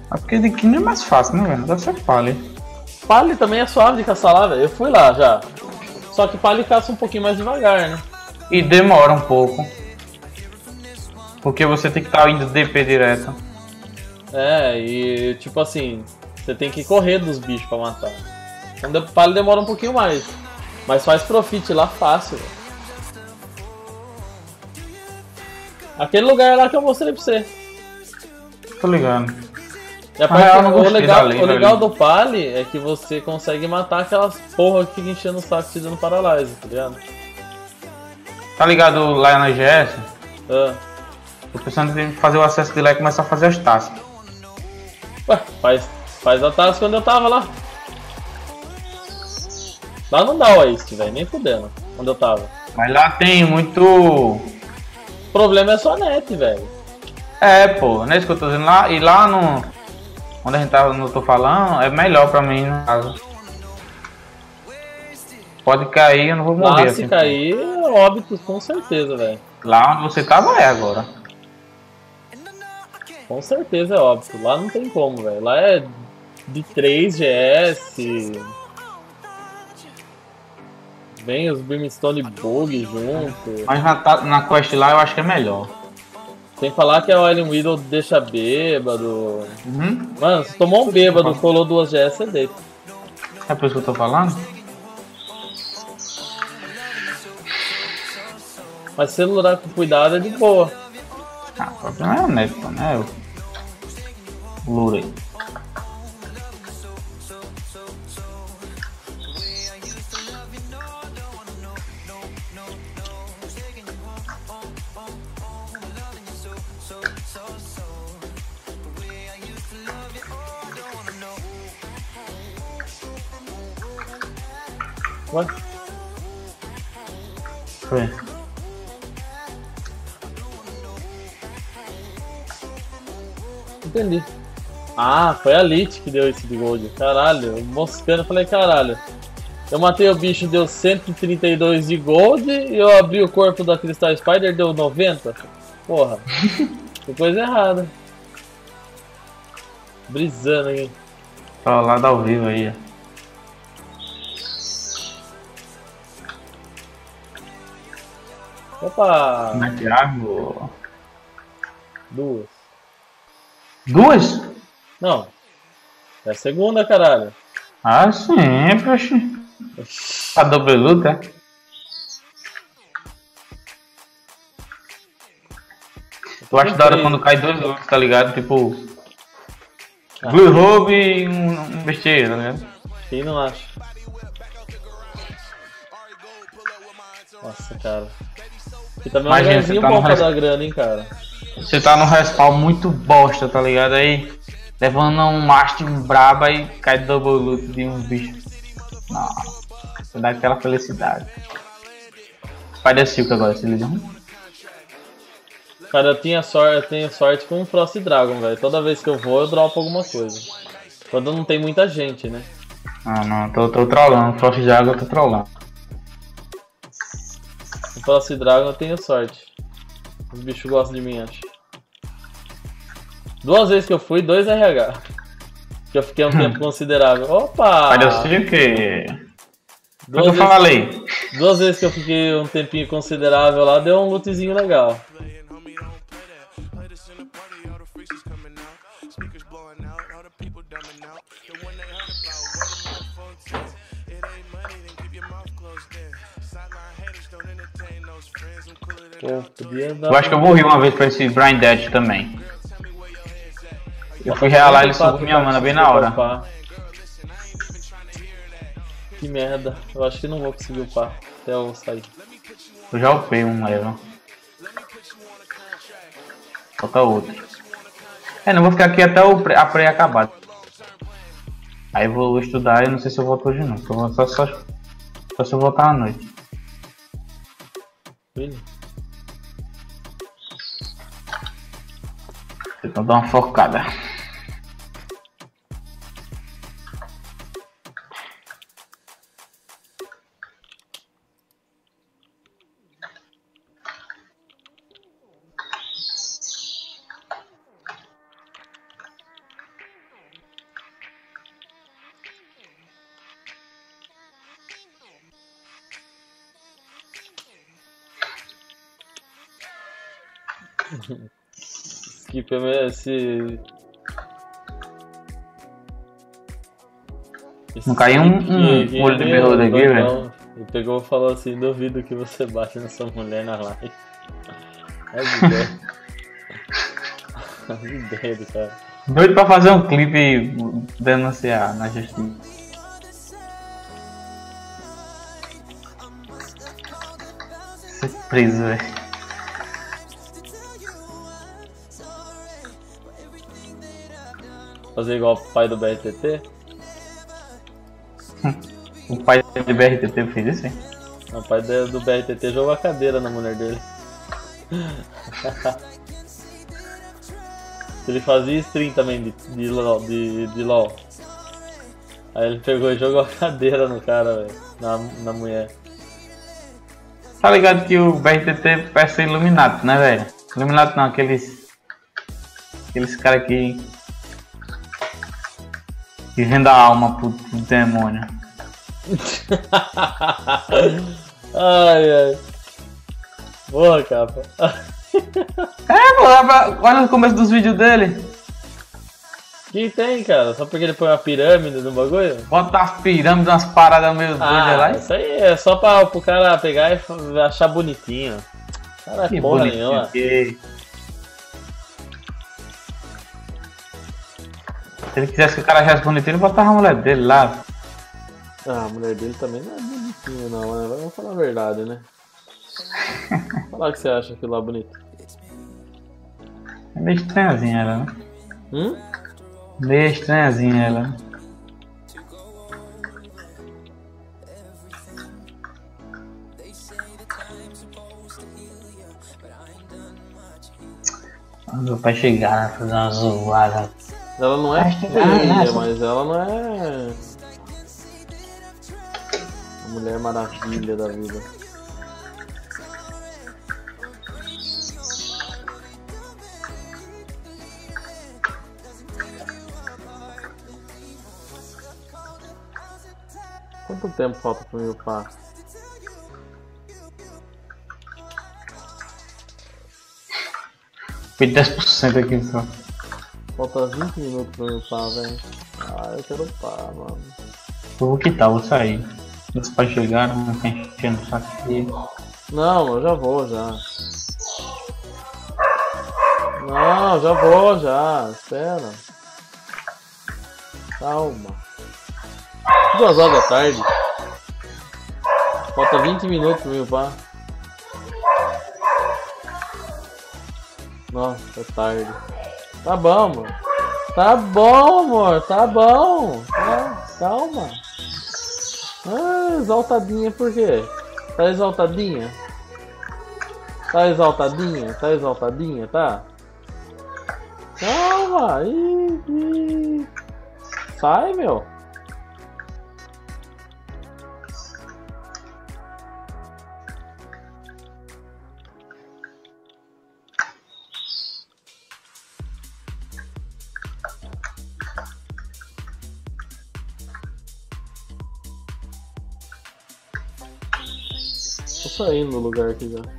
Speaker 6: É porque de Kino é mais fácil, né, velho? Deve ser Pali.
Speaker 3: Pali também é suave de caçar lá, velho. Eu fui lá já. Só que Pali caça um pouquinho mais devagar, né?
Speaker 6: E demora um pouco. Porque você tem que estar indo D P direto.
Speaker 3: É, e tipo assim, você tem que correr dos bichos pra matar. Então Pali demora um pouquinho mais. Mas faz profit lá fácil, velho. Aquele lugar lá que eu mostrei pra você.
Speaker 6: Tô ligado.
Speaker 3: E a
Speaker 6: Na real,
Speaker 3: parte-
Speaker 6: eu não
Speaker 3: o
Speaker 6: gostei
Speaker 3: legal,
Speaker 6: da lei,
Speaker 3: o legal
Speaker 6: velho.
Speaker 3: do Pali é que você consegue matar aquelas porra que fica enchendo o saco te dando paralyse, tá ligado?
Speaker 6: Tá ligado lá na G S?
Speaker 3: Ah.
Speaker 6: Tô pensando em fazer o acesso de lá e começar a fazer as taças.
Speaker 3: Ué, faz, faz a task quando eu tava lá. Lá não dá o Waste, velho, nem fudendo, quando eu tava.
Speaker 6: Mas lá tem muito.
Speaker 3: O problema é só net, velho.
Speaker 6: É, pô, não é isso que eu tô dizendo lá. E lá no. Onde a gente tá, não tô falando, é melhor pra mim, no caso. Pode cair, eu não vou morrer.
Speaker 3: Lá se
Speaker 6: assim,
Speaker 3: cair, é óbito, com certeza, velho.
Speaker 6: Lá onde você tava é agora.
Speaker 3: Com certeza é óbito. Lá não tem como, velho. Lá é de três G S. Vem os Brimstone Bug junto.
Speaker 6: Mas na, ta- na quest lá eu acho que é melhor.
Speaker 3: Sem falar que a Wailing Widow deixa bêbado.
Speaker 6: Uhum.
Speaker 3: Mano, se tomou um bêbado, colou duas G S, você deita.
Speaker 6: É por isso que eu tô falando?
Speaker 3: Mas celular com cuidado é de boa.
Speaker 6: Ah, o problema é o neto, né? O Lurei.
Speaker 3: Ué?
Speaker 6: Foi.
Speaker 3: Entendi. Ah, foi a Lich que deu esse de gold. Caralho, eu moscando, eu falei, caralho. Eu matei o bicho, deu cento e trinta e dois de gold e eu abri o corpo da Crystal Spider, deu noventa. Porra, tem coisa errada. Brisando aqui.
Speaker 6: Ó, lá ao vivo aí, ó.
Speaker 3: Opa!
Speaker 6: Como é que água?
Speaker 3: Duas.
Speaker 6: Duas?
Speaker 3: Não. É a segunda, caralho.
Speaker 6: Ah, sim, poxa. A doble luta? Eu acho da hora quando cai dois lutas, tá ligado? Tipo.
Speaker 3: Ah.
Speaker 6: Blue Robe e um, um besteira, tá ligado?
Speaker 3: Quem não acha? Nossa, cara. E também é um
Speaker 6: Imagina,
Speaker 3: lugarzinho
Speaker 6: você tá
Speaker 3: bom
Speaker 6: no
Speaker 3: pra
Speaker 6: resto-
Speaker 3: dar grana, hein, cara.
Speaker 6: Você tá num respawn muito bosta, tá ligado? Aí levando um mastro braba e cai double loot de uns bichos. Nossa, você dá aquela felicidade. Pai da Silca agora, se liga.
Speaker 3: Cara, eu tinha sorte, eu tenho sorte com o Frost Dragon, velho. Toda vez que eu vou, eu dropo alguma coisa. Quando não tem muita gente, né?
Speaker 6: Não, não, tô, tô trollando. Frost de água eu tô trollando.
Speaker 3: O Frost Dragon eu tenho sorte. Os bichos gostam de mim, acho. Duas vezes que eu fui, dois R H. Que eu fiquei um tempo considerável. Opa!
Speaker 6: Pai da Silca.
Speaker 3: Duas
Speaker 6: Eu
Speaker 3: vezes,
Speaker 6: falei.
Speaker 3: duas vezes que eu fiquei um tempinho considerável lá, deu um lootzinho legal. Pô, podia dar
Speaker 6: Eu acho que eu morri uma vez pra esse Blind Dead também. Eu fui realar ele subiu minha mana bem na hora.
Speaker 3: Upar. Que merda, eu acho que não vou conseguir upar até eu sair.
Speaker 6: Eu já upei um level. Falta outro. É, não vou ficar aqui até o pre, a pré acabar. Aí eu vou estudar e não sei se eu volto hoje não. Eu vou só, só, só se eu voltar à noite.
Speaker 3: Filho.
Speaker 6: Então dá uma focada.
Speaker 3: Skip é esse.
Speaker 6: Não caiu um, um olho de berrudo aqui, velho.
Speaker 3: Ele pegou e falou assim: duvido que você bate nessa mulher na live. As ideias. As ideias do cara.
Speaker 6: Doido pra fazer um clipe e denunciar na justiça. Ser preso, velho.
Speaker 3: Fazer igual o pai do B R T T?
Speaker 6: O pai do B R T T fez isso, hein?
Speaker 3: O pai do B R T T jogou a cadeira na mulher dele. Ele fazia stream também de, de, LOL, de, de LOL. Aí ele pegou e jogou a cadeira no cara, velho. Na, na mulher.
Speaker 6: Tá ligado que o B R T T parece ser Illuminati, né, velho? Illuminati não, aqueles. Aqueles caras que. que vendem a alma pro, pro demônio.
Speaker 3: Ai, ai. Boa, capa.
Speaker 6: É, pô, olha o começo dos vídeos dele.
Speaker 3: Que tem, cara? Só porque ele põe uma pirâmide no bagulho?
Speaker 6: Bota as pirâmides, umas paradas meio
Speaker 3: Ah,
Speaker 6: lá.
Speaker 3: isso aí é só pra, pro cara pegar e achar bonitinho. Cara, é
Speaker 6: Que
Speaker 3: porra
Speaker 6: bonitinho,
Speaker 3: nenhuma.
Speaker 6: que... Se ele quisesse que o cara achasse bonitinho, ele botava a mulher dele lá.
Speaker 3: Ah, a mulher dele também não é bonitinha não, né? Vamos falar a verdade, né? Falar o que você acha aquilo lá bonito.
Speaker 6: É meio estranhazinha ela, né?
Speaker 3: Hum?
Speaker 6: Meio estranhazinha ela, né? Meu pai chegar, fazer uma zoada.
Speaker 3: Ela não é feia, mas ela não é... a Mulher Maravilha da vida. Quanto tempo falta pro meu par?
Speaker 6: Foi dez por cento aqui só.
Speaker 3: Falta vinte minutos pro meu par, velho. Ah, eu quero par, mano.
Speaker 6: Eu vou quitar, vou sair. Meus pais chegaram, não tá enchendo o saco aqui.
Speaker 3: Não, eu já vou, já. Não, já vou, já. Espera. Calma. Duas horas da tarde. Falta vinte minutos pro meu par. Nossa, é tarde. Tá bom, amor. Tá bom, amor. Tá bom. Tá, calma. Ah, exaltadinha por quê? Tá exaltadinha? Tá exaltadinha? Tá exaltadinha, tá? Calma. Ih, ih. Sai, meu. Tô saindo do lugar aqui já.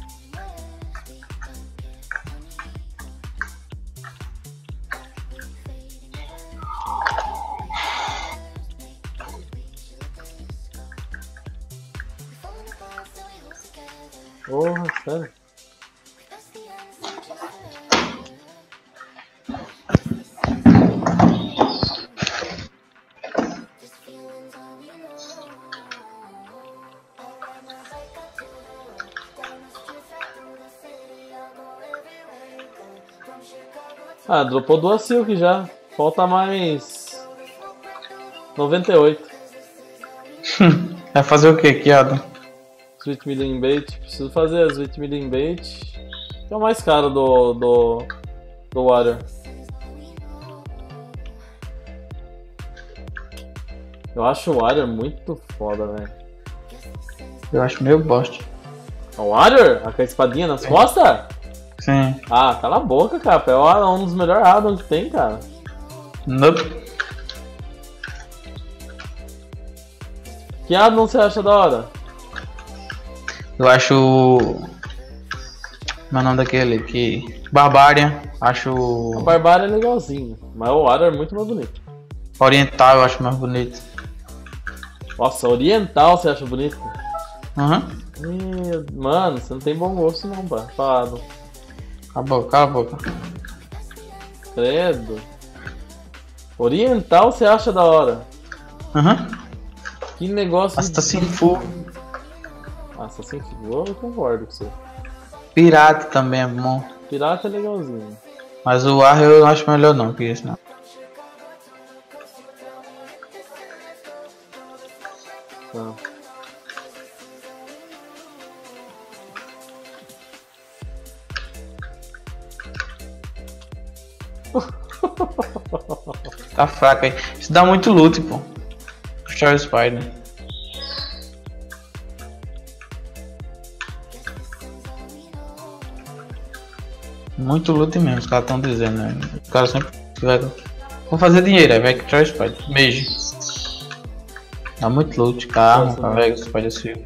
Speaker 3: Porra, sério? Ah, dropou duas silk já. Falta mais noventa e oito.
Speaker 6: Vai fazer o que, Kiado?
Speaker 3: Sweet Million Bait. Preciso fazer a Sweet Million Bait. Que é o mais caro do. do. do Warrior. Eu acho o Warrior muito foda, velho.
Speaker 6: Eu acho meio bosta.
Speaker 3: O Warrior? Com a espadinha nas costas?
Speaker 6: Sim.
Speaker 3: Ah, cala a boca, cara. É um dos melhores addons que tem, cara.
Speaker 6: Nope.
Speaker 3: Que addon você acha da hora?
Speaker 6: Eu acho.
Speaker 1: Meu nome daquele que. Barbarian, acho.
Speaker 3: O Barbário é legalzinho, mas o Warrior é muito mais bonito.
Speaker 1: Oriental, eu acho mais bonito.
Speaker 3: Nossa, Oriental você acha bonito?
Speaker 1: Aham.
Speaker 3: Meu, mano, você não tem bom gosto não, pá. Fala.
Speaker 1: Cala a boca, cala a boca.
Speaker 3: Credo. Oriental você acha da hora?
Speaker 1: Aham.
Speaker 3: Que negócio
Speaker 1: Assassin Fu.
Speaker 3: Assassin Fu, eu concordo com você.
Speaker 1: Pirata também é bom.
Speaker 3: Pirata é legalzinho.
Speaker 1: Mas o ar eu não acho melhor não que esse não.
Speaker 3: Tá.
Speaker 1: Tá fraco aí. Isso dá muito loot, pô. Puxar o Spider. Muito loot mesmo, os caras estão dizendo, né? Os caras sempre vai. Vou fazer dinheiro, aí vai que traz o Spider. Beijo. Dá muito loot, carro, carrega o Spider Silver.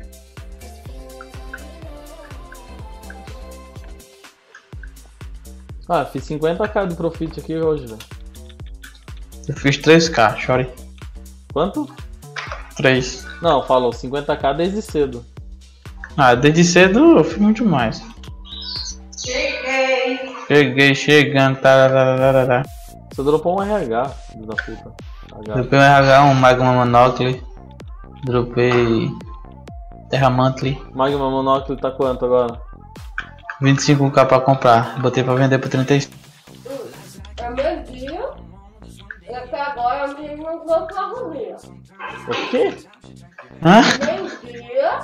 Speaker 3: Ah, fiz cinquenta k de profit aqui hoje, velho.
Speaker 1: Eu fiz três K, chore.
Speaker 3: Quanto?
Speaker 1: três.
Speaker 3: Não, falou cinquenta k desde cedo.
Speaker 1: Ah, desde cedo eu fiz muito mais.
Speaker 5: Cheguei.
Speaker 1: Cheguei, chegando, tararararará.
Speaker 3: Você dropou um R H, filho da puta. H.
Speaker 1: Dropei um R H, um Magma Monocle. Dropei Terramantly.
Speaker 3: Magma Monocle tá quanto agora?
Speaker 1: vinte e cinco K pra comprar. Botei pra vender por trinta e cinco.
Speaker 5: É meu dia. E até agora a minha não deu pra dormir.
Speaker 3: O quê?
Speaker 1: Hã?
Speaker 5: Meu dia.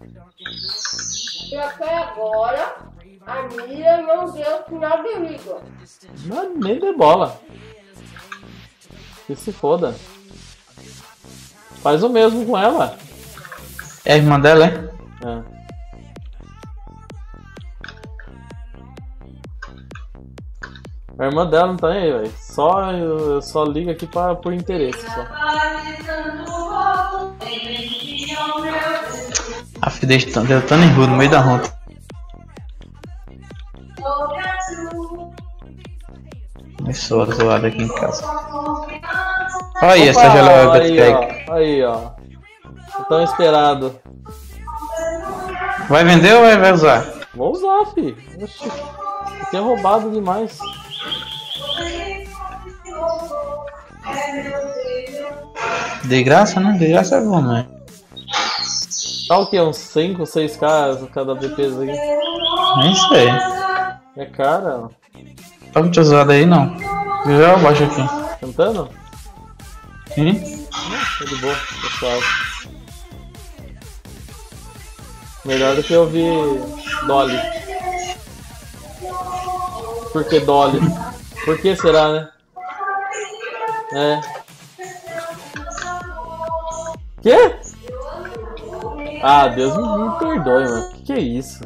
Speaker 5: E até agora a minha não deu sinal de liga.
Speaker 3: Não, nem dê bola. Que se foda. Faz o mesmo com ela.
Speaker 1: É a irmã dela, é?
Speaker 3: É. A irmã dela não tá aí, velho. Só, eu, eu só ligo aqui pra, por interesse. Só.
Speaker 1: A filha deu tão enrudo no meio da rota. Começou zoada aqui em casa. Olha aí, essa geladeira
Speaker 3: aí,
Speaker 1: Betpack.
Speaker 3: ó, aí, ó. Tão esperado.
Speaker 1: Vai vender ou vai usar?
Speaker 3: Vou usar, fi. Oxi. Tinha roubado demais.
Speaker 1: De graça, né? De graça é bom, né?
Speaker 3: Tá o que? Uns cinco, seis k cada B P aqui?
Speaker 1: Nem sei.
Speaker 3: É cara.
Speaker 1: Tá muito usado aí, não. Eu já abaixo aqui.
Speaker 3: Cantando?
Speaker 1: Sim?
Speaker 3: Tá de boa, pessoal. Melhor do que ouvir Dolly. Por que Dolly? Por que será, né? É. Quê? Ah, Deus me, me perdoe, mano. Que que é isso?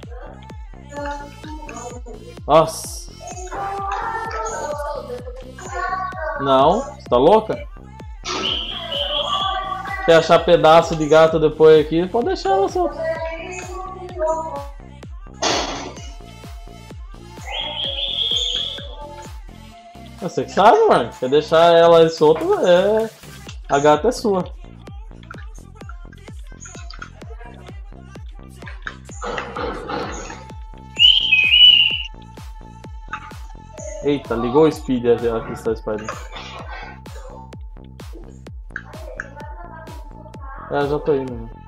Speaker 3: Nossa. Não? Você tá louca? Quer achar pedaço de gato depois aqui? Pode deixar ela solta. Você que sabe, mano. Quer deixar ela solta, é... a gata é sua. Eita, ligou o speed aqui, está Spider. É, já tô indo. Né?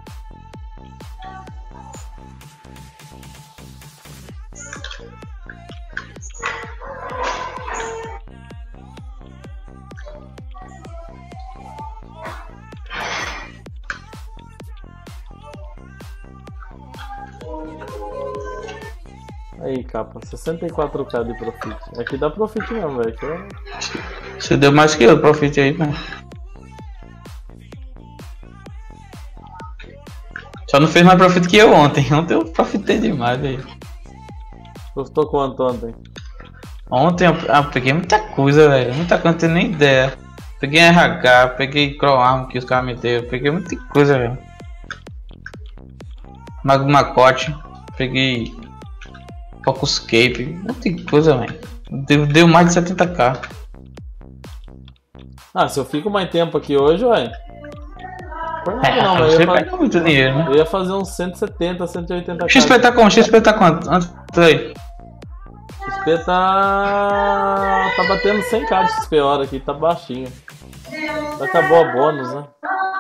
Speaker 3: Aí, capa, sessenta e quatro k de profit. Aqui dá profit mesmo, velho. É...
Speaker 1: Você deu mais que eu, profit aí, né? Só não fez mais profit que eu ontem. Ontem eu profitei demais, velho.
Speaker 3: Custou quanto ontem?
Speaker 1: Ontem eu, eu peguei muita coisa, velho. Muita coisa, não tenho nem ideia. Peguei R H, peguei Croarm que os caras me deram. Peguei muita coisa, velho. Magmacote. Peguei Focuscape, não tem coisa, velho. Deu, deu mais de setenta k.
Speaker 3: Ah, se eu fico mais tempo aqui hoje, ué. Por nada
Speaker 1: É,
Speaker 3: não, mas eu
Speaker 1: você
Speaker 3: ia,
Speaker 1: pega
Speaker 3: fa...
Speaker 1: muito dinheiro, né?
Speaker 3: eu ia fazer uns cento e setenta, cento e oitenta k.
Speaker 1: X P tá quanto? X P tá quanto? Antes aí.
Speaker 3: X P tá. tá batendo cem k de X P hora aqui, tá baixinho. Acabou a bônus, né?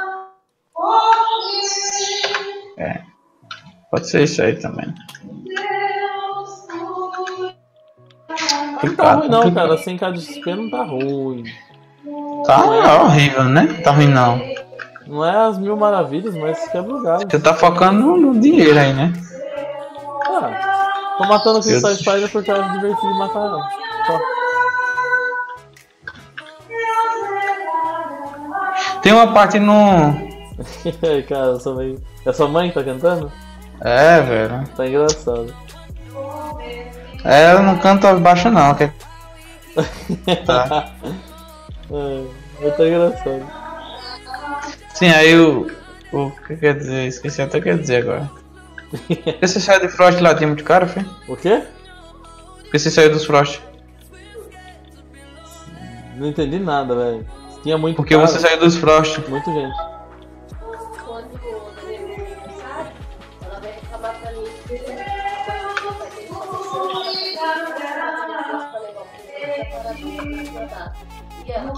Speaker 1: É. Pode ser isso aí também.
Speaker 3: Não tá ruim não, cara. cem k de X P não tá ruim.
Speaker 1: Tá horrível, né? Tá ruim não.
Speaker 3: Não é as mil maravilhas, mas quebra o galho.
Speaker 1: Você tá focando no, no dinheiro aí, né?
Speaker 3: Ah, tô matando o Crystal Spider porque é divertido de matar ela. Só.
Speaker 1: Tem uma parte no...
Speaker 3: Cara, sua mãe... é sua mãe que tá cantando?
Speaker 1: É, velho.
Speaker 3: Tá engraçado.
Speaker 1: É, ela não canta baixo não, que... Tá.
Speaker 3: É, mas tá engraçado.
Speaker 1: Sim, aí o... O que quer dizer? Esqueci até o que quer dizer agora. Por que você saiu de Frost lá? Tem muito cara, filho?
Speaker 3: O quê?
Speaker 1: Por que você saiu dos Frost?
Speaker 3: Não entendi nada, velho. Tinha muito
Speaker 1: Porque
Speaker 3: cara,
Speaker 1: você saiu dos Frost.
Speaker 3: muita gente.
Speaker 5: Quando o Daniel sabe, ela vai reclamar pra mim que vai ter que e ela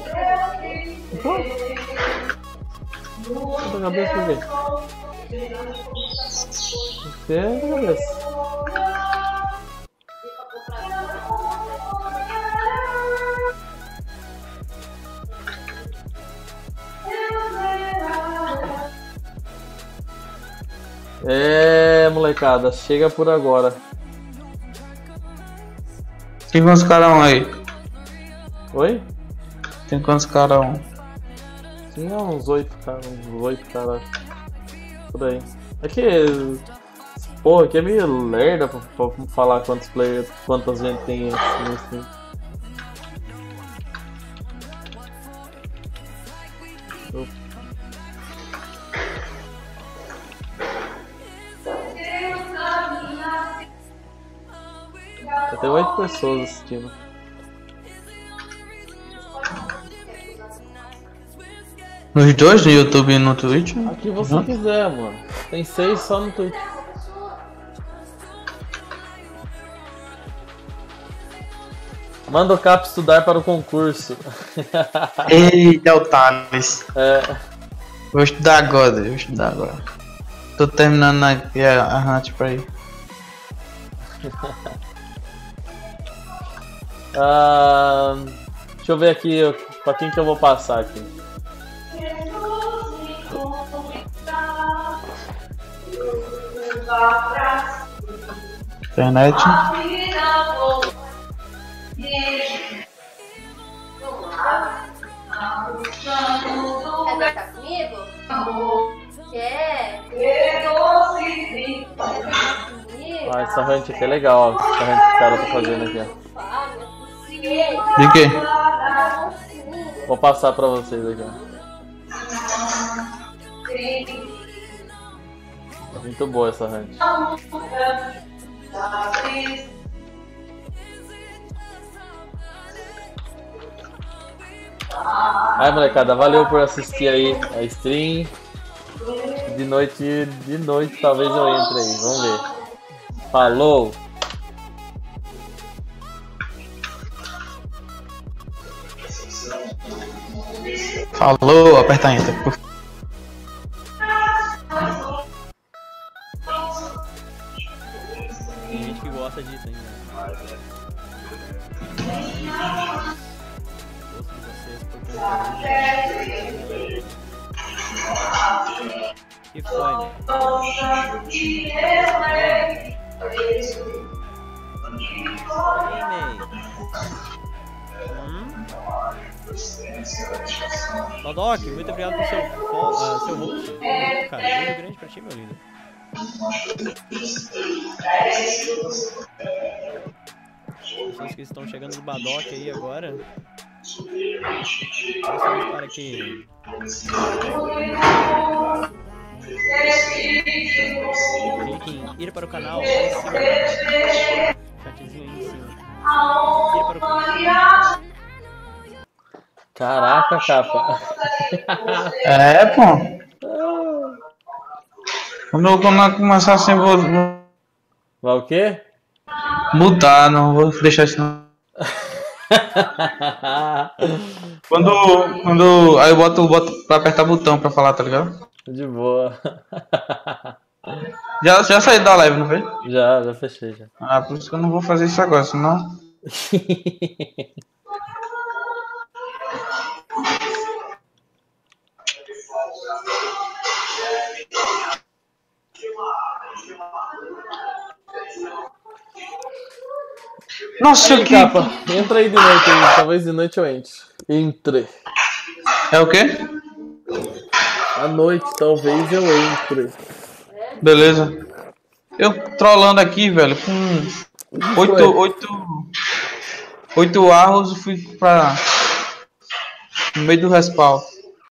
Speaker 3: Ponta cabeça por quê? Você é ponta cabeça. É, molecada, chega por agora.
Speaker 1: Tem quantos carão aí?
Speaker 3: Oi?
Speaker 1: Tem quantos carão?
Speaker 3: Tinha uns oito caras, uns oito caras. Por aí. É que. Porra, aqui é meio lerda pra, pra falar quantos players, quantas gente tem assim, assim. Eu... Tem oito pessoas assistindo.
Speaker 1: Nos dois, no YouTube e no Twitch?
Speaker 3: Aqui você
Speaker 1: Uhum.
Speaker 3: quiser, mano. Tem seis só no Twitch. Manda o Cap estudar para o concurso.
Speaker 1: Eita, o Thales.
Speaker 3: É.
Speaker 1: Vou estudar agora, vou estudar agora. Tô terminando aqui a, a hunt pra ir.
Speaker 3: Ah, deixa eu ver aqui pra quem que eu vou passar aqui.
Speaker 1: Internet.
Speaker 5: quer dançar comigo? Quer?
Speaker 3: Ah, essa hunt aqui é legal, ó. Essa hunt que o cara tá fazendo aqui, ó.
Speaker 1: De quê?
Speaker 3: Vou passar pra vocês aqui, ó. Muito boa essa hunt. Aí, molecada, valeu por assistir aí a stream. De noite, de noite talvez eu entre aí, vamos ver. Falou!
Speaker 1: Falou, aperta enter.
Speaker 7: Tem gente que gosta disso ainda. Gosto de vocês por conteúdo. Que foi, né? Ei, Ney. Hum? Modok, muito obrigado por seu, fo- uh, seu host. Cara, beijo grande pra ti, meu lindo. Pessoas que estão chegando no Badok aí agora. Pessoas para que Clique em ir para o canal lá em cima. Chatzinho aí em cima. Ir para o canal.
Speaker 3: Caraca, capa.
Speaker 1: É, pô. Quando eu quando eu começar assim, eu vou
Speaker 3: Vai o quê?
Speaker 1: mudar, não vou deixar isso não. Quando, quando. Aí eu boto, boto pra apertar botão pra falar, tá ligado?
Speaker 3: De boa.
Speaker 1: Já, já saí da live, não foi?
Speaker 3: Já, já fechei já.
Speaker 1: Ah, por isso que eu não vou fazer isso agora, senão. Nossa,
Speaker 3: Aí,
Speaker 1: que.
Speaker 3: capa, entra aí de noite aí, talvez de noite eu entre. Entre.
Speaker 1: É o quê?
Speaker 3: À noite, talvez eu entre.
Speaker 1: Beleza. Eu trollando aqui, velho, com oito, oito, oito arros, fui pra. No meio do respawn.